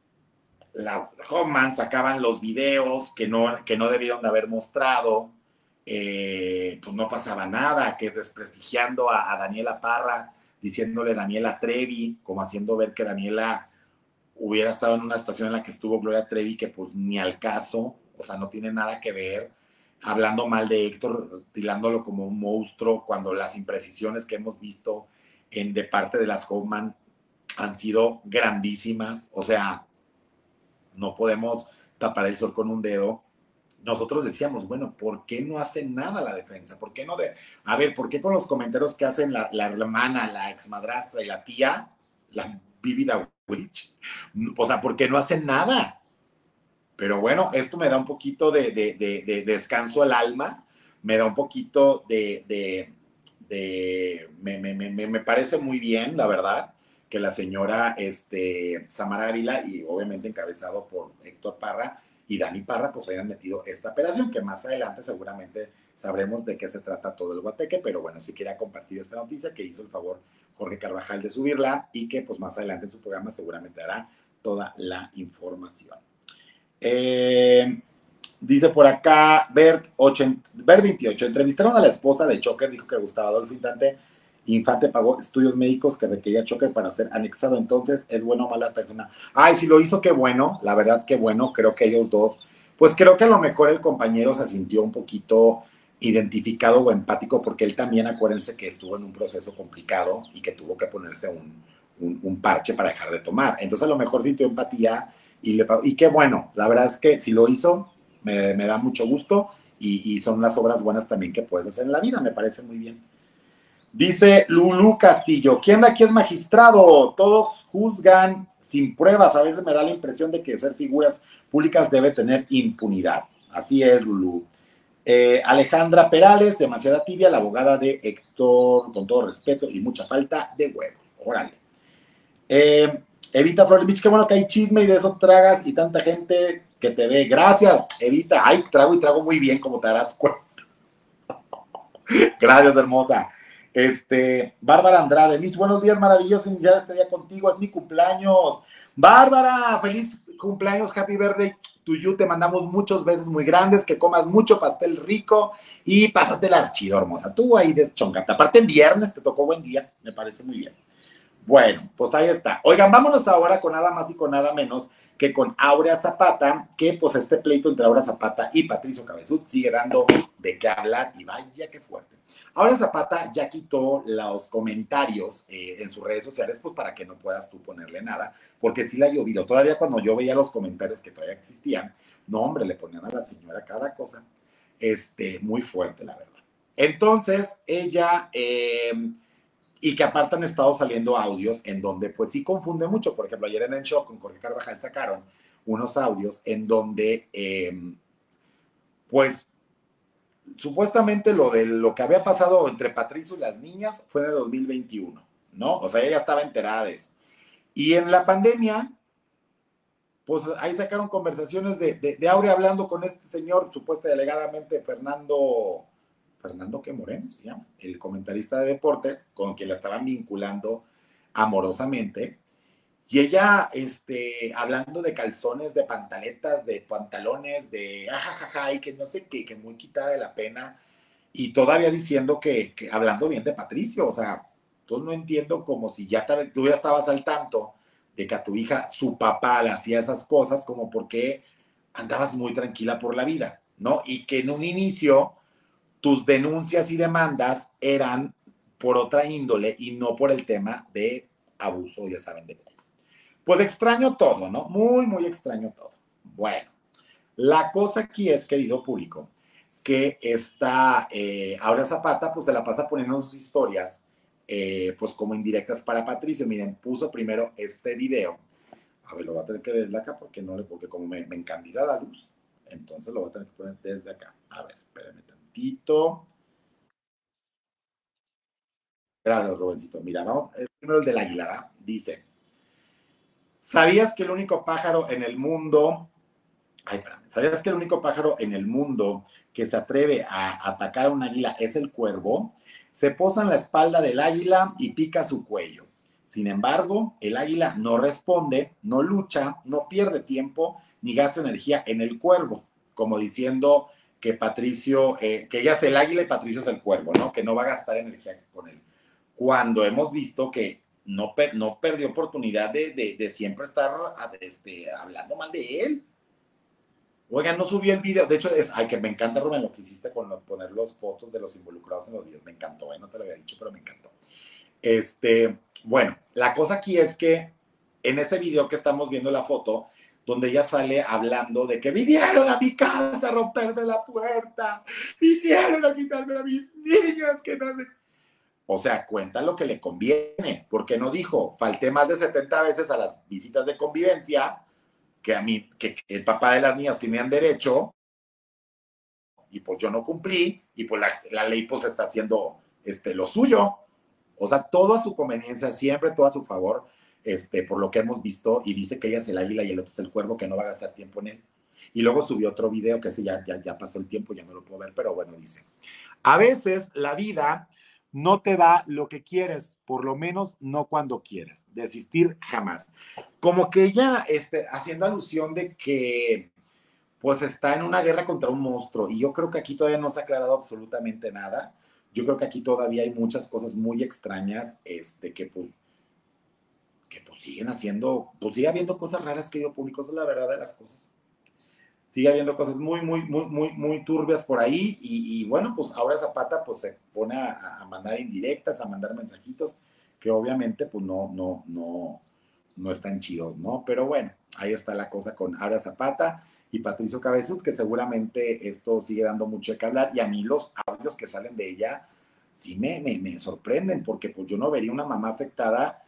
las Hoffman sacaban los videos que no, que no debieron de haber mostrado, eh, pues no pasaba nada, que desprestigiando a, a Daniela Parra, diciéndole Daniela Trevi, como haciendo ver que Daniela hubiera estado en una situación en la que estuvo Gloria Trevi, que pues ni al caso, o sea, no tiene nada que ver, hablando mal de Héctor, tirándolo como un monstruo, cuando las imprecisiones que hemos visto en, de parte de las Hoffman han sido grandísimas, o sea, no podemos tapar el sol con un dedo. Nosotros decíamos, bueno, ¿por qué no hacen nada la defensa? ¿Por qué no de... A ver, ¿por qué con los comentarios que hacen la, la hermana, la exmadrastra y la tía, la vívida witch? O sea, ¿por qué no hacen nada? Pero bueno, esto me da un poquito de, de, de, de descanso al alma, me da un poquito de... de, de me, me, me, me parece muy bien, la verdad, que la señora este, Samara Ávila, y obviamente encabezado por Héctor Parra y Dani Parra, pues hayan metido esta operación, que más adelante seguramente sabremos de qué se trata todo el guateque, pero bueno, sí quería compartir esta noticia que hizo el favor Jorge Carvajal de subirla, y que pues más adelante en su programa seguramente hará toda la información. Eh, dice por acá Bert, Bert veintiocho, entrevistaron a la esposa de Choker, dijo que Gustavo Adolfo Infante Infante pagó estudios médicos que requería Choker para ser anexado, entonces es bueno o mala persona. Ay, si lo hizo, qué bueno, la verdad qué bueno, creo que ellos dos, pues creo que a lo mejor el compañero se sintió un poquito identificado o empático, porque él también, acuérdense que estuvo en un proceso complicado y que tuvo que ponerse un, un, un parche para dejar de tomar, entonces a lo mejor sintió empatía y, le, y qué bueno, la verdad es que si lo hizo, me, me da mucho gusto, y, y son las obras buenas también que puedes hacer en la vida, me parece muy bien. Dice Lulú Castillo, ¿quién de aquí es magistrado? Todos juzgan sin pruebas. A veces me da la impresión de que ser figuras públicas debe tener impunidad. Así es, Lulú. Eh, Alejandra Perales, demasiada tibia, la abogada de Héctor, con todo respeto y mucha falta de huevos. Órale. Eh, Evita Florevich, qué bueno que hay chisme y de eso tragas y tanta gente que te ve. Gracias, Evita. Ay, trago y trago muy bien, como te darás cuenta. Gracias, hermosa. Este, Bárbara Andrade, mis buenos días, maravilloso iniciar este día contigo, es mi cumpleaños. Bárbara, feliz cumpleaños, happy birthday to you, te mandamos muchos besos muy grandes, que comas mucho pastel rico y pásatela chido, hermosa. Tú ahí deschongate. Aparte en viernes te tocó buen día, me parece muy bien. Bueno, pues ahí está. Oigan, vámonos ahora con nada más y con nada menos que con Aurea Zapata, que pues este pleito entre Aurea Zapata y Patricio Cabezud sigue dando de qué hablar, y vaya qué fuerte. Aurea Zapata ya quitó los comentarios eh, en sus redes sociales, pues para que no puedas tú ponerle nada, porque sí la ha llovido. Todavía cuando yo veía los comentarios que todavía existían, no hombre, le ponían a la señora cada cosa, este, muy fuerte la verdad. Entonces ella... Eh, y que aparte han estado saliendo audios en donde pues sí confunde mucho. Por ejemplo, ayer en el show con Jorge Carvajal sacaron unos audios en donde eh, pues supuestamente lo de lo que había pasado entre Patricio y las niñas fue en el dos mil veintiuno, ¿no? O sea, ella estaba enterada de eso. Y en la pandemia, pues ahí sacaron conversaciones de, de, de Aurea hablando con este señor, supuestamente delegadamente Fernando, Fernando que Moreno se llama, el comentarista de deportes, con quien la estaban vinculando amorosamente. Y ella, este, hablando de calzones, de pantaletas, de pantalones, de ajajaja, y que no sé qué, que muy quitada de la pena, y todavía diciendo que, que hablando bien de Patricio, o sea, entonces no entiendo como si ya te, tú ya estabas al tanto de que a tu hija, su papá le hacía esas cosas, como porque andabas muy tranquila por la vida, ¿no? Y que en un inicio tus denuncias y demandas eran por otra índole y no por el tema de abuso, ya saben de qué. Pues extraño todo, ¿no? Muy, muy extraño todo. Bueno, la cosa aquí es, querido público, que está eh, Aurea Zapata, pues se la pasa poniendo sus historias, eh, pues como indirectas para Patricio. Miren, puso primero este video. A ver, lo voy a tener que desde acá porque no le, porque como me, me encandila la luz, entonces lo voy a tener que poner desde acá. A ver, espérenme tantito. Gracias, Rubencito. Mira, vamos, primero el del águila, ¿verdad? Dice, ¿sabías que el único pájaro en el mundo, ay, espérame, ¿sabías que el único pájaro en el mundo que se atreve a atacar a un águila es el cuervo? Se posa en la espalda del águila y pica su cuello. Sin embargo, el águila no responde, no lucha, no pierde tiempo ni gasta energía en el cuervo, como diciendo que Patricio, eh, que ella es el águila y Patricio es el cuervo, ¿no? Que no va a gastar energía con él. Cuando hemos visto que no, per, no perdió oportunidad de, de, de siempre estar este, hablando mal de él. Oigan, no subí el video. De hecho, es, ay, que me encanta, Rubén, lo que hiciste con lo, poner las fotos de los involucrados en los videos. Me encantó, ¿eh? No te lo había dicho, pero me encantó. Este, bueno, la cosa aquí es que en ese video que estamos viendo la foto, donde ella sale hablando de que vinieron a mi casa a romperme la puerta, vinieron a quitarme a mis niñas, que no sé. O sea, cuenta lo que le conviene, porque no dijo, falté más de setenta veces a las visitas de convivencia, que a mí, que, que el papá de las niñas tenían derecho, y pues yo no cumplí, y pues la, la ley pues está haciendo este, lo suyo. O sea, todo a su conveniencia, siempre todo a su favor, este, por lo que hemos visto, y dice que ella es el águila y el otro es el cuervo, que no va a gastar tiempo en él. Y luego subió otro video, que ese ya, ya, ya pasó el tiempo, ya no lo puedo ver, pero bueno, dice, a veces la vida no te da lo que quieres, por lo menos no cuando quieres. Desistir jamás. Como que ella, este, haciendo alusión de que pues está en una guerra contra un monstruo, y yo creo que aquí todavía no se ha aclarado absolutamente nada. Yo creo que aquí todavía hay muchas cosas muy extrañas, este, que pues, que pues siguen haciendo, pues sigue habiendo cosas raras, querido público, esa es la verdad de las cosas. Sigue habiendo cosas muy, muy, muy, muy, muy turbias por ahí, y, y bueno, pues ahora Zapata pues se pone a, a mandar indirectas, a mandar mensajitos, que obviamente pues no, no, no, no están chidos, ¿no? Pero bueno, ahí está la cosa con Aurea Zapata y Patricio Cabezud, que seguramente esto sigue dando mucho de qué hablar, y a mí los audios que salen de ella sí me, me, me sorprenden, porque pues yo no vería una mamá afectada.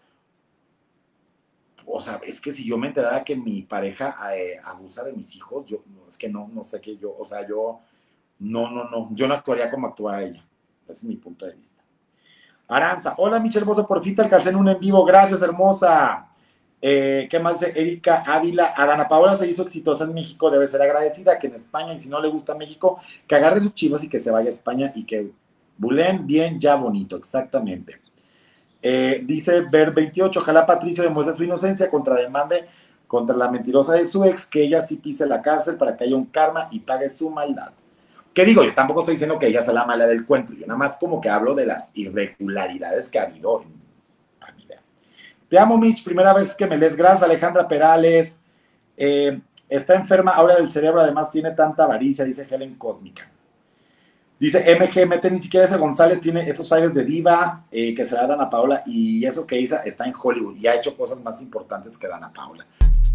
O sea, es que si yo me enterara que mi pareja eh, abusa de mis hijos, yo, es que no, no sé qué yo, o sea, yo, no, no, no, yo no actuaría como actúa ella. Ese es mi punto de vista. Aranza, hola Michelle Hermosa, por fin te alcancé en un en vivo, gracias hermosa. Eh, ¿Qué más dice Erika Ávila? Adana Paola se hizo exitosa en México, debe ser agradecida, que en España, y si no le gusta México, que agarre sus chivas y que se vaya a España y que bulen bien, ya bonito, exactamente. Eh, dice Ver veintiocho, ojalá Patricio demuestre su inocencia, contrademande contra la mentirosa de su ex, que ella sí pise la cárcel para que haya un karma y pague su maldad. ¿Qué digo? Yo tampoco estoy diciendo que ella sea la mala del cuento, yo nada más como que hablo de las irregularidades que ha habido en familia. Te amo, Mitch, primera vez que me lees, gracias. Alejandra Perales, eh, está enferma ahora del cerebro, además tiene tanta avaricia, dice Helen Cósmica. Dice M G M T, ni siquiera ese González tiene esos aires de diva eh, que se da Dana Paola, y eso que hizo está en Hollywood y ha hecho cosas más importantes que Dana Paola.